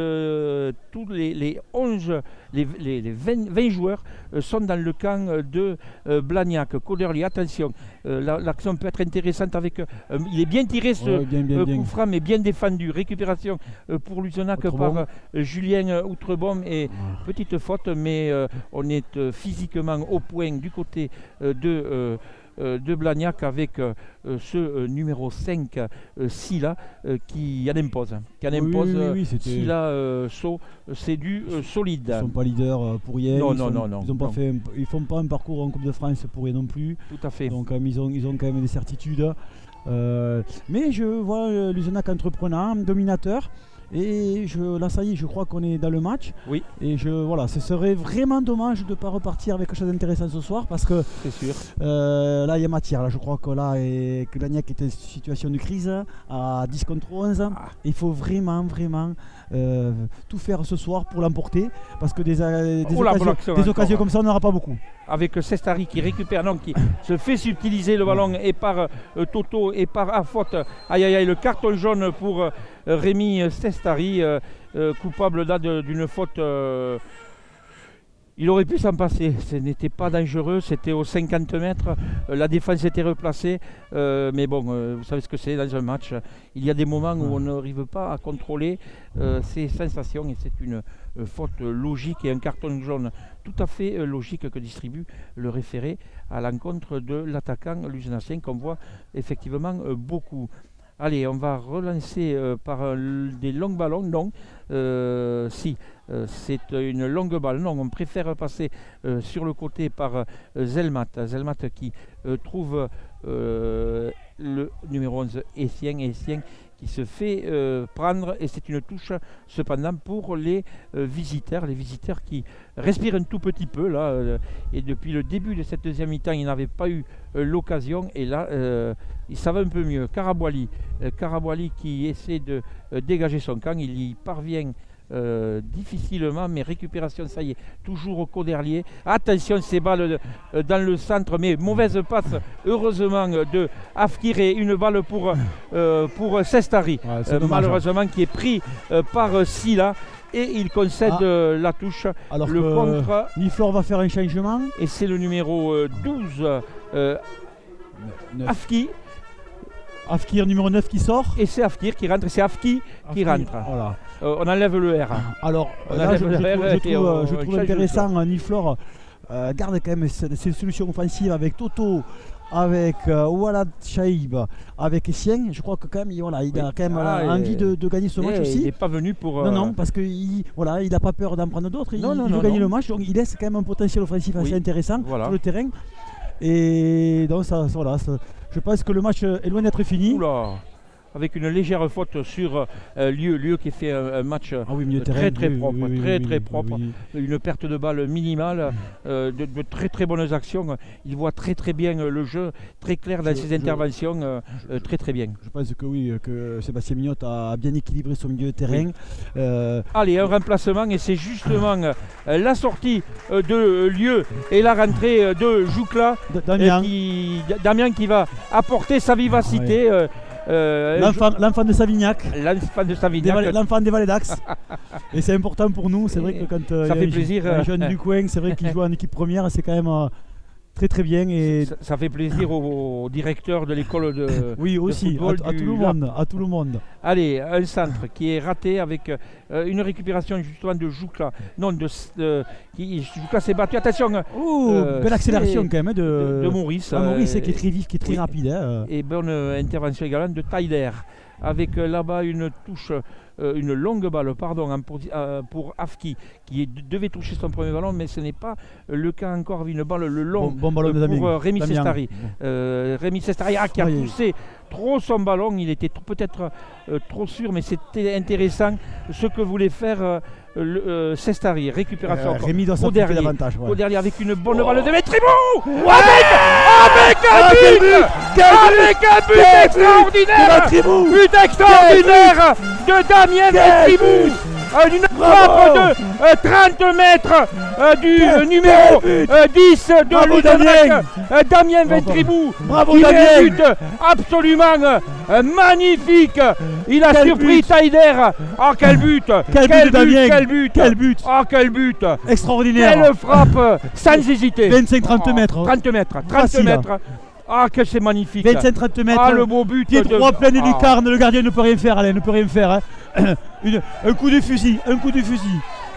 euh, tous les, les onze, les, les, les vingt, vingt joueurs euh, sont dans le camp de euh, Blagnac. Coderlier, attention, euh, l'action peut être intéressante avec. Euh, il est bien tiré ce ouais, bien, bien, euh, coup franc, mais bien défendu. Récupération euh, pour Luzenac par euh, Julien Outrebon et ouais. petite faute, mais euh, on est euh, physiquement au point du côté euh, de. Euh, de Blagnac avec euh, ce euh, numéro cinq euh, Silla euh, qui en impose qui en impose oui, oui, oui, Silla euh, So, c'est du euh, solide. Ils ne sont pas leaders euh, pour rien, non, ils non, sont, non, non, ils ont pas non. fait un, ils font pas un parcours en Coupe de France pour rien non plus, tout à fait, donc euh, ils, ont, ils ont quand même des certitudes. Euh, mais je vois euh, Luzenac entreprenant, dominateur. Et je, là, ça y est, je crois qu'on est dans le match. Oui. Et je, voilà, ce serait vraiment dommage de ne pas repartir avec quelque chose d'intéressant ce soir parce que c'est sûr. Euh, là, il y a matière. Là, je crois que là, et, que Blagnac est en situation de crise à dix contre onze. Ah. Il faut vraiment, vraiment euh, tout faire ce soir pour l'emporter parce que des, des, oh occasions, là, des occasions comme ça, on n'aura pas beaucoup. Avec Sestari qui récupère, non, qui se fait subtiliser le ballon et par euh, Toto et par à faute. Aïe aïe aïe, le carton jaune pour euh, Rémi Sestari, euh, euh, coupable là d'une faute. Euh, il aurait pu s'en passer, ce n'était pas dangereux, c'était aux cinquante mètres, euh, la défense était replacée, euh, mais bon, euh, vous savez ce que c'est dans un match, il y a des moments où on n'arrive pas à contrôler euh, ces sensations et c'est une euh, faute logique et un carton jaune tout à fait euh, logique que distribue le référé à l'encontre de l'attaquant luzenacien qu'on voit effectivement euh, beaucoup. Allez, on va relancer euh, par euh, des longs ballons. Non, euh, si, euh, c'est une longue balle. Non, on préfère passer euh, sur le côté par euh, Zelmat. Zelmat qui euh, trouve euh, le numéro onze, Essien. Essien qui se fait euh, prendre et c'est une touche cependant pour les euh, visiteurs. Les visiteurs qui respirent un tout petit peu là. Euh, et depuis le début de cette deuxième mi-temps, ils n'avaient pas eu euh, l'occasion. Et là, euh, ils savent un peu mieux. Karabouali, euh, Karabouali qui essaie de euh, dégager son camp. Il y parvient euh, difficilement, mais récupération, ça y est, toujours au Coderlier. Attention, ces balles euh, dans le centre, mais mauvaise passe, heureusement, de Afkir et une balle pour, euh, pour Sestari, ouais, euh, malheureusement, qui est pris euh, par euh, Silla. Et il concède ah. euh, la touche. Alors le que contre. Niflor va faire un changement. Et c'est le numéro euh, douze, euh, Afki. Afkir numéro neuf qui sort. Et c'est Afkir qui rentre, c'est Afki qui rentre. Voilà. Euh, on enlève le R. Alors, on là, je, le je, R je, je trouve, on, je trouve intéressant, Niflor euh, garde quand même ses, ses solutions offensives avec Toto, avec euh, Walad Shaib, avec Essien. Je crois que quand même, voilà, il oui. a quand même ah, envie de, de gagner ce match aussi. Il n'est pas venu pour... Euh... Non, non, parce qu'il voilà, n'a pas peur d'en prendre d'autres. Il, non, non, il veut non, gagner non. le match, donc il laisse quand même un potentiel offensif assez oui. intéressant voilà. sur le terrain. Et donc, ça, voilà, ça, je pense que le match est loin d'être fini. Oula. Avec une légère faute sur euh, Lieu, Lieu qui fait un, un match ah oui, euh, très très oui, propre, oui, oui, très oui, très oui, propre, oui. Une perte de balle minimale, euh, de, de très très bonnes actions. Il voit très très bien euh, le jeu, très clair dans je, ses je, interventions, euh, je, très très bien. Je pense que oui, que Sébastien Mignot a bien équilibré son milieu de terrain. Oui. Euh, Allez, un remplacement et c'est justement euh, la sortie euh, de euh, Lieu et la rentrée euh, de Joucla, Damien. Euh, qui, Damien qui va apporter sa vivacité. Ah, ouais. euh, Euh, l'enfant de Savignac, l'enfant de Savignac, l'enfant des Vallées d'Axe. Et c'est important pour nous. C'est vrai que quand euh, ça y fait a plaisir, un jeune du coin, c'est vrai qu'il joue en équipe première, c'est quand même euh, très très bien. Et ça, ça fait plaisir au, au directeur de l'école de oui aussi, de à, à tout le monde, à tout le monde. Allez, un centre qui est raté avec euh, une récupération justement de Joucla. Non, de, de qui Joucla s'est battu. Attention. Oh, euh, belle accélération quand même de, de, de Maurice. Ah, Maurice euh, qui est très vif, qui est très oui. rapide. Hein. Et bonne intervention également de Taider. Avec euh, là-bas une touche, euh, une longue balle, pardon, pour, euh, pour Afki, qui est, devait toucher son premier ballon, mais ce n'est pas le cas encore avec une balle le long bon, bon ballon euh, de pour euh, Rémi Damien. Sestari. Euh, Rémi Sestari ah, qui a oui. poussé trop son ballon, il était peut-être euh, trop sûr, mais c'était intéressant ce que voulait faire euh, le, euh, Sestari. Récupération. Euh, Rémi doit s'appliquer davantage. Ouais. Au dernier avec une bonne oh. balle de Métribou ouais. avec, avec un ah, but, but avec un but quel extraordinaire but, but extraordinaire de Damien Métribou. Euh, une frappe de euh, trente mètres euh, du euh, numéro euh, dix de Luzenac, euh, Damien Ventribou. Bravo qui Damien. Un but absolument euh, magnifique. Il a quel surpris but. Taider. Oh quel but. Quel, quel but, but quel but. Quel but. Oh quel but. Extraordinaire. Quelle frappe sans hésiter. vingt-cinq trente oh, mètres. trente mètres. trente Facile. mètres. Ah que c'est magnifique. vingt-cinq trente mètres. Ah le beau but. Pied de... droit plein de ah. lucarne. Le gardien ne peut rien faire. Alain ne peut rien faire. Hein. Une, un coup de fusil. Un coup de fusil.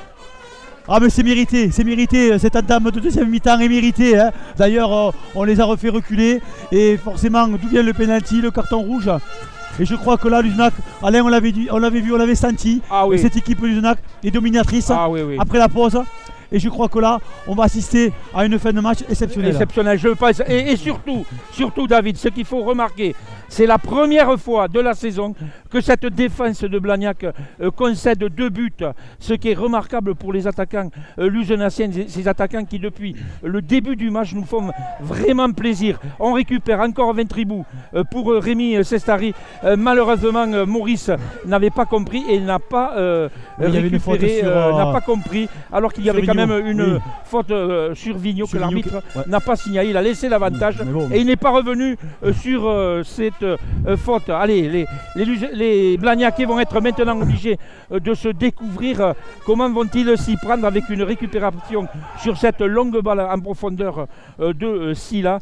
Ah mais c'est mérité, c'est mérité, cette entame de deuxième mi-temps est méritée. Hein. D'ailleurs euh, on les a refait reculer et forcément d'où vient le pénalty, le carton rouge. Et je crois que là Luzenac, Alain on l'avait vu, on l'avait vu, on l'avait senti. Ah oui. Cette équipe Luzenac est dominatrice ah oui, oui. après la pause. Et je crois que là, on va assister à une fin de match exceptionnelle. Exceptionnelle, je pense. Et, et surtout, surtout David, ce qu'il faut remarquer, c'est la première fois de la saison que cette défense de Blagnac euh, concède deux buts, ce qui est remarquable pour les attaquants euh, luzenaciens, ces attaquants qui depuis le début du match nous font vraiment plaisir. On récupère encore Ventribou euh, pour euh, Rémi Sestari. Euh, malheureusement, euh, Maurice n'avait pas compris et n'a pas euh, oui, récupéré, sur, euh, euh, n'a pas compris, alors qu'il y avait Vigneault, quand même une oui. faute euh, sur Vigneault que l'arbitre ouais. n'a pas signalé. Il a laissé l'avantage bon, et il n'est pas revenu euh, sur euh, cette euh, faute. Allez, les, les, les Blagnacais vont être maintenant obligés euh, de se découvrir. Euh, comment vont-ils s'y prendre avec une récupération sur cette longue balle en profondeur euh, de euh, Silla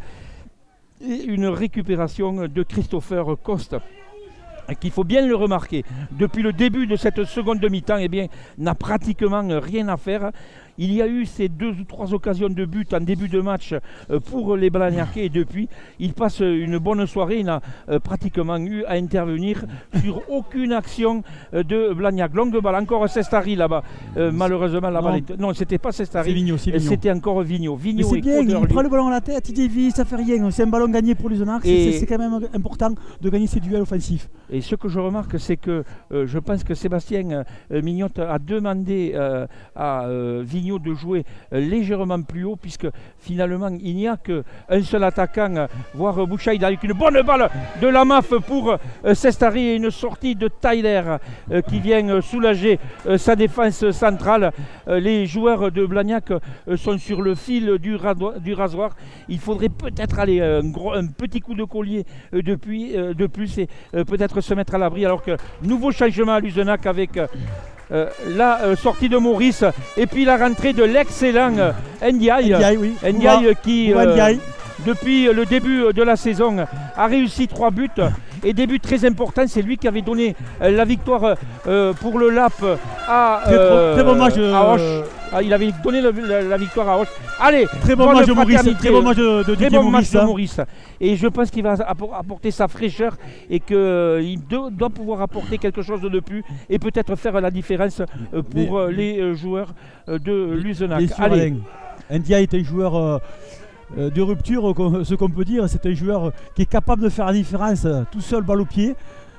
et une récupération de Christopher Coste, qu'il faut bien le remarquer, depuis le début de cette seconde demi-temps, eh bien, n'a pratiquement rien à faire. Il y a eu ces deux ou trois occasions de but en début de match pour les Blagnacais et depuis, il passe une bonne soirée. Il n'a pratiquement eu à intervenir sur aucune action de Blagnac. Longue balle, encore Sestari là-bas. Euh, malheureusement, la balle est... Non, c'était pas Sestari, c'était encore Vigneault. Vigneault c'est bien, il lui. prend le ballon à la tête, il dévie, ça fait rien. C'est un ballon gagné pour l'Uzenac, et... c'est quand même important de gagner ces duels offensifs. Et ce que je remarque, c'est que euh, je pense que Sébastien euh, Mignotte a demandé euh, à euh, Vigneault de jouer euh, légèrement plus haut, puisque finalement il n'y a qu'un seul attaquant, euh, voire Bouchaïd, avec une bonne balle de la M A F pour euh, Sestari et une sortie de Tyler euh, qui vient euh, soulager euh, sa défense centrale. Euh, les joueurs de Blagnac euh, sont sur le fil du, du rasoir. Il faudrait peut-être aller euh, un, gros, un petit coup de collier euh, depuis, euh, de plus et euh, peut-être se mettre à l'abri, alors que nouveau changement à Luzenac avec euh, Euh, la euh, sortie de Maurice et puis la rentrée de l'excellent euh, Ndiaye, Ndiaye, oui. Ndiaye Ouva, qui Ouva euh, Ndiaye. depuis le début de la saison a réussi trois buts et des buts très importants. C'est lui qui avait donné euh, la victoire euh, pour le Lap à, euh, très, très bon match, à Auch. Ah, il avait donné le, la, la victoire à Auch. Allez, très bon match de Maurice, très bon match de, de, très bon Maurice, match de Maurice. Et je pense qu'il va apporter sa fraîcheur et qu'il euh, doit, doit pouvoir apporter quelque chose de plus et peut-être faire la différence euh, pour euh, les euh, joueurs euh, de Luzenac. Allez. Ndiaye est un joueur euh, euh, de rupture, ce qu'on peut dire. C'est un joueur qui est capable de faire la différence euh, tout seul, balle au pied.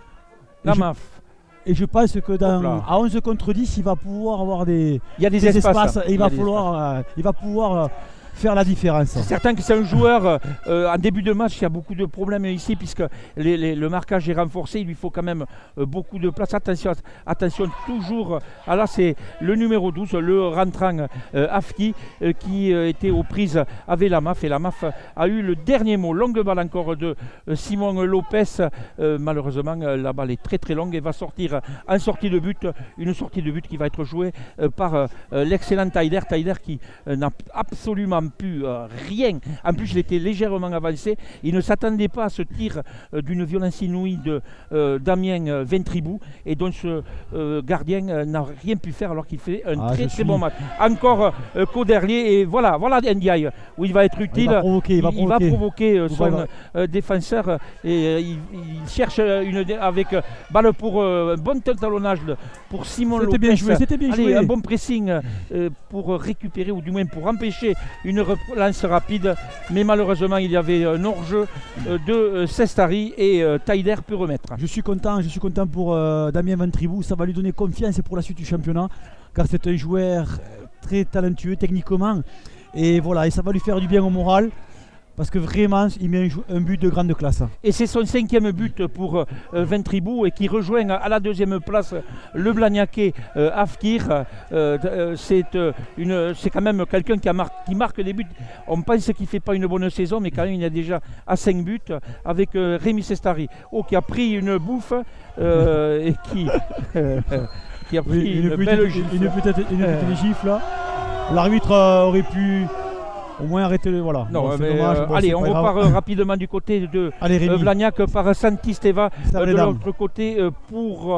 La M A F. Et je pense que dans, à onze contre dix, il va pouvoir avoir des, il y a des, des espaces, espaces et il, il va, falloir, euh, il va pouvoir euh, faire la différence. C'est certain que c'est un joueur, euh, en début de match, il y a beaucoup de problèmes ici puisque les, les, le marquage est renforcé, il lui faut quand même euh, beaucoup de place. Attention, attention toujours, ah là c'est le numéro douze, le rentrant euh, Afki euh, qui euh, était aux prises avec la M A F et la M A F a eu le dernier mot. Longue balle encore de euh, Simon Lopez, euh, malheureusement euh, la balle est très très longue et va sortir en sortie de but, une sortie de but qui va être jouée euh, par euh, l'excellent Tyler, Tyler qui euh, n'a absolument pu euh, rien. En plus, il était légèrement avancé. Il ne s'attendait pas à ce tir euh, d'une violence inouïe de euh, Damien euh, Ventribou et donc ce euh, gardien euh, n'a rien pu faire alors qu'il fait un ah, très très suis... bon match. Encore euh, Coderlier et voilà, voilà Ndiaye où il va être utile. Il va provoquer, il va il, provoquer. Il va provoquer euh, son va... euh, défenseur et euh, il, il cherche une avec euh, balle pour euh, un bon talonnage pour Simon Lopez. Bien joué, c'était bien Allez, joué. Un bon pressing euh, pour récupérer ou du moins pour empêcher une relance rapide, mais malheureusement il y avait un hors-jeu euh, de euh, Sestari et euh, Tyler peut remettre. Je suis content, je suis content pour euh, Damien Ventribou, ça va lui donner confiance pour la suite du championnat, car c'est un joueur très talentueux techniquement, et voilà, et ça va lui faire du bien au moral. Parce que vraiment, il met un, un but de grande classe. Et c'est son cinquième but pour euh, Ventribou et qui rejoint à la deuxième place le Blagnacais euh, Afkir. Euh, euh, c'est euh, quand même quelqu'un qui, mar qui marque des buts. On pense qu'il ne fait pas une bonne saison, mais quand même il y a déjà à cinq buts avec euh, Rémi Sestari. Oh, qui a pris une bouffe euh, et qui, euh, qui a pris oui, une, une, petite, belle gifle. Une petite, une petite gifle. L'arbitre euh, aurait pu... Au moins arrêter le voilà. Non, bon, mais dommage, euh, bon, allez, on repart euh, rapidement du côté de allez, euh, Blagnac par Santisteva, euh, de l'autre côté euh, pour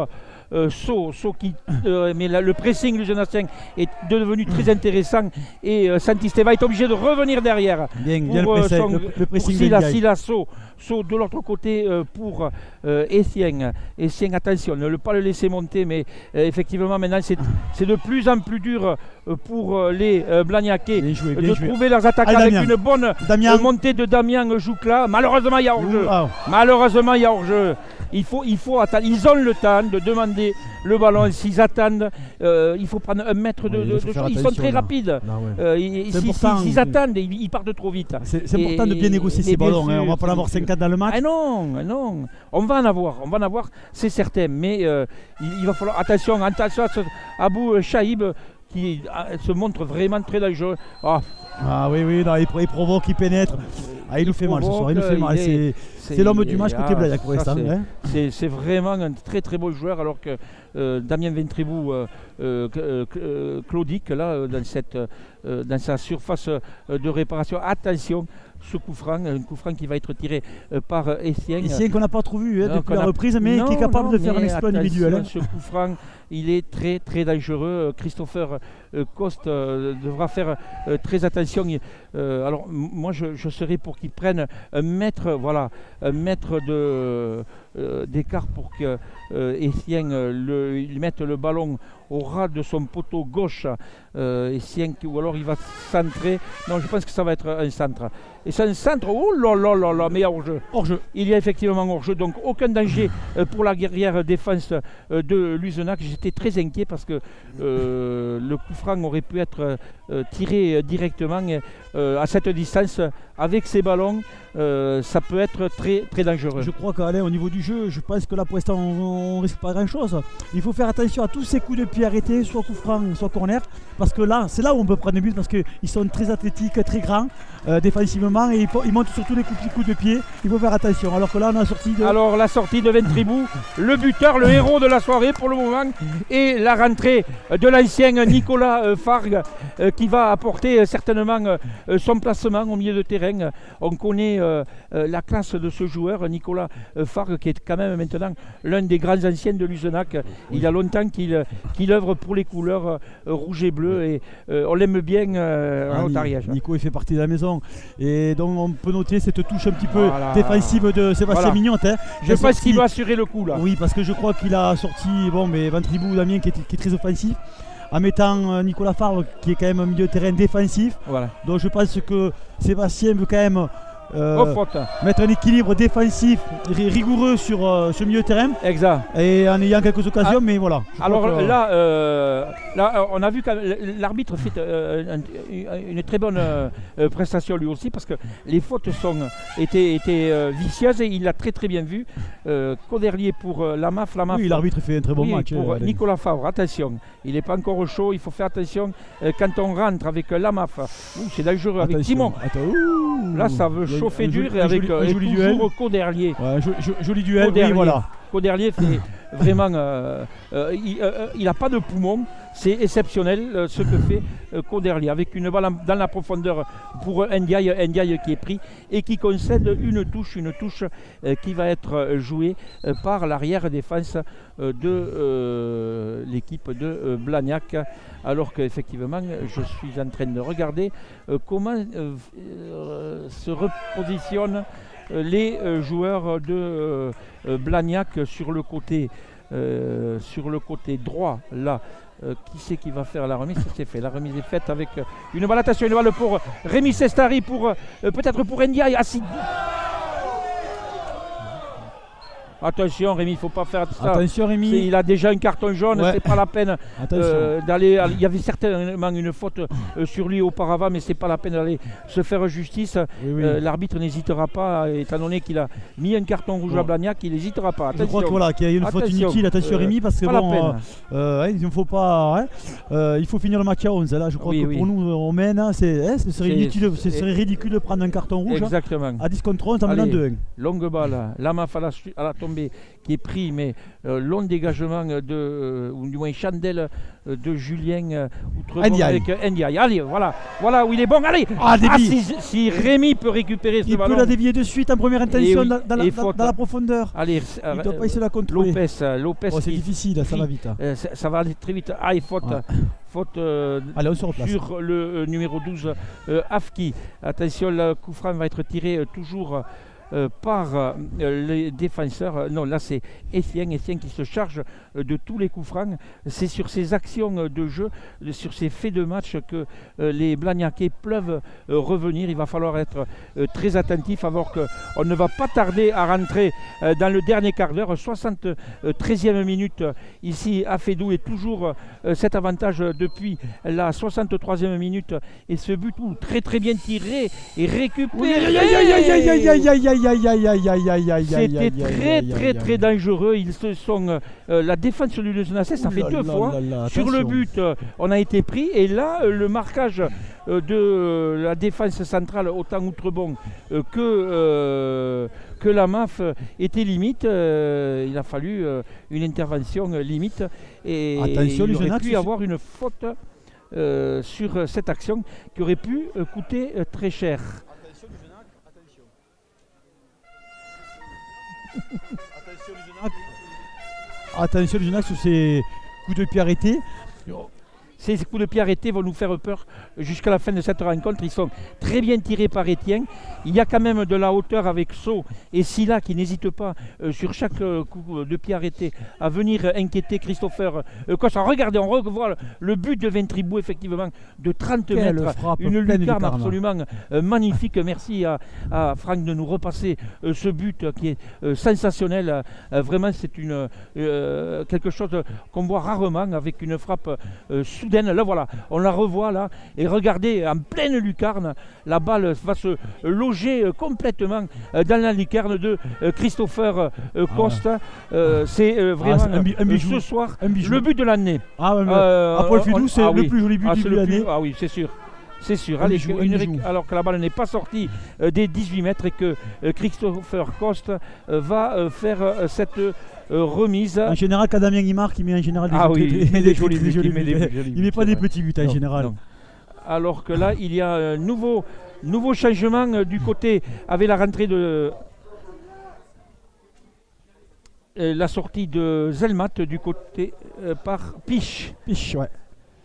euh, Sceaux, Sceaux qui, euh, mais là, le pressing luzenassien est devenu très intéressant et euh, Santisteva est obligé de revenir derrière. Bien, pour, bien le, euh, pressing, son- le, le pressing pour Silla, de Ndiaye. Silla, Sceaux, Sceaux de l'autre côté euh, pour euh, Essien. Essien, attention, ne le pas le laisser monter, mais euh, effectivement maintenant c'est c'est de plus en plus dur euh, pour euh, les euh, Blagnacais Bien joué, euh, bien de joué. trouver leurs attaquants Allez, avec Damien. une bonne Damien. euh, montée de Damien Joucla. Malheureusement il y a hors-jeu. Ah, Malheureusement il y a hors-jeu. Il faut, il faut attendre. Ils ont le temps de demander le ballon. S'ils attendent, euh, il faut prendre un mètre de, Oui, il de- faut de faire choses. Ils sont attention, très là. rapides. là, ouais. Euh, ils- C'est si- important. si- S'ils attendent, ils, ils partent trop vite. C'est c'est Et- important de bien négocier et ces bien ballons. hein. On sûr, va pas en avoir bien sûr. cinquante dans le match. Ah non, ah non, on va en avoir, on va en avoir, c'est certain. Mais euh, il, il va falloir attention, attention à ce Abou Chaïb qui euh, se montre vraiment très dangereux. Ah, Ah oui, oui, non, il, pro- il provoque, il pénètre. Ah, il nous fait mal ce soir, il nous fait mal. il est- C'est c'est l'homme du match ah, côté Blagnac pour ça, l'instant. c'est- hein. C'est c'est vraiment un très très beau joueur alors que euh, Damien Ventribou, euh, euh, euh, euh, Claudic, là, euh, dans, cette, euh, dans sa surface euh, de réparation, attention, ce coup franc, un coup franc qui va être tiré euh, par euh, Essien. Ici, qu'on n'a pas trop vu hein, Non, depuis qu'on la a- reprise, mais Non, qui est capable non, de faire un mais exploit attention, individuel. hein. Ce coup franc, il est très très dangereux. Christopher euh, Coste euh, devra faire euh, très attention. Euh, alors m- moi je, je serais pour qu'il prenne un mètre, voilà, un mètre de, euh, d'écart pour que euh, Essien euh, le, il mette le ballon au ras de son poteau gauche. Euh, Essien, qui- ou alors il va centrer. Non, je pense que ça va être un centre. Et c'est un centre. Oh là là là là, mais hors-jeu. Hors-jeu. Il y a effectivement hors-jeu, donc aucun danger euh, pour la guerrière défense euh, de Luzenac. J'étais très inquiet parce que euh, le coup franc aurait pu être euh, tiré euh, directement euh, à cette distance avec ces ballons. Euh, ça peut être très très dangereux. Je crois qu'Alain, au niveau du jeu, je pense que là pour l'instant on, on risque pas grand chose. Il faut faire attention à tous ces coups de pied arrêtés, soit coup franc, soit corner, parce que là, c'est là où on peut prendre des buts parce qu'ils sont très athlétiques, très grands euh, défensivement et ils, faut- ils montent surtout les coups, petits coups de pied. Il faut faire attention. Alors que là, on a sorti de. Alors la sortie de Ventribou, le buteur, le héros de la soirée pour le moment, et la rentrée de l'ancien Nicolas euh, Fargue euh, qui va apporter euh, certainement euh, son placement au milieu de terrain. On connaît euh, euh, la classe de ce joueur, Nicolas euh, Fargue, qui est quand même maintenant l'un des grands anciens de Luzenac. Il y a longtemps qu'il qu'il œuvre pour les couleurs euh, rouge et bleu et euh, on l'aime bien euh, Ah, en Ni- Haute-Ariège. Nico il fait partie de la maison et donc on peut noter cette touche un petit peu Voilà. défensive de Sébastien Voilà. Mignon. hein. Je Il a pense sorti- qu'il va assurer le coup là. Oui, parce que je crois qu'il a sorti bon, mais Ventribou Damien qui est, qui est très offensif en mettant euh, Nicolas Favre qui est quand même un milieu de terrain défensif. Voilà. Donc je pense que Sébastien veut quand même euh, Oh, faute. mettre un équilibre défensif ri- rigoureux sur euh, ce milieu de terrain Exact. et en ayant quelques occasions, Ah, mais voilà. Je Alors crois que- là, euh, là, euh, on a vu que l'arbitre fait euh, un- une très bonne euh, euh, prestation lui aussi parce que les fautes sont, étaient, étaient euh, vicieuses et il l'a très très bien vu. Euh, Coderlier pour euh, la M A F, la M A F. oui, l'arbitre fait un très bon Oui, match. pour euh, Alain. Nicolas Favre, attention, il n'est pas encore au chaud, il faut faire attention euh, quand on rentre avec euh, la M A F. Ouh, c'est dangereux avec Attention, Timon. attends, ouh. Là, ça veut Il y a chauffer un dur joli- et un avec joli- euh, un et joli duel. toujours Coderlier. Ouais, jo- jo- joli duel, oui, Coderlier. voilà. Coderlier fait vraiment, euh, euh, il n'a pas de poumon, c'est exceptionnel euh, ce que fait euh, Coderlier avec une balle en- dans la profondeur pour Ndiaye, Ndiaye qui est pris et qui concède une touche, une touche euh, qui va être euh, jouée euh, par l'arrière défense euh, de euh, l'équipe de euh, Blagnac, alors qu'effectivement je suis en train de regarder euh, comment euh, euh, se repositionnent euh, les euh, joueurs de euh, euh, Blagnac sur le côté euh, sur le côté droit là. Euh, qui c'est qui va faire la remise? C'est fait. La remise est faite avec euh, une balle. Attention, une balle pour Rémi Sestari, pour euh, peut-être pour Ndiaye. Ah, si. Attention Rémi, il ne faut pas faire ça. Attention C'est- Rémi. Il a déjà un carton jaune, Ouais. c'est pas la peine Attention. euh, d'aller. Il y avait certainement une faute euh, sur lui auparavant, mais c'est pas la peine d'aller se faire justice. Oui, oui. Euh, L'arbitre n'hésitera pas, étant donné qu'il a mis un carton rouge Bon. à Blagnac, il n'hésitera pas. Je crois Attention. que voilà, qu'il y a une faute Attention. inutile. Attention Euh, Rémi, parce que pas la bon, peine. euh, euh, ouais, il ne faut pas. hein, euh, il faut finir le match à onze. Là, je crois Oui, que oui. pour nous, on mène. hein, c'est, hein, ce serait, C'est- inutile, ce c'est- serait ridicule de prendre un carton rouge. hein, Exactement. à dix contre onze en menant Allez. deux un. Longue balle, la M A F à la, su- à la retombée qui est pris, mais euh, long dégagement de, euh, ou du moins chandelle euh, de Julien euh, Outrebon Ndiaye. avec euh, Ndiaye. Allez, voilà, voilà où il est bon. Allez, Ah, ah, dévié. si, si Rémi peut récupérer ce Il ballon. peut la dévier de suite en première intention oui, dans, dans la, et dans- faute. dans la profondeur. Allez, Il euh, ne doit pas essayer de la contrôler. Lopez, euh, Lopez Oh, c'est qui- difficile, ça qui- va vite. hein. euh, ça, ça va aller très vite. Ah, et faute, Ouais. faute euh, Allez, on se replace. sur le euh, numéro douze, euh, Afki. Attention, le coup franc va être tiré euh, toujours euh, par euh, les défenseurs. Euh, Non, là c'est Etienne, Etienne qui se charge euh, de tous les coups francs. C'est sur ces actions euh, de jeu, euh, sur ces faits de match que euh, les Blagnacais peuvent euh, revenir. Il va falloir être euh, très attentif alors qu'on ne va pas tarder à rentrer euh, dans le dernier quart d'heure. soixante-treizième minute euh, ici à Fédou et toujours euh, cet avantage euh, depuis la soixante-troisième minute et ce but ouh, très très bien tiré et récupéré. Aïe, aïe, aïe, aïe, aïe, aïe, aïe, aïe, aïe, aïe, aïe, aïe, aïe, aïe, aïe, C'était aïe, très aïe, très aïe, très aïe. dangereux. Ils se sont euh, euh, la défense du Leuzenacais, ça Ouh fait là deux là fois. là là, Sur le attention. but, euh, on a été pris et là euh, le marquage euh, de euh, la défense centrale autant Outrebon euh, que euh, que la M A F était limite. Euh, il a fallu euh, une intervention euh, limite et Attention, il les aurait Genacs, pu y c'est- avoir une faute euh, sur euh, cette action qui aurait pu euh, coûter euh, très cher. Attention, les Genacs sur ces coups de pied arrêtés. Ces coups de pied arrêtés vont nous faire peur jusqu'à la fin de cette rencontre. Ils sont très bien tirés par Etienne. Il y a quand même de la hauteur avec Sceaux et Silla qui n'hésitent pas euh, sur chaque euh, coup de pied arrêté à venir inquiéter Christopher euh, Costa. Regardez, on revoit le, le but de Ventribou effectivement de trente Quelle mètres. frappe Une pleine lucarne lucarne. absolument euh, magnifique. Merci à, à Franck de nous repasser euh, ce but euh, qui est euh, sensationnel. Euh, vraiment, c'est une euh, quelque chose qu'on voit rarement avec une frappe euh, soudaine. Là, voilà, on la revoit là. Et regardez, en pleine lucarne, la balle va se loger euh, complètement euh, dans la lucarne de euh, Christopher euh, Costa. Euh, c'est euh, vraiment c'est un bi- un euh, bijou. ce soir Un bijou. le but de l'année. Ah, ouais, mais Euh, après le on- Fédou, c'est ah le oui. plus joli but Ah, du c'est début le de plus- l'année. ah oui, c'est sûr. C'est sûr. Un Allez, bijou, que- un une bijou. réc- alors que la balle n'est pas sortie euh, des dix-huit mètres et que euh, Christopher Costa euh, va euh, faire euh, cette euh, remise. En général, quand Damien il marque, il met en général des Ah des- oui, des- il met des des jolis très buts, jolis il met des buts. jolis Il buts, met pas c'est des vrai. petits buts en Non, général. non. Alors que là, il y a un nouveau, nouveau changement euh, du côté avec la rentrée de euh, la sortie de Zelmat du côté euh, par Piche. Piche, ouais.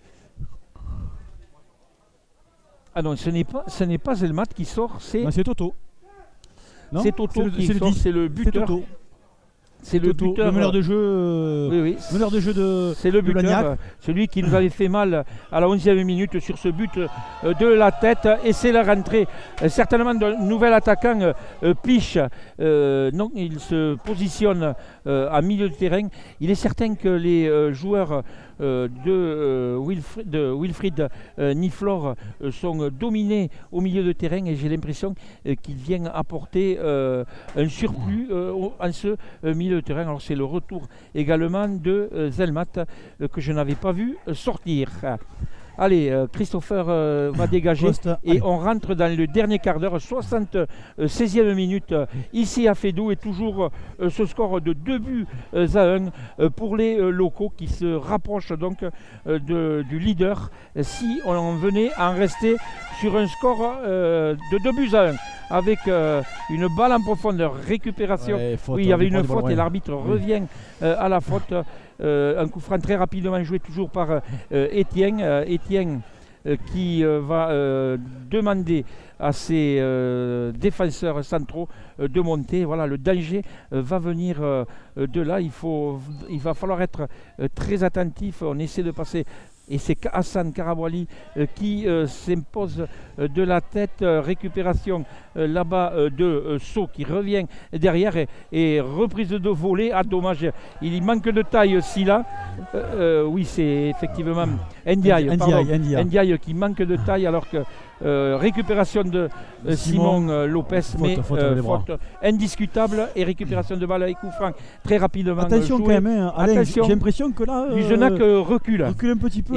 Ah non, ce n'est pas, ce n'est pas Zelmat qui sort, c'est Non, c'est Toto. Non, c'est Toto le- qui c'est le sort, dix. c'est le C'est buteur. Toto. C'est le Toto, buteur. le meneur de jeu. euh, Oui, oui. meneur de jeu de. C'est le de buteur, Blagnac. euh, celui qui nous avait fait mal à la onzième minute sur ce but euh, de la tête. Et c'est la rentrée euh, certainement d'un nouvel attaquant, euh, euh, Piche. Euh, non, il se positionne euh, à milieu de terrain. Il est certain que les euh, joueurs euh, de, euh, Wilfried, de Wilfried euh, Niflor euh, sont euh, dominés au milieu de terrain et j'ai l'impression euh, qu'il vient apporter euh, un surplus euh, au- en ce euh, milieu de terrain. Alors c'est le retour également de euh, Zelmat euh, que je n'avais pas vu euh, sortir. Allez, euh, Christopher euh, va dégager Costa, et allez. on rentre dans le dernier quart d'heure, soixante-seizième minute euh, ici à Fédou et toujours euh, ce score de deux buts euh, à un euh, pour les euh, locaux qui se rapprochent donc euh, de- du leader euh, si on en venait à en rester sur un score euh, de deux buts à un avec euh, une balle en profondeur, récupération. Ouais, faute, Oui, il y on avait lui prend une des balles faute et loin. l'arbitre Oui. revient euh, à la faute. Euh, un coup franc très rapidement joué toujours par euh, Etienne. Euh, Etienne euh, qui euh, va euh, demander à ses euh, défenseurs centraux euh, de monter. Voilà, le danger euh, va venir euh, de là. Il, faut, il va falloir être euh, très attentif. On essaie de passer. Et c'est Hassan Karabouali euh, qui euh, s'impose euh, de la tête. Euh, récupération euh, là-bas euh, de euh, Sceaux qui revient derrière et, et reprise de volée. Ah, dommage, il manque de taille Silla. Euh, euh, oui, c'est effectivement Ndiaye, Ndiaye, pardon. Ndiaye. Ndiaye qui manque de taille alors que euh, récupération de euh, Simon, Simon euh, Lopez, faute, mais faute euh, avec les bras. faute indiscutable et récupération de balle avec coup franc très rapidement. Attention joué. quand même, hein, Alain, j'ai Attention. j'ai l'impression que là. euh, Luzenac euh, recule. recule un petit peu.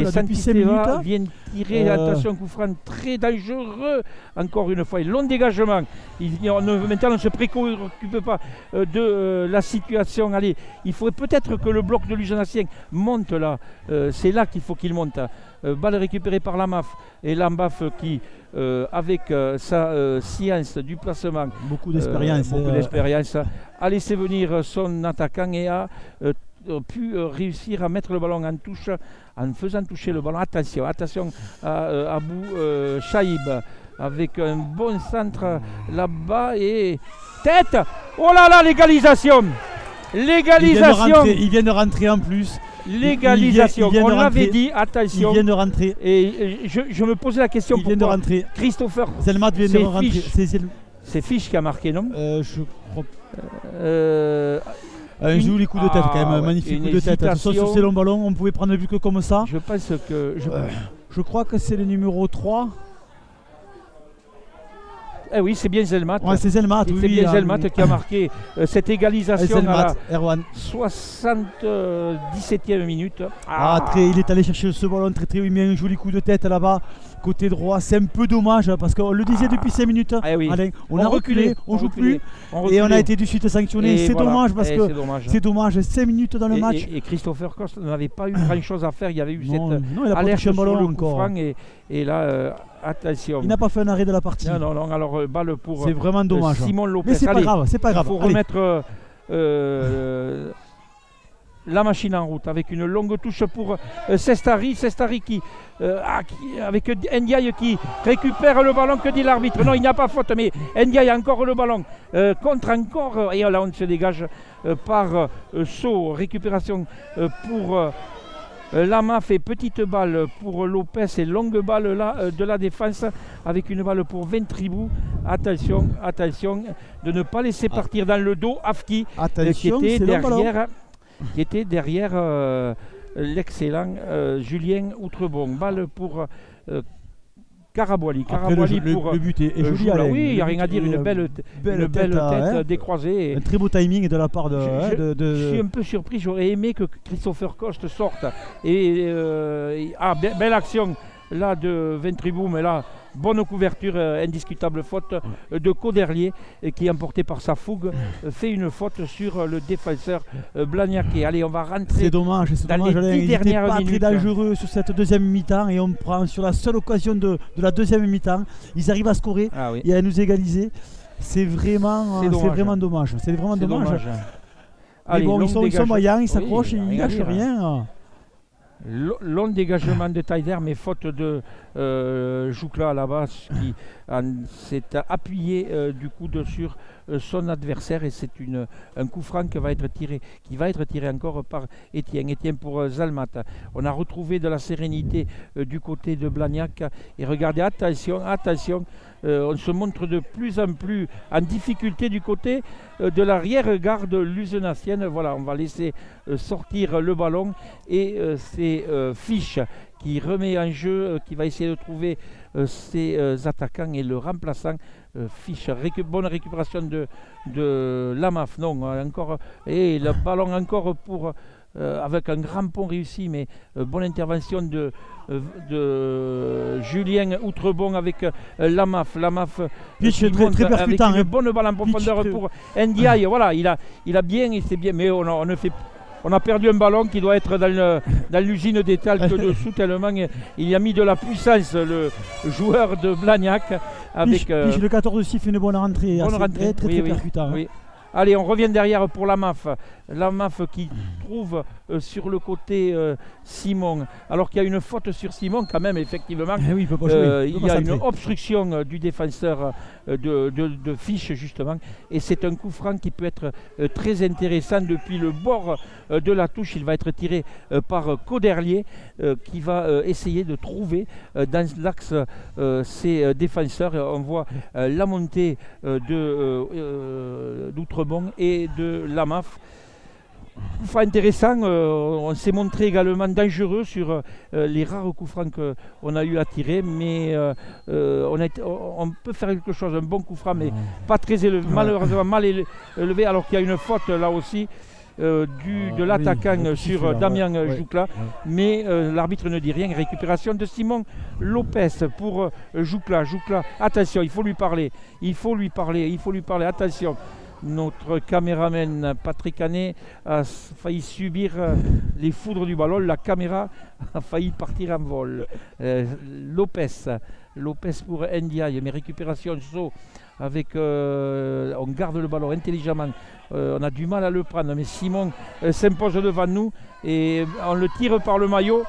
Et là, depuis cinq minutes. Santiteva vient tirer, Euh, attention, coup franc très dangereux, encore une fois, long dégagement. Il, on ne, maintenant, on ne se préoccupe pas euh, de euh, la situation. Allez, il faudrait peut-être que le bloc de l'Ugenacien monte là. Euh, c'est là qu'il faut qu'il monte. Euh, balle récupérée par la M A F. Et la M A F qui, euh, avec euh, sa euh, science du placement, beaucoup d'expérience. euh, beaucoup euh, d'expérience, a laissé venir son attaquant et a euh, pu euh, réussir à mettre le ballon en touche en faisant toucher le ballon. Attention, attention à euh, Abou euh, Chaïb avec un bon centre là-bas et tête. Oh là là, l'égalisation, l'égalisation, il vient de rentrer en plus. L'égalisation, il vient, il vient on l'avait rentrer. dit, attention. Il vient de rentrer. Et je, je me posais la question il vient de rentrer. Christopher Zelmat vient de rentrer. C'est, c'est Fisch qui a marqué, non euh, Je crois. Euh, un une... joli coup de tête, ah, quand même, un ouais, magnifique coup de tête. hésitation. Sur ces longs ballons, on pouvait prendre le but que comme ça. Je pense que. Je, euh, je crois que c'est le numéro trois. Eh oui, c'est bien Zelmat. Ouais, c'est Zelmat, oui. C'est bien hein, Zelmat oui. qui a marqué euh, cette égalisation Zelmat, à la Erwan. soixante-dix-septième minute. Ah, Ah, très, il est allé chercher ce ballon très très haut. Il met un joli coup de tête là-bas, côté droit. C'est un peu dommage parce qu'on le disait depuis cinq minutes. Ah, oui. Alain, on, on a reculé, reculé, on, on joue reculé, plus. on Et on reculé. a été de suite sanctionné. Et C'est voilà. dommage parce Et que c'est dommage. c'est dommage. cinq minutes dans le et, match. Et, et Christopher Coste n'avait pas eu grand chose à faire. Il y avait eu Non, cette non, il a pas alerte touché un sur ballon le coup encore. franc et, et là, euh, attention. Il n'a pas fait un arrêt de la partie. Non, non, non. Alors, euh, balle pour C'est vraiment euh, dommage. Simon Lopez. Mais c'est pas Allez, grave, c'est pas il grave. faut Allez. remettre euh, euh, la machine en route avec une longue touche pour euh, Sestari. Sestari qui, euh, ah, qui, avec Ndiaye qui récupère le ballon. Que dit l'arbitre? Non, il n'y a pas faute, mais Ndiaye a encore le ballon. Euh, contre encore. Et là, on se dégage euh, par euh, saut. Récupération euh, pour. Euh, Lama fait petite balle pour Lopez et longue balle là euh, de la défense avec une balle pour Ventribou. Attention, attention de ne pas laisser partir dans le dos Afki euh, qui était derrière, qui était derrière euh, l'excellent euh, Julien Outrebon. Balle pour euh, Karabouali. Karabouali le, pour le, le but est, est euh, joli. Alain. Oui, il n'y a Le rien à dire. Une belle, belle une belle tête, hein. décroisée. Un très beau timing de la part de. Je, hein, je, de, de... je suis un peu surpris. J'aurais aimé que Christopher Coste sorte. Et, euh, ah, be belle action là de Ventribou, mais là, bonne couverture, euh, indiscutable faute euh, de Coderlier euh, qui, emporté par sa fougue, euh, fait une faute sur euh, le défenseur euh, Blagnac. Allez, on va rentrer. C'est dommage, c'est dans dommage. les Alain, dix il n'était dernières pas minutes. très dangereux sur cette deuxième mi-temps et on prend sur la seule occasion de, de la deuxième mi-temps. Ils arrivent à scorer Ah, oui. et à nous égaliser. C'est vraiment, c'est c'est vraiment dommage. C'est vraiment dommage. dommage. Mais Allez, bon, ils sont, ils sont moyens, ils s'accrochent, oui, ils ne lâchent rien. Long dégagement de Taider, mais faute de euh, Joukla là-bas qui s'est appuyé euh, du coude sur euh, son adversaire et c'est un coup franc qui va être tiré, qui va être tiré encore par Étienne. Étienne pour euh, Zalmat. On a retrouvé de la sérénité euh, du côté de Blagnac et regardez, attention, attention. Euh, on se montre de plus en plus en difficulté du côté euh, de l'arrière-garde luzenacienne. Voilà, on va laisser euh, sortir le ballon et euh, c'est euh, Fisch qui remet en jeu, euh, qui va essayer de trouver euh, ses euh, attaquants et le remplaçant. Euh, Fisch, récu bonne récupération de, de Lamaf, non, encore, et le ballon encore pour... Euh, avec un grand pont réussi, mais euh, bonne intervention de, euh, de Julien Outrebon avec euh, Lamaf. Lamaf euh, Fisch très, très percutant. Avec une hein. bonne balle en profondeur Fisch, pour Ndiaye. Voilà, il a, il a bien, il sait bien, mais on a, on ne fait on a perdu un ballon qui doit être dans l'usine des talcs dessous tellement il y a mis de la puissance le joueur de Blagnac. Avec, Fisch, euh, Fisch, le quatorze six fait une bonne rentrée. bonne assez, rentrée. Très très, Oui, très oui, percutant. oui. Allez, on revient derrière pour la M A F. La M A F qui trouve euh, sur le côté euh, Simon. Alors qu'il y a une faute sur Simon quand même, effectivement. Eh oui, il peut pas jouer, euh, il peut il y pas a une centrer. obstruction euh, du défenseur euh, de, de, de Fisch, justement. Et c'est un coup franc qui peut être euh, très intéressant depuis le bord euh, de la touche. Il va être tiré euh, par euh, Coderlier euh, qui va euh, essayer de trouver euh, dans l'axe euh, ses euh, défenseurs. On voit euh, la montée euh, de euh, euh, d'Outre Bon et de la M A F. Coup franc intéressant, euh, on s'est montré également dangereux sur euh, les rares coups francs qu'on a eu à tirer, mais euh, euh, on, a été, on, on peut faire quelque chose, un bon coup franc, mais pas très élevé, malheureusement mal élevé, alors qu'il y a une faute là aussi. euh, du, Ah, de l'attaquant oui, sur là, Damien ouais, Joucla, ouais. mais euh, l'arbitre ne dit rien. Récupération de Simon Lopez pour euh, Joucla. Joucla, attention, il faut lui parler, il faut lui parler, il faut lui parler, attention. Notre caméraman Patrick Hanet a s- failli subir euh, les foudres du ballon. La caméra a failli partir en vol. Euh, Lopez, Lopez pour Ndiaye, mais récupération saut avec. Euh, on garde le ballon intelligemment. Euh, on a du mal à le prendre, mais Simon euh, s'impose devant nous et on le tire par le maillot.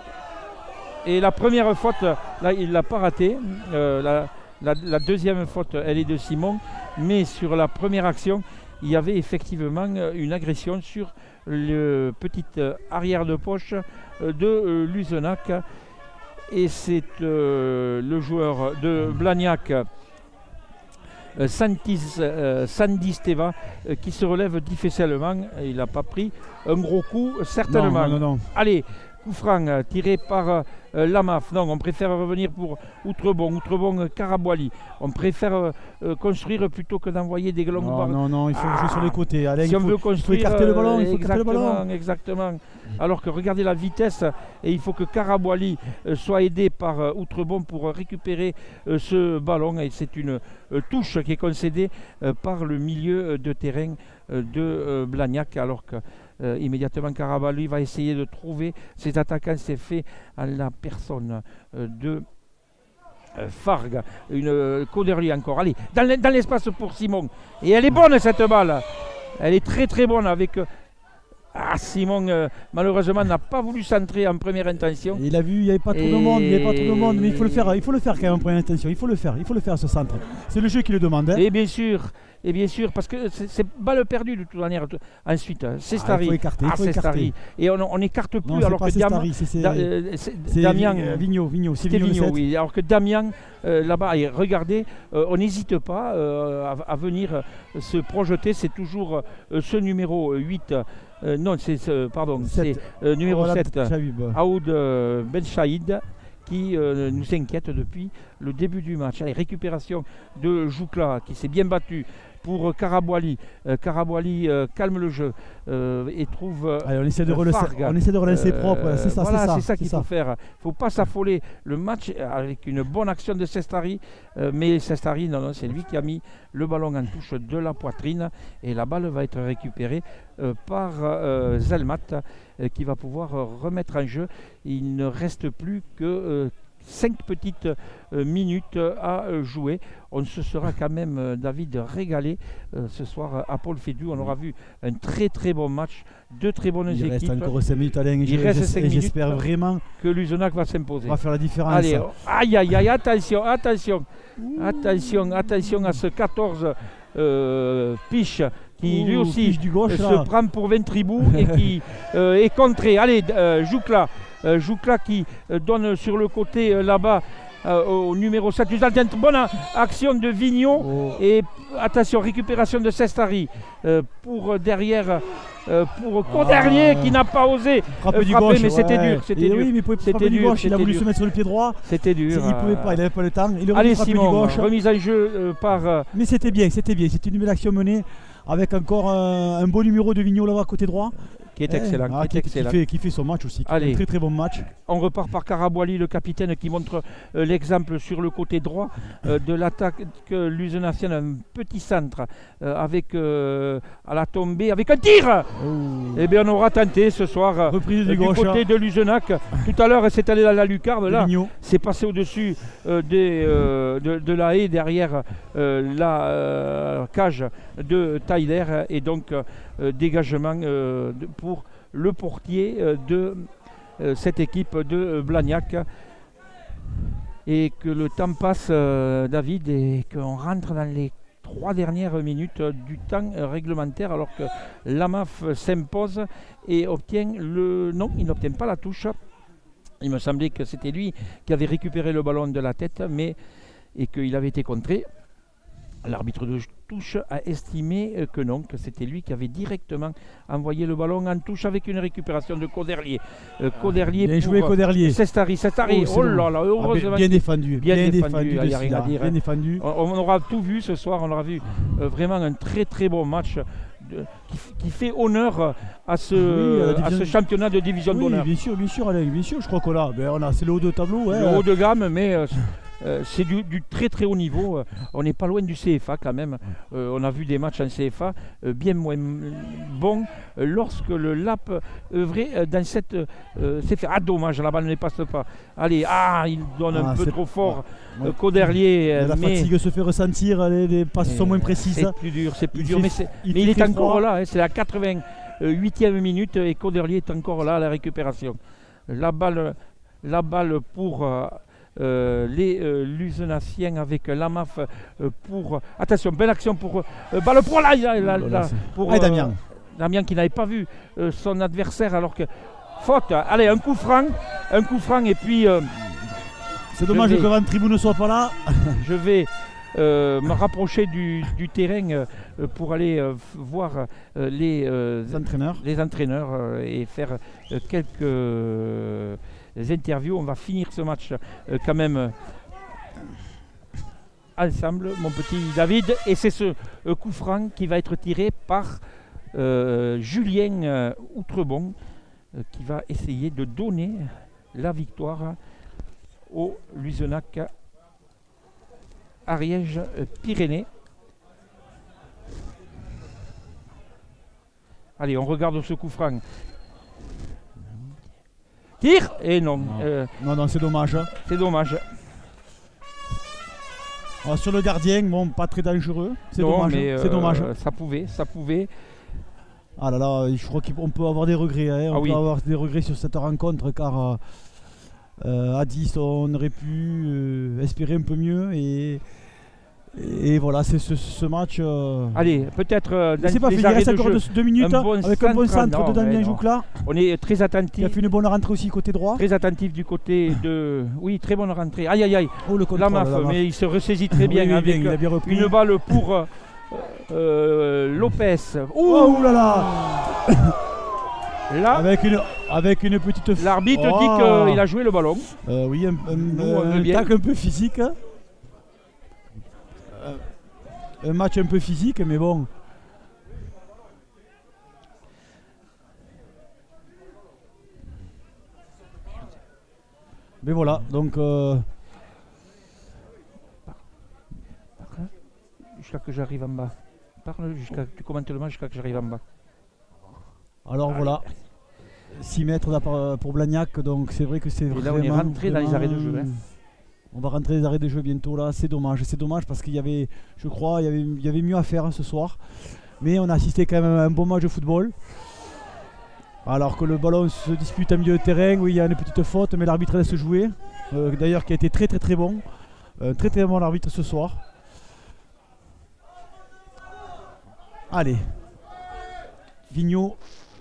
Et la première faute, là, il ne l'a pas raté. Euh, la, la- la deuxième faute, elle est de Simon. Mais sur la première action, il y avait effectivement euh, une agression sur le petit euh, arrière de poche euh, de euh, Luzenac. Et c'est euh, le joueur de Blagnac, euh, Santis, euh, Sandy Steva, euh, qui se relève difficilement. Il n'a pas pris un gros coup, certainement. Non, non, non. Allez, coup franc euh, tiré par euh, euh, Lamaf. Non, on préfère revenir pour Outrebon. Outrebon, euh, Caraboili. On préfère euh, euh, construire plutôt que d'envoyer des longues Non, barres. non, non, il faut Ah. jouer sur les côtés. Alain, Si il on faut, veut il faut construire, écarter le ballon, il euh, faut écarter le ballon. exactement, exactement. Alors que regardez la vitesse, et il faut que Caraboili euh, soit aidé par euh, Outrebon pour euh, récupérer euh, ce ballon. Et c'est une euh, touche qui est concédée euh, par le milieu euh, de terrain euh, de euh, Blagnac, alors que euh, immédiatement Caraboili va essayer de trouver ses attaquants. C'est fait à la personne euh, de euh, Fargue, une euh, Coderly encore. Allez, dans l'e- dans l'espace pour Simon. Et elle est bonne cette balle. Elle est très très bonne avec. euh, Ah, Simon, euh, malheureusement, n'a pas voulu centrer en première intention. Il a vu, il n'y avait pas trop de monde, il n'y avait pas trop de monde, mais il faut le faire, il faut le faire quand même en première intention, il faut le faire, il faut le faire ce centre. C'est le jeu qui le demande. Hein. Et bien sûr, et bien sûr, parce que c'est c'est balle perdue de toute manière. Ensuite, c'est Ah, Stari. il faut écarter, il Ah, faut c'est écarter. Stari. Et on n'écarte plus Non, c'est alors pas que Dam- Sestari, c'est c'est- Da- euh, c'est- c'est Damien. Vi- euh, Vigneault, Vigneault, c'est C'était Vigneault, le Vigneault, sept. oui. Alors que Damien, euh, là-bas, et regardez, euh, on n'hésite pas euh, à, à venir euh, se projeter. C'est toujours euh, ce numéro huit. euh, non, c'est ce- pardon, c'est Sept. euh, numéro Voilà, sept. Chabib. Aoud euh, Ben Chaïd, qui euh, nous inquiète depuis le début du match. Allez, récupération de Joucla qui s'est bien battu pour euh, Caraboili. Euh, Caraboili euh, calme le jeu euh, et trouve euh, Allez, on essaie de euh, relancer, Fargue. on essaie de relancer Euh, propre, c'est ça, voilà, c'est ça. c'est ça qu'il c'est faut faire. Il ne faut pas s'affoler. Le match avec une bonne action de Sestari, euh, mais Sestari, non, non, c'est lui qui a mis le ballon en touche de la poitrine et la balle va être récupérée euh, par euh, Zelmat euh, qui va pouvoir euh, remettre en jeu. Il ne reste plus que euh, cinq petites euh, minutes à euh, jouer. On se sera quand même, euh, David, régalé euh, ce soir euh, à Paul Fédu. On aura vu un très très bon match, deux très bonnes Il reste équipes. encore cinq minutes, Alain, et Il je- reste je- cinq et j'espère minutes. vraiment Que Luzenac va s'imposer. qu'on va faire la différence. Allez, oh, aïe aïe aïe, attention, attention, attention, attention à ce quatorze euh, Piche qui lui Ouh, aussi Piche du gauche, euh, là. se prend pour Ventribou et qui euh, est contré. Allez, euh, Joucla, euh, Joucla qui euh, donne sur le côté euh, là-bas euh, au numéro sept. Bonne action de Vigneault. Oh. Et attention, récupération de Sestari euh, pour euh, derrière euh, pour Coderlier Ah. qui n'a pas osé Frapper euh, du frapper, gauche, mais c'était ouais. dur, c'était Et dur. oui, mais il pouvait C'était frapper du dur, gauche, il a c'était voulu dur. se mettre sur le pied droit. C'était dur. Il pouvait euh. pas, il n'avait pas le temps. Il aurait Allez dû frapper Simon, du gauche. remise en jeu euh, par euh, Mais c'était bien, c'était bien. C'était une belle action menée avec encore euh, un beau numéro de Vigneault là-bas côté droit. qui est Eh, excellent, ah, qui est qui, excellent. qui fait, qui fait son match aussi. Qui fait Allez. un très très bon match. On repart par Caraboili, le capitaine qui montre euh, l'exemple sur le côté droit euh, de l'attaque que Luzenacienne, un petit centre euh, avec euh, à la tombée, avec un tir. Oh. Eh bien on aura tenté ce soir euh, Reprise du du gauche. côté de Luzenac. Tout à l'heure c'est allé dans la lucarne, de là Vigneault. c'est passé au-dessus euh, des, euh, de, de la haie derrière euh, la euh, cage de Tyler et donc euh, dégagement euh, de- pour le portier euh, de euh, cette équipe de euh, Blagnac. Et que le temps passe, euh, David, et qu'on rentre dans les trois dernières minutes euh, du temps euh, réglementaire alors que l'Amaf s'impose et obtient le... Non, il n'obtient pas la touche. Il me semblait que c'était lui qui avait récupéré le ballon de la tête, mais et qu'il avait été contré. L'arbitre de touche a estimé euh, que non, que c'était lui qui avait directement envoyé le ballon en touche avec une récupération de Coderlier. Euh, Coderlier Bien pour joué Coderlier. Sestari. Sestari, Oh, c'est oh bon. là là, Ah, heureusement. bien, bien défendu. bien Bien défendu, défendu. il y a de rien à Silla, dire, Bien hein. défendu. On, on aura tout vu ce soir, on aura vu euh, vraiment un très très bon match de- qui, f- qui fait honneur à ce, Oui, à la à ce division- championnat de division Oui, d'honneur. bien sûr, bien sûr, Alain, bien sûr. Je crois qu'on a, ben, on a c'est le haut de tableau. Ouais. Le haut de gamme, mais euh, euh, c'est du, du très très haut niveau. Euh, On n'est pas loin du C F A quand même. Euh, on a vu des matchs en C F A euh, bien moins bons euh, lorsque le L A P œuvrait euh, dans cette euh, C F A. Ah dommage, la balle ne passe pas. Allez, ah, il donne un Ah, peu c'est- trop fort. ouais. Euh, Coderlier, euh, Mais la mais fatigue se fait ressentir, les, les passes sont moins précises. c'est plus dur, c'est plus Il dur. fait- mais c'est- il mais il, fait est très encore froid. là, hein, c'est la quatre-vingt-huitième minute et Coderlier est encore là à la récupération. La balle, la balle pour euh, euh, les euh, Luzenaciens avec Lamaf euh, pour. Attention, belle action pour. euh, balle pour là, là, là, Oh là là, là, c'est- pour, Ah, euh, Damien. Damien qui n'avait pas vu euh, son adversaire alors que. Faute, allez, un coup franc, un coup franc et puis euh, C'est dommage je que vais- Van Tribou ne soit pas là. je vais euh, me rapprocher du, du terrain euh, pour aller euh, f- voir euh, les, euh, Les entraîneurs. les entraîneurs euh, et faire euh, quelques euh, interviews. On va finir ce match euh, quand même euh, ensemble, mon petit David. Et c'est ce euh, coup franc qui va être tiré par euh, Julien euh, Outrebon euh, qui va essayer de donner la victoire au Luzenac Ariège-Pyrénées. Allez, on regarde ce coup franc. Tire. Et non, Non. euh, Non, non, c'est dommage. hein. c'est dommage. Alors, sur le gardien, bon, pas très dangereux. C'est Non, dommage. mais, hein. C'est euh, dommage. Ça pouvait, ça pouvait. Ah là là, je crois qu'on peut avoir des regrets. hein. On Ah peut oui. avoir des regrets sur cette rencontre car euh, euh, à dix, on aurait pu euh, espérer un peu mieux. Et, et voilà, c'est ce, ce match. euh, Allez, peut-être euh, dans c'est pas les fini, il arrêts reste de encore jeu, deux, deux minutes un bon avec un bon centre. centre Non, de Damien mais non. Joucla on est très qui a attentif. fait une bonne rentrée aussi côté droit. Très attentif du côté de. Oui, très bonne rentrée. Aïe aïe aïe. Oh le contrôle, La MAF, la MAF. mais il se ressaisit très bien Oui, oui, avec bien, il a bien repris. une balle pour euh, euh, Lopez. Oh, ouh là là. Là, Avec une, avec une petite. l'arbitre Oh. dit qu'il a joué le ballon. Euh, oui, un, un, Nous, on un veut bien. tacle un peu physique. Euh, un match un peu physique, mais bon. Mais voilà, donc euh, Parle jusqu'à que j'arrive en bas. Parle jusqu'à tu commentes le match jusqu'à que j'arrive en bas. alors voilà, six mètres là par- pour Blagnac, donc c'est vrai que c'est Et là, vraiment. on est rentré dans les vraiment- arrêts de jeu, hein. On va rentrer dans les arrêts de jeu bientôt là, c'est dommage, c'est dommage parce qu'il y avait, je crois, il y avait, il y avait mieux à faire hein, ce soir. Mais on a assisté quand même à un bon match de football. Alors que le ballon se dispute à milieu de terrain, oui il y a une petite faute, mais l'arbitre laisse jouer. Euh, D'ailleurs qui a été très très très bon. Euh, très très bon arbitre ce soir. Allez. Vigneault.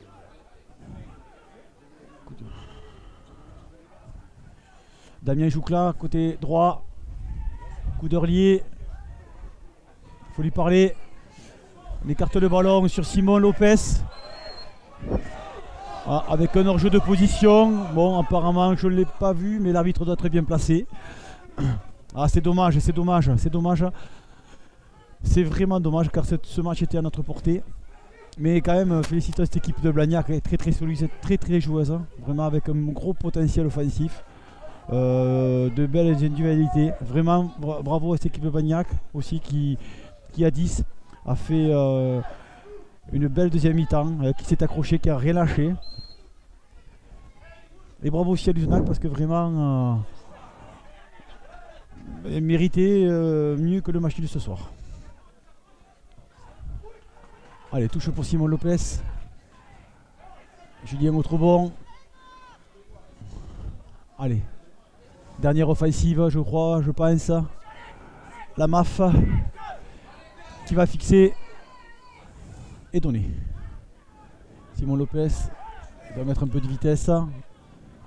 Damien Joucla, côté droit. Coudorlier. Il faut lui parler. Il écarte le ballon sur Simon Lopez. Ah, avec un hors-jeu de position. Bon, apparemment, je ne l'ai pas vu, mais l'arbitre doit être bien placé. Ah, c'est dommage, c'est dommage, c'est dommage. C'est vraiment dommage car cette- ce match était à notre portée. Mais quand même, félicitons cette équipe de Blagnac, elle est très très solide, très très joueuse. hein. Vraiment avec un gros potentiel offensif. Euh, de belles individualités. Vraiment, bra- bravo à cette équipe de Blagnac aussi qui, qui à dix a fait euh, une belle deuxième mi-temps, euh, qui s'est accroché, qui a rien lâché. Et bravo aussi à Luzenac parce que vraiment, euh, elle méritait euh, mieux que le match de ce soir. Allez, touche pour Simon Lopez. Julien Outrebon. Allez. Dernière offensive, je crois, je pense. La M A F qui va fixer et donner. Simon Lopez doit mettre un peu de vitesse.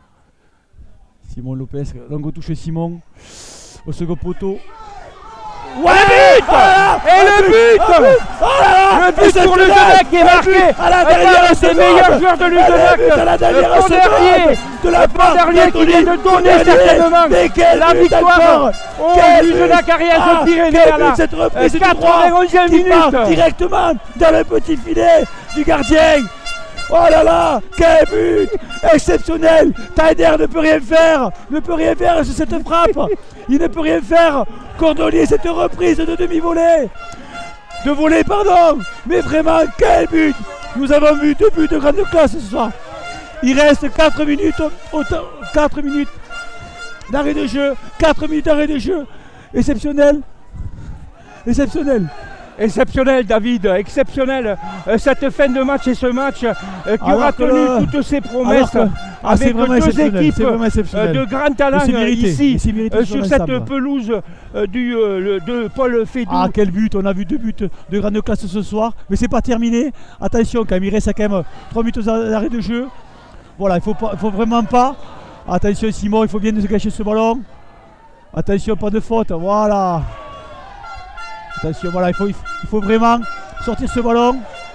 Simon Lopez, longue touche Simon au second poteau. Ouais, le but voilà. Et le but oh voilà. Le but pour Luzenac qui est marqué par un des meilleurs joueurs de Luzenac, le Ponderlier, le Ponderlier qui vient de donner certainement la victoire au Luzenac Ariège Pyrénées à la quatre-vingt-onzième minute. Directement dans le petit filet du gardien. Oh là là, quel but exceptionnel. Taider ne peut rien faire, ne peut rien faire sur cette frappe. Il ne peut rien faire. Cordelier, cette reprise de demi-volée. De volée, pardon. Mais vraiment, quel but. Nous avons vu deux buts de grande classe ce soir. Il reste quatre minutes, quatre minutes d'arrêt de jeu. quatre minutes d'arrêt de jeu. Exceptionnel. Exceptionnel. Exceptionnel David, exceptionnel euh, cette fin de match et ce match euh, qui alors aura tenu le... toutes ses promesses que... ah, avec deux équipes euh, de grand talent ici euh, sur cette ensemble. pelouse euh, du, euh, le, de Paul Fédou. Ah quel but, on a vu deux buts de grande classe ce soir, mais c'est pas terminé. Attention quand même, il reste quand même trois minutes d'arrêt de jeu. Voilà, il faut, pas, il faut vraiment pas. Attention Simon, il faut bien se gâcher ce ballon. Attention, pas de faute, voilà. Attention, voilà, il faut, il faut vraiment sortir ce ballon.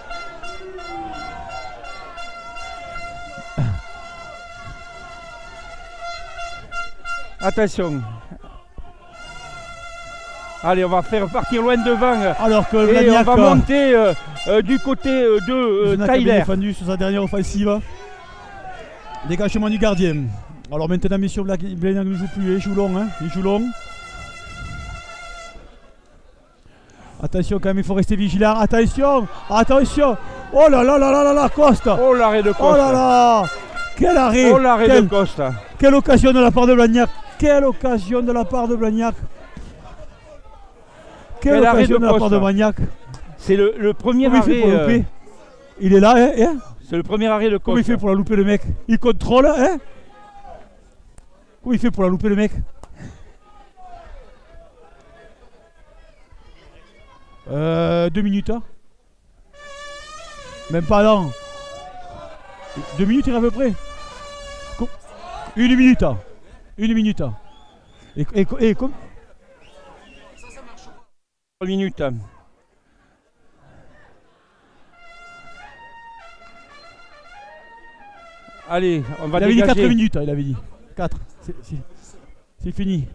Attention. Allez, on va faire partir loin devant. Alors que et Blagnac, on va monter euh, euh, du côté euh, de euh, Tyler. Défendu sur sa dernière offensive. Dégagement du gardien. Alors maintenant, messieurs, Blagnac ne joue plus, il joue long. Hein, il joue long. Attention quand même, il faut rester vigilant. Attention, attention. Oh là là là là là là, Costa. Oh l'arrêt de Costa. Oh là là. Quel arrêt. Oh l'arrêt quel, de Costa. Quelle occasion de la part de Blagnac. Quelle occasion de la part de Blagnac. Quelle quel occasion de, de la Costa. part de Blagnac. C'est le, le premier Comment arrêt. Il, euh... euh... il est là, hein, hein. C'est le premier arrêt de Costa. Comment il fait pour la louper le mec? Il contrôle, hein. Comment il fait pour la louper le mec? Euh, deux minutes. Hein. Même pas non. Deux minutes, il est à peu près. Une minute. Hein. Une minute. Hein. Et, et, et comme. Une minute. Allez, on va il avait dégager. dit quatre minutes, hein, il avait dit. quatre. C'est fini.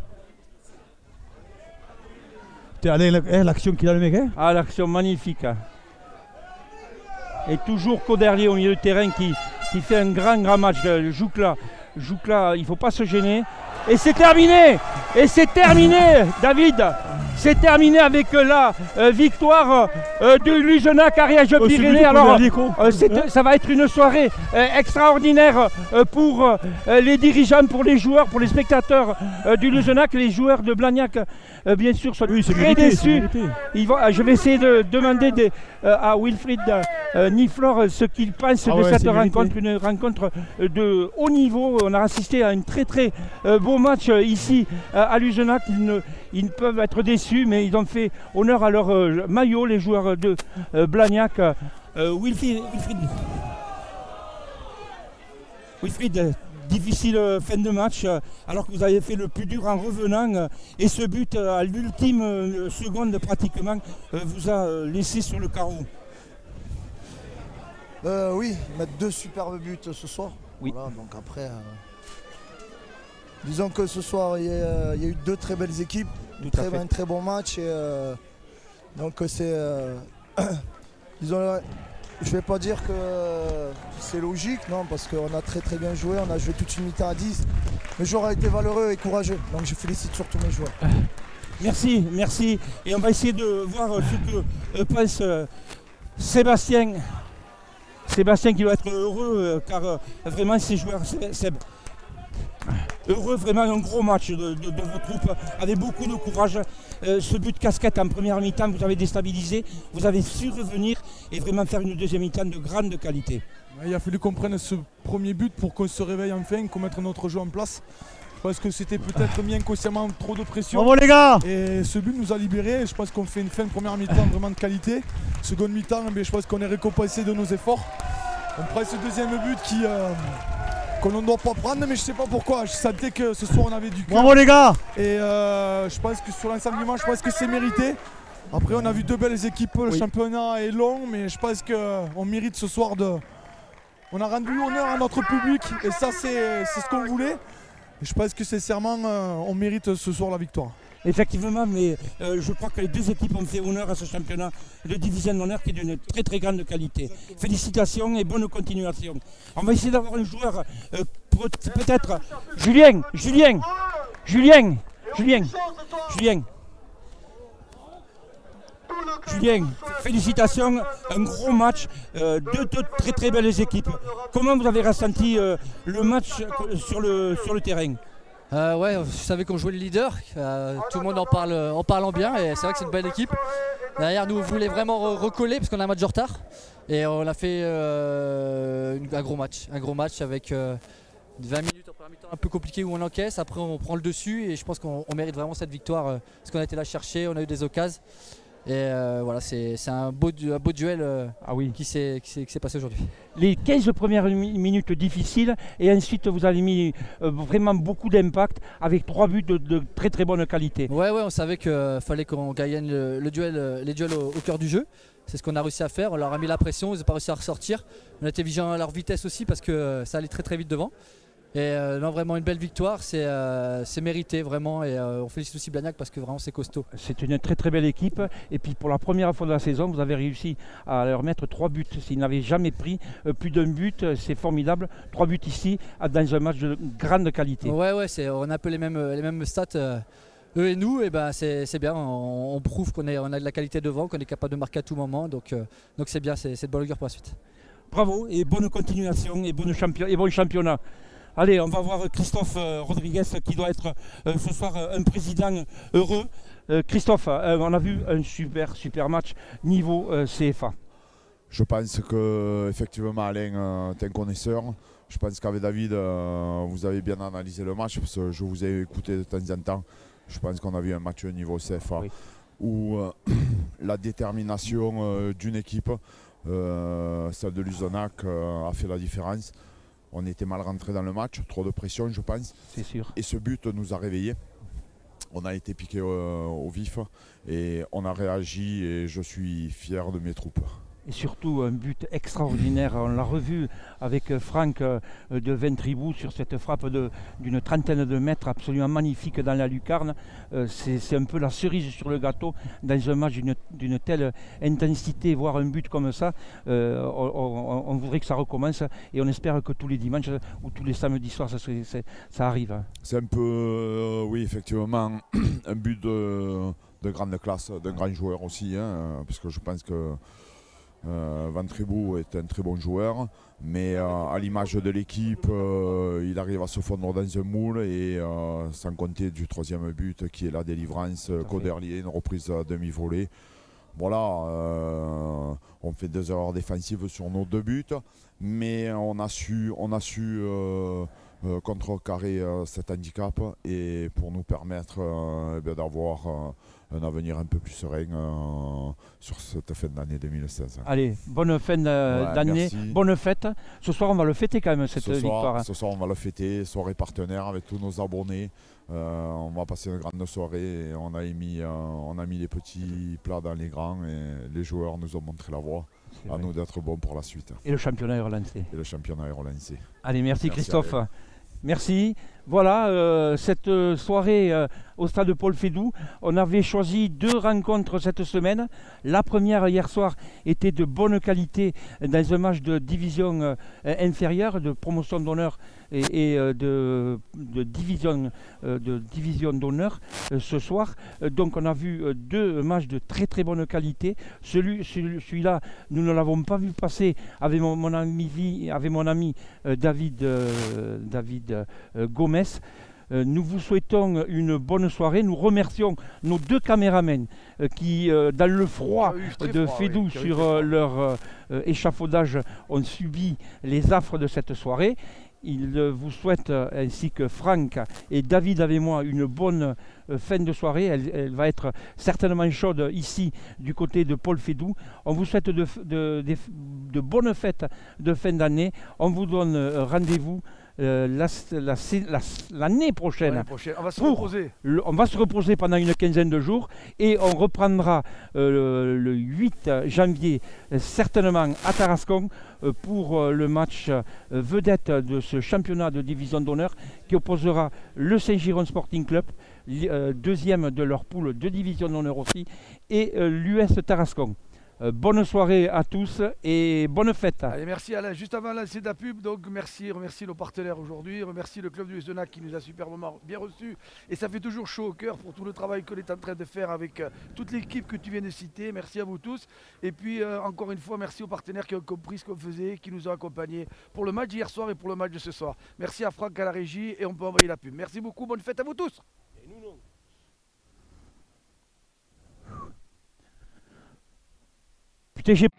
L'action qu'il a le mec hein. Ah l'action magnifique hein. Et toujours Coderlier au milieu de terrain qui, qui fait un grand grand match. Le Joucla, Joucla, il ne faut pas se gêner. Et c'est terminé. Et c'est terminé David. C'est terminé avec la euh, victoire euh, de Luzenac Ariège Pyrénées. Alors euh, ça va être une soirée euh, extraordinaire euh, pour euh, les dirigeants, pour les joueurs, pour les spectateurs euh, du Luzenac. Les joueurs de Blagnac euh, bien sûr sont oui, très mérité, déçus. Ils vont, euh, je vais essayer de demander des, euh, à Wilfried euh, Niflor ce qu'il pense ah de ouais, cette rencontre. Une rencontre de haut niveau. On a assisté à un très très euh, beau match euh, ici euh, à Luzenac. Ils ne, ils ne peuvent être déçus, mais ils ont fait honneur à leur euh, maillot, les joueurs de euh, Blagnac. Euh, Wilfried, Wilfried, Wilfried euh, difficile euh, fin de match, euh, alors que vous avez fait le plus dur en revenant, euh, et ce but euh, à l'ultime euh, seconde pratiquement euh, vous a euh, laissé sur le carreau. Euh, oui, ils mettent deux superbes buts ce soir. Oui. Voilà, donc après, euh, disons que ce soir il y, a, il y a eu deux très belles équipes, un très, un très bon match. Et, euh, donc c'est, euh, disons, je ne vais pas dire que c'est logique, non, parce qu'on a très très bien joué, on a joué toute une mi-temps à dix. Mes joueurs ont été valeureux et courageux, donc je félicite surtout mes joueurs. Merci, merci. Et on va essayer de voir ce que euh, pense euh, Sébastien. Sébastien qui doit être heureux euh, car euh, vraiment ces joueurs, Seb, heureux, vraiment un gros match de, de, de vos troupes avec beaucoup de courage. Euh, ce but de casquette en première mi-temps, vous avez déstabilisé, vous avez su revenir et vraiment faire une deuxième mi-temps de grande qualité. Il a fallu qu'on prenne ce premier but pour qu'on se réveille enfin, qu'on mette notre jeu en place. Je pense que c'était peut-être mis inconsciemment trop de pression. Bravo les gars. Et ce but nous a libérés. Je pense qu'on fait une fin de première mi-temps vraiment de qualité. Seconde mi-temps, je pense qu'on est récompensé de nos efforts. On prend ce deuxième but qui, euh, qu'on ne doit pas prendre, mais je sais pas pourquoi. Je sentais que ce soir on avait du cœur. Bravo les gars. Et euh, je pense que sur l'ensemble du match, je pense que c'est mérité. Après on a vu deux belles équipes, le oui. championnat est long, mais je pense qu'on mérite ce soir de... On a rendu honneur à notre public et ça c'est ce qu'on voulait. Et je pense que sincèrement euh, on mérite ce soir la victoire. Effectivement, mais euh, je crois que les deux équipes ont fait honneur à ce championnat de division d'honneur qui est d'une très très grande qualité. Félicitations et bonne continuation. On va essayer d'avoir un joueur, euh, peut-être Julien, Julien, Julien, Julien, Julien. Julien, félicitations, un gros match, euh, deux, deux très très belles équipes. Comment vous avez ressenti euh, le match sur le, sur le terrain ? Euh, ouais, je savais qu'on jouait le leader, euh, tout le monde en parle en parlant bien et c'est vrai que c'est une belle équipe. Derrière nous on voulait vraiment recoller parce qu'on a un match de retard et on a fait euh, un gros match, un gros match avec euh, vingt minutes en première mi-temps un peu compliqué où on encaisse, après on prend le dessus et je pense qu'on mérite vraiment cette victoire euh, parce qu'on a été là chercher, on a eu des occasions. Et euh, voilà, c'est un beau, un beau duel euh, ah oui. qui s'est passé aujourd'hui. Les quinze premières minutes difficiles et ensuite vous avez mis euh, vraiment beaucoup d'impact avec trois buts de, de très très bonne qualité. Ouais, ouais, on savait qu'il euh, fallait qu'on gagne le, le duel, les duels au, au cœur du jeu. C'est ce qu'on a réussi à faire, on leur a mis la pression, ils n'ont pas réussi à ressortir. On a été vigilants à leur vitesse aussi parce que euh, ça allait très très vite devant. Et euh, non, vraiment une belle victoire, c'est euh, mérité vraiment et euh, on félicite aussi Blagnac parce que vraiment c'est costaud. C'est une très très belle équipe et puis pour la première fois de la saison vous avez réussi à leur mettre trois buts. S'ils n'avaient jamais pris euh, plus d'un but, c'est formidable. Trois buts ici dans un match de grande qualité. Ouais ouais, on a un peu les mêmes, les mêmes stats euh, eux et nous et ben c'est bien, on, on prouve qu'on on a de la qualité devant, qu'on est capable de marquer à tout moment donc euh, donc c'est bien, c'est de bonne augure pour la suite. Bravo et bonne continuation et, bonne champion et bon championnat. Allez, on va voir Christophe euh, Rodriguez qui doit être euh, ce soir euh, un président heureux. Euh, Christophe, euh, on a vu un super super match niveau euh, C F A. Je pense que effectivement Alain, euh, tu es un connaisseur. Je pense qu'avec David, euh, vous avez bien analysé le match parce que je vous ai écouté de temps en temps. Je pense qu'on a vu un match niveau C F A oui. où euh, la détermination euh, d'une équipe, euh, celle de Luzenac, euh, a fait la différence. On était mal rentré dans le match, trop de pression je pense. C'est sûr. Et ce but nous a réveillés. On a été piqué au, au vif et on a réagi et je suis fier de mes troupes. Et surtout un but extraordinaire, on l'a revu avec Franck de Ventribou sur cette frappe d'une trentaine de mètres absolument magnifique dans la lucarne. C'est un peu la cerise sur le gâteau dans un match d'une telle intensité, voir un but comme ça. Euh, on, on, on voudrait que ça recommence et on espère que tous les dimanches ou tous les samedis soirs ça, ça arrive. C'est un peu, euh, oui effectivement, un but de, de grande classe, d'un grand joueur aussi, hein, parce que je pense que Euh, Ventribou est un très bon joueur, mais euh, à l'image de l'équipe, euh, il arrive à se fondre dans un moule et euh, sans compter du troisième but qui est la délivrance, Coderlier, une reprise à demi-volée. Voilà, euh, on fait deux erreurs défensives sur nos deux buts, mais on a su, on a su euh, euh, contrecarrer euh, cet handicap et pour nous permettre euh, eh d'avoir euh, un avenir un peu plus serein euh, sur cette fin d'année deux mille seize. Allez, bonne fin d'année, ouais, bonne fête. Ce soir, on va le fêter quand même, cette ce soir, victoire. Ce soir, on va le fêter, soirée partenaire avec tous nos abonnés. Euh, on va passer une grande soirée et on a, mis, euh, on a mis les petits plats dans les grands et les joueurs nous ont montré la voie. À vrai. Nous d'être bons pour la suite. Et le championnat est relancé. Et le championnat est relancé. Allez, merci, merci Christophe. Allez. Merci. Voilà, euh, cette soirée euh, au stade Paul Fédou, on avait choisi deux rencontres cette semaine. La première hier soir était de bonne qualité dans un match de division euh, inférieure, de promotion d'honneur et, et euh, de, de division euh, de division d'honneur euh, ce soir. Euh, donc on a vu euh, deux matchs de très très bonne qualité. Celui, celui-là, nous ne l'avons pas vu passer avec mon, mon ami, avec mon ami euh, David, euh, David euh, Gomez. Euh, nous vous souhaitons une bonne soirée. Nous remercions nos deux caméramens euh, qui, euh, dans le froid de Fédou, oui, sur euh, leur euh, échafaudage, ont subi les affres de cette soirée. Il euh, vous souhaite, euh, ainsi que Franck et David avec moi, une bonne euh, fin de soirée. Elle, elle va être certainement chaude ici, du côté de Paul Fédou. On vous souhaite de, de, de, de bonnes fêtes de fin d'année. On vous donne euh, rendez-vous euh, la- la- la- l'année prochaine. L'année prochaine. On va se Pour reposer. le- on va se reposer pendant une quinzaine de jours et on reprendra euh, le, le huit janvier euh, certainement à Tarascon euh, pour euh, le match euh, vedette de ce championnat de division d'honneur qui opposera le Saint-Giron Sporting Club, li- euh, deuxième de leur poule de division d'honneur aussi, et euh, l'U S Tarascon. Euh, bonne soirée à tous et bonne fête. Allez, merci Alain. Juste avant de lancer la pub, donc merci, remercie nos partenaires aujourd'hui, remercie le club du Luzenac qui nous a superbement bien reçus. Et ça fait toujours chaud au cœur pour tout le travail qu'on est en train de faire avec euh, toute l'équipe que tu viens de citer. Merci à vous tous. Et puis euh, encore une fois, merci aux partenaires qui ont compris ce qu'on faisait, qui nous ont accompagnés pour le match d'hier soir et pour le match de ce soir. Merci à Franck à la régie et on peut envoyer la pub. Merci beaucoup, bonne fête à vous tous. Putain, j'ai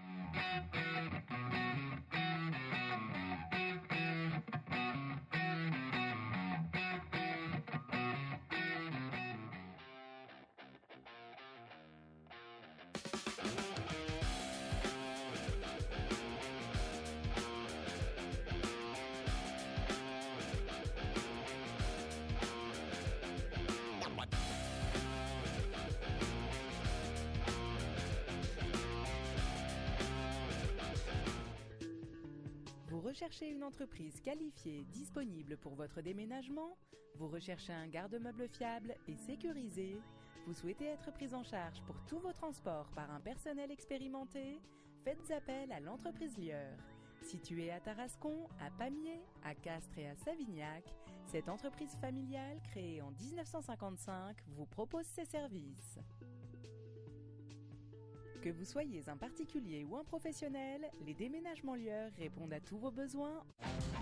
Vous recherchez une entreprise qualifiée, disponible pour votre déménagement? Vous recherchez un garde-meuble fiable et sécurisé? Vous souhaitez être pris en charge pour tous vos transports par un personnel expérimenté? Faites appel à l'entreprise Lieur. Située à Tarascon, à Pamiers, à Castres et à Savignac, cette entreprise familiale créée en mille neuf cent cinquante-cinq vous propose ses services. Que vous soyez un particulier ou un professionnel, les déménagements Lieur répondent à tous vos besoins.